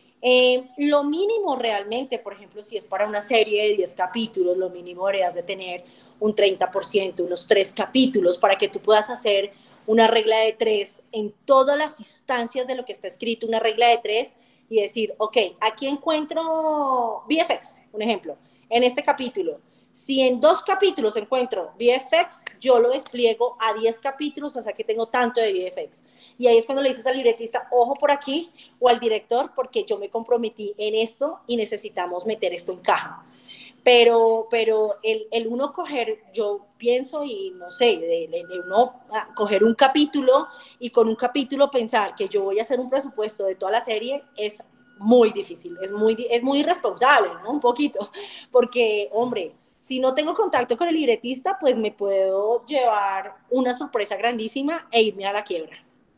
S6: Lo mínimo realmente, por ejemplo, si es para una serie de 10 capítulos, lo mínimo deberías de tener un 30%, unos 3 capítulos, para que tú puedas hacer una regla de 3 en todas las instancias de lo que está escrito, una regla de 3, y decir, ok, aquí encuentro VFX, un ejemplo, en este capítulo. Si en 2 capítulos encuentro VFX, yo lo despliego a 10 capítulos, o sea que tengo tanto de VFX. Y ahí es cuando le dices al libretista, ojo por aquí, o al director, porque yo me comprometí en esto y necesitamos meter esto en caja. Pero el uno coger, yo pienso, y no sé, de uno coger un capítulo y con un capítulo pensar que yo voy a hacer un presupuesto de toda la serie es muy difícil, es muy irresponsable, ¿no? Un poquito, porque, hombre, si no tengo contacto con el libretista, pues me puedo llevar una sorpresa grandísima e irme a la quiebra.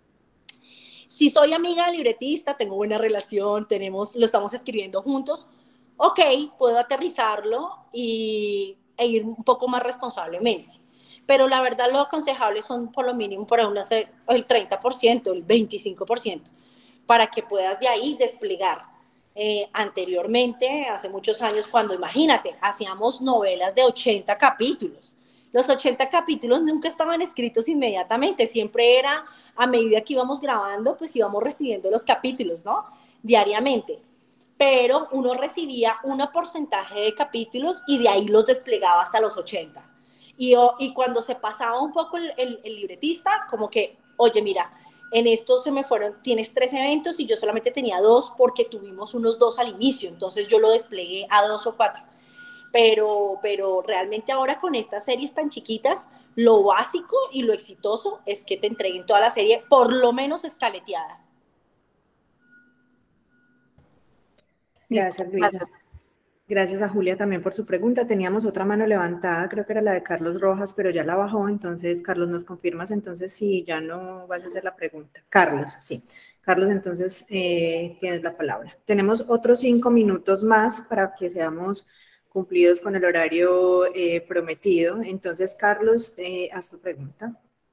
S6: Si soy amiga del libretista, tengo buena relación, lo estamos escribiendo juntos, ok, puedo aterrizarlo e ir un poco más responsablemente. Pero la verdad, lo aconsejable son por lo mínimo para uno hacer el 30%, el 25%, para que puedas de ahí desplegar. Anteriormente, hace muchos años, cuando imagínate, hacíamos novelas de 80 capítulos. Los 80 capítulos nunca estaban escritos inmediatamente, siempre era a medida que íbamos grabando, pues íbamos recibiendo los capítulos, ¿no? Diariamente. Pero uno recibía un porcentaje de capítulos y de ahí los desplegaba hasta los 80. Y cuando se pasaba un poco el libretista, como que, oye, mira, en esto se me fueron, tienes 3 eventos y yo solamente tenía 2 porque tuvimos unos 2 al inicio, entonces yo lo desplegué a 2 o 4. Pero realmente ahora con estas series tan chiquitas, lo básico y lo exitoso es que te entreguen toda la serie, por lo menos escaleteada.
S1: Gracias, Luisa. Gracias a Julia también por su pregunta. Teníamos otra mano levantada, creo que era la de Carlos Rojas, pero ya la bajó. Entonces, Carlos, ¿nos confirmas entonces si ya no vas a hacer la pregunta? Carlos, sí. Carlos, entonces tienes la palabra. Tenemos otros 5 minutos más para que seamos cumplidos con el horario prometido. Entonces, Carlos, haz tu pregunta.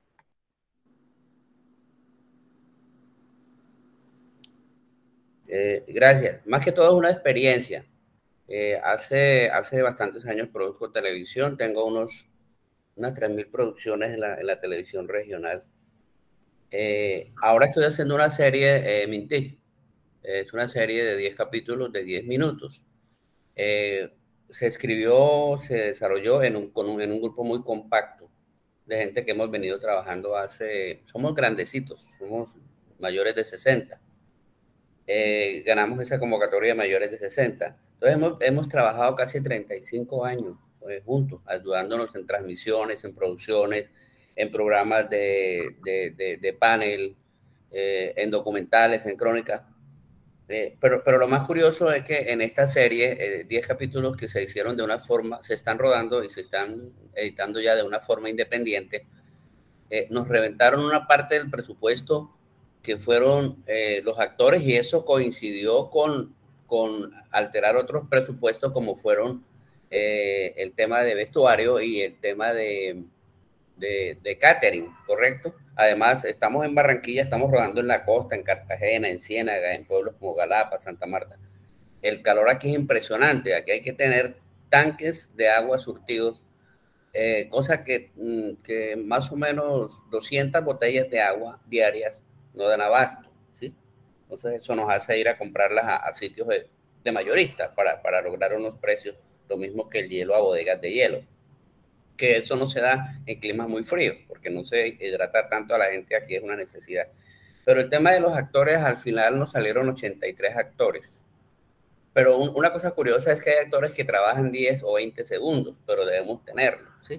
S13: Gracias. Más que todo es una experiencia. Hace bastantes años produzco televisión, tengo unas 3.000 producciones en la televisión regional. Ahora estoy haciendo una serie, Mintic. Es una serie de 10 capítulos de 10 minutos. Se escribió, se desarrolló en un grupo muy compacto de gente que hemos venido trabajando somos grandecitos, somos mayores de 60. Ganamos esa convocatoria de mayores de 60. Entonces hemos trabajado casi 35 años juntos, ayudándonos en transmisiones, en producciones, en programas de panel, en documentales, en crónicas. Pero lo más curioso es que en esta serie, 10 capítulos que se hicieron de una forma, se están rodando y se están editando ya de una forma independiente, nos reventaron una parte del presupuesto que fueron los actores, y eso coincidió con alterar otros presupuestos como fueron el tema de vestuario y el tema de catering, ¿correcto? Además, estamos en Barranquilla, estamos rodando en la costa, en Cartagena, en Ciénaga, en pueblos como Galapa, Santa Marta. El calor aquí es impresionante, aquí hay que tener tanques de agua surtidos, cosa que más o menos 200 botellas de agua diarias no dan abasto, ¿sí? Entonces eso nos hace ir a comprarlas a sitios de mayoristas para lograr unos precios, lo mismo que el hielo a bodegas de hielo, que eso no se da en climas muy fríos, porque no se hidrata tanto a la gente, aquí es una necesidad. Pero el tema de los actores, al final nos salieron 83 actores. Pero una cosa curiosa es que hay actores que trabajan 10 o 20 segundos, pero debemos tenerlos, ¿sí?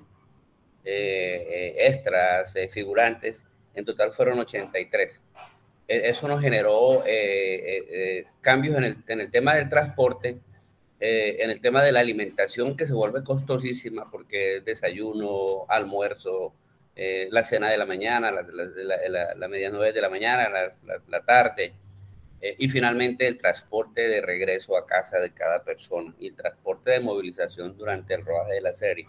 S13: Extras, figurantes, en total fueron 83. Eso nos generó cambios en el tema del transporte, en el tema de la alimentación, que se vuelve costosísima porque es desayuno, almuerzo, la cena de la mañana, la medianoche de la mañana, la tarde, y finalmente el transporte de regreso a casa de cada persona y el transporte de movilización durante el rodaje de la serie.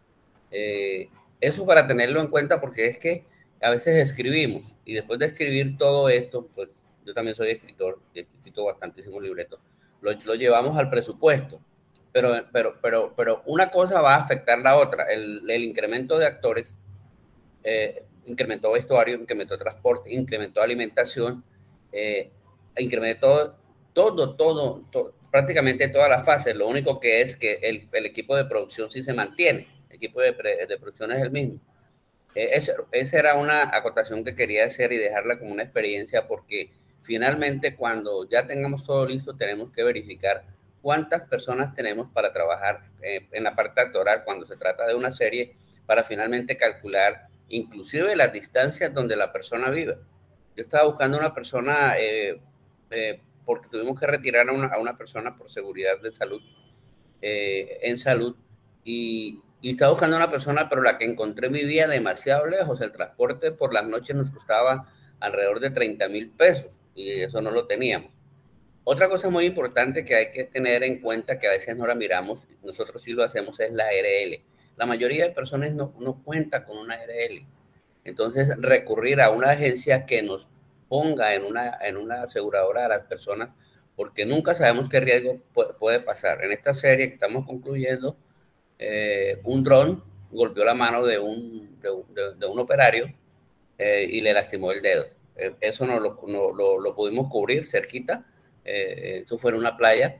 S13: Eso para tenerlo en cuenta, porque es que a veces escribimos y después de escribir todo esto, pues yo también soy escritor, he escrito bastantísimos libretos, lo llevamos al presupuesto, pero una cosa va a afectar la otra. El incremento de actores incrementó vestuario, incrementó transporte, incrementó alimentación, incrementó todo, prácticamente todas las fases. Lo único que es que el equipo de producción sí se mantiene, el equipo de producción es el mismo. Esa era una acotación que quería hacer y dejarla como una experiencia, porque finalmente cuando ya tengamos todo listo tenemos que verificar cuántas personas tenemos para trabajar en la parte actoral cuando se trata de una serie, para finalmente calcular inclusive las distancias donde la persona vive. Yo estaba buscando una persona porque tuvimos que retirar a una persona por seguridad de salud, en salud, y estaba buscando una persona, pero la que encontré vivía demasiado lejos. El transporte por las noches nos costaba alrededor de 30,000 pesos y eso no lo teníamos. Otra cosa muy importante que hay que tener en cuenta, que a veces no la miramos, nosotros sí lo hacemos, es la ARL. La mayoría de personas no cuenta con una ARL. Entonces, recurrir a una agencia que nos ponga en una aseguradora a las personas, porque nunca sabemos qué riesgo puede pasar. En esta serie que estamos concluyendo, un dron golpeó la mano de un operario y le lastimó el dedo. Eso no lo pudimos cubrir cerquita. Eso fue en una playa,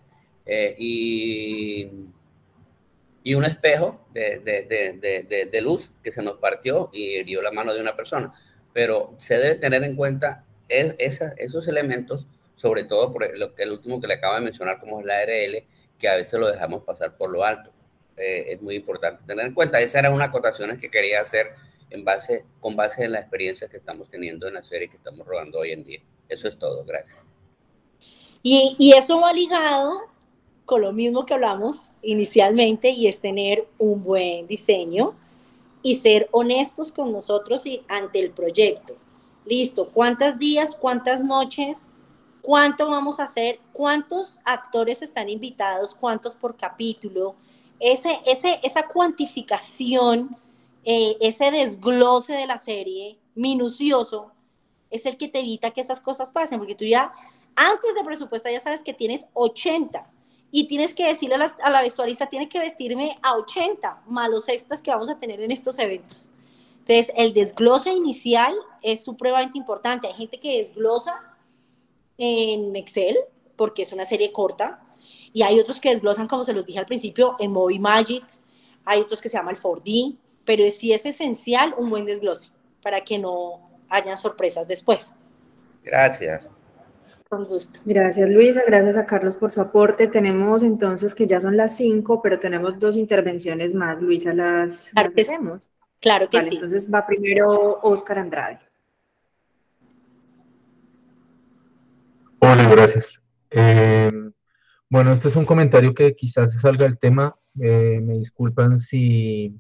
S13: y un espejo de luz que se nos partió y hirió la mano de una persona. Pero se debe tener en cuenta esos elementos, sobre todo por el último que le acabo de mencionar, como es la ARL, que a veces lo dejamos pasar por lo alto. Es muy importante tener en cuenta. Esas eran unas acotaciones que quería hacer con base en la experiencia que estamos teniendo en la serie que estamos rodando hoy en día. Eso es todo, gracias.
S6: Y eso va ligado con lo mismo que hablamos inicialmente, y es tener un buen diseño y ser honestos con nosotros y ante el proyecto. Listo, ¿cuántos días, cuántas noches, cuánto vamos a hacer, cuántos actores están invitados, cuántos por capítulo? Esa cuantificación, ese desglose de la serie minucioso es el que te evita que esas cosas pasen, porque tú ya antes de presupuestar ya sabes que tienes 80 y tienes que decirle a la vestuarista, tiene que vestirme a 80 más los extras que vamos a tener en estos eventos. Entonces, el desglose inicial es supremamente importante. Hay gente que desglosa en Excel porque es una serie corta, y hay otros que desglosan, como se los dije al principio, en Movie Magic. Hay otros que se llama el 4D, pero sí es esencial un buen desglose para que no hayan sorpresas después.
S13: Gracias.
S6: Con gusto.
S1: Gracias, Luisa. Gracias a Carlos por su aporte. Tenemos entonces, que ya son las 5, pero tenemos 2 intervenciones más. Luisa, ¿las hacemos?
S6: Claro que
S1: vale,
S6: sí.
S1: Entonces va primero Óscar Andrade.
S14: Hola, gracias. Bueno, este es un comentario que quizás se salga del tema. Me disculpan si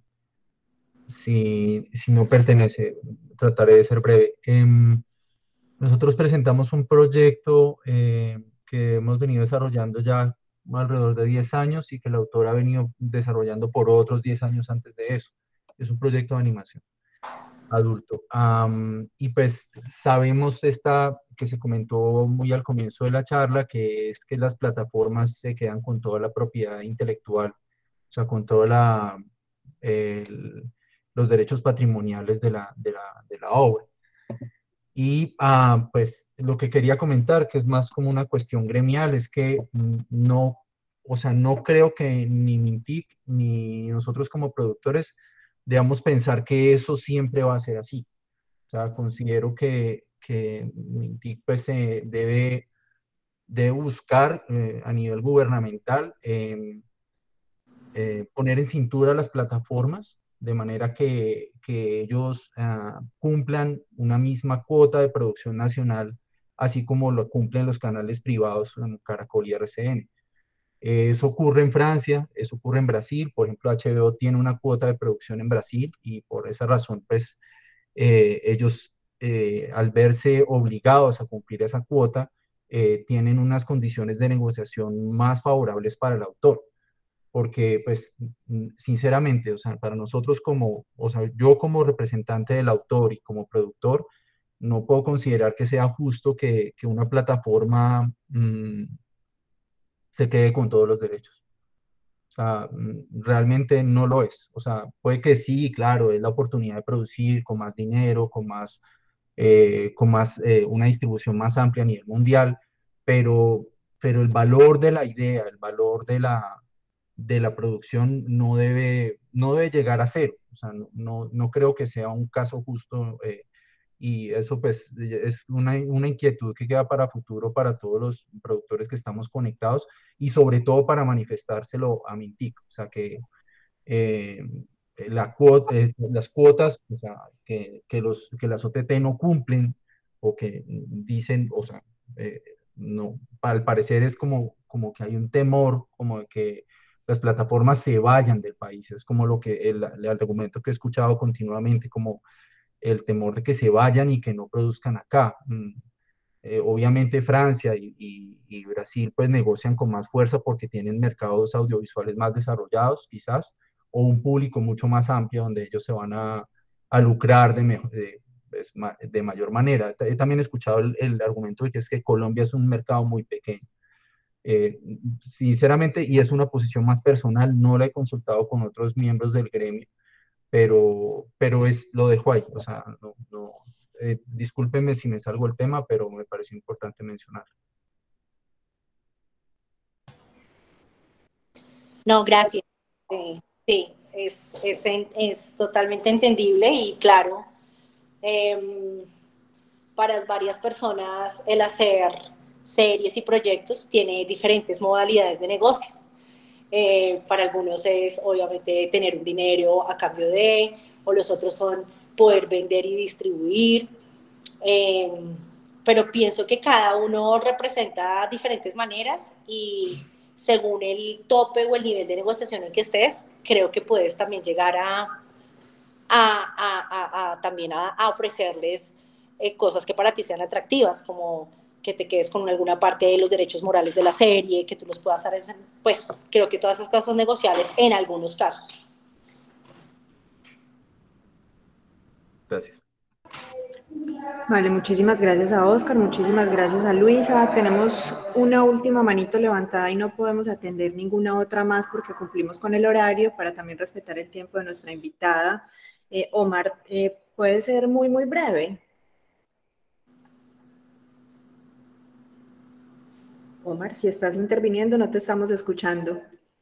S14: no pertenece. Trataré de ser breve. Nosotros presentamos un proyecto que hemos venido desarrollando ya alrededor de 10 años y que el autor ha venido desarrollando por otros 10 años antes de eso. Es un proyecto de animación adulto. Y pues sabemos esta que se comentó muy al comienzo de la charla, que es que las plataformas se quedan con toda la propiedad intelectual, o sea, con toda los derechos patrimoniales de la obra. Y pues lo que quería comentar, que es más como una cuestión gremial, es que no, o sea, no creo que ni Mintic ni nosotros como productores debamos pensar que eso siempre va a ser así. O sea, considero que Mintic pues se debe buscar a nivel gubernamental poner en cintura las plataformas de manera que ellos cumplan una misma cuota de producción nacional, así como lo cumplen los canales privados como Caracol y RCN. Eso ocurre en Francia, eso ocurre en Brasil. Por ejemplo, HBO tiene una cuota de producción en Brasil y por esa razón, pues, ellos, al verse obligados a cumplir esa cuota, tienen unas condiciones de negociación más favorables para el autor. Porque, pues, sinceramente, o sea, para nosotros o sea, yo como representante del autor y como productor, no puedo considerar que sea justo que una plataforma se quede con todos los derechos. O sea, realmente no lo es. O sea, puede que sí, claro, es la oportunidad de producir con más dinero, con más una distribución más amplia a nivel mundial, pero el valor de la idea, el valor de la producción no debe llegar a cero. O sea, no creo que sea un caso justo, y eso pues es una inquietud que queda para futuro para todos los productores que estamos conectados y sobre todo para manifestárselo a Mintic. O sea, que las cuotas, o sea, que las OTT no cumplen o que dicen, o sea, no, al parecer es como que hay un temor, como de que las plataformas se vayan del país. Es como el argumento que he escuchado continuamente, como el temor de que se vayan y que no produzcan acá. Obviamente Francia y Brasil pues negocian con más fuerza porque tienen mercados audiovisuales más desarrollados quizás, o un público mucho más amplio donde ellos se van a lucrar de mayor manera. He también escuchado el argumento de que es que Colombia es un mercado muy pequeño. Sinceramente, y es una posición más personal, no la he consultado con otros miembros del gremio, pero lo dejo ahí. O sea, discúlpenme si me salgo el tema, pero me pareció importante mencionar.
S6: No, gracias. Sí, es totalmente entendible y claro, para varias personas el hacer series y proyectos tiene diferentes modalidades de negocio. Para algunos es obviamente tener un dinero a cambio de, o los otros son poder vender y distribuir, pero pienso que cada uno representa diferentes maneras y según el tope o el nivel de negociación en que estés, creo que puedes también llegar también a ofrecerles cosas que para ti sean atractivas, como que te quedes con alguna parte de los derechos morales de la serie, que tú los puedas hacer, pues creo que todas esas cosas son negociables en algunos casos.
S14: Gracias.
S1: Vale, muchísimas gracias a Oscar, muchísimas gracias a Luisa. Tenemos una última manito levantada y no podemos atender ninguna otra más porque cumplimos con el horario para también respetar el tiempo de nuestra invitada. Omar, puede ser muy, muy breve. Omar, si estás interviniendo, no te estamos escuchando.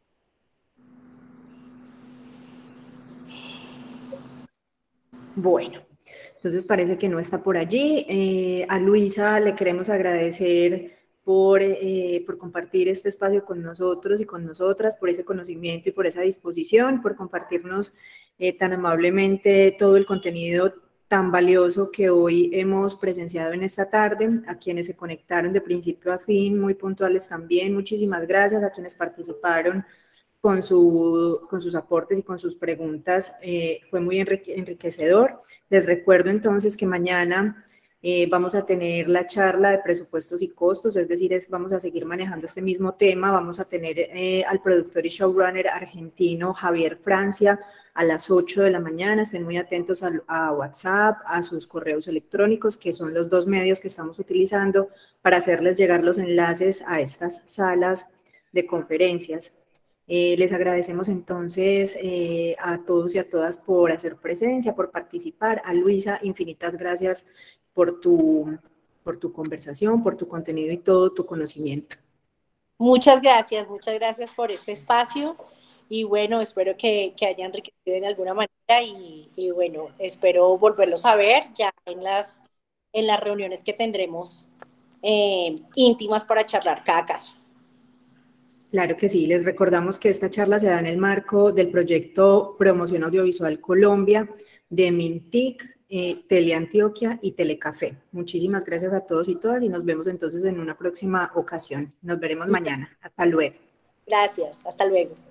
S1: Bueno, entonces parece que no está por allí. A Luisa le queremos agradecer por compartir este espacio con nosotros y con nosotras, por ese conocimiento y por esa disposición, por compartirnos tan amablemente todo el contenido tan valioso que hoy hemos presenciado en esta tarde. A quienes se conectaron de principio a fin, muy puntuales también, muchísimas gracias. A quienes participaron con sus aportes y con sus preguntas, fue muy enriquecedor. Les recuerdo entonces que mañana vamos a tener la charla de presupuestos y costos, es decir, vamos a seguir manejando este mismo tema. Vamos a tener al productor y showrunner argentino Javier Francia a las 8 de la mañana. Estén muy atentos a WhatsApp, a sus correos electrónicos, que son los dos medios que estamos utilizando para hacerles llegar los enlaces a estas salas de conferencias. Les agradecemos entonces a todos y a todas por hacer presencia, por participar. A Luisa, infinitas gracias por tu conversación, por tu contenido y todo tu conocimiento.
S6: Muchas gracias por este espacio y bueno, espero que haya enriquecido de alguna manera y bueno, espero volverlos a ver ya en las reuniones que tendremos íntimas para charlar cada caso.
S1: Claro que sí, les recordamos que esta charla se da en el marco del proyecto Promoción Audiovisual Colombia de Mintic, Teleantioquia y Telecafé. Muchísimas gracias a todos y todas y nos vemos entonces en una próxima ocasión. Nos veremos mañana. Hasta luego.
S6: Gracias, hasta luego.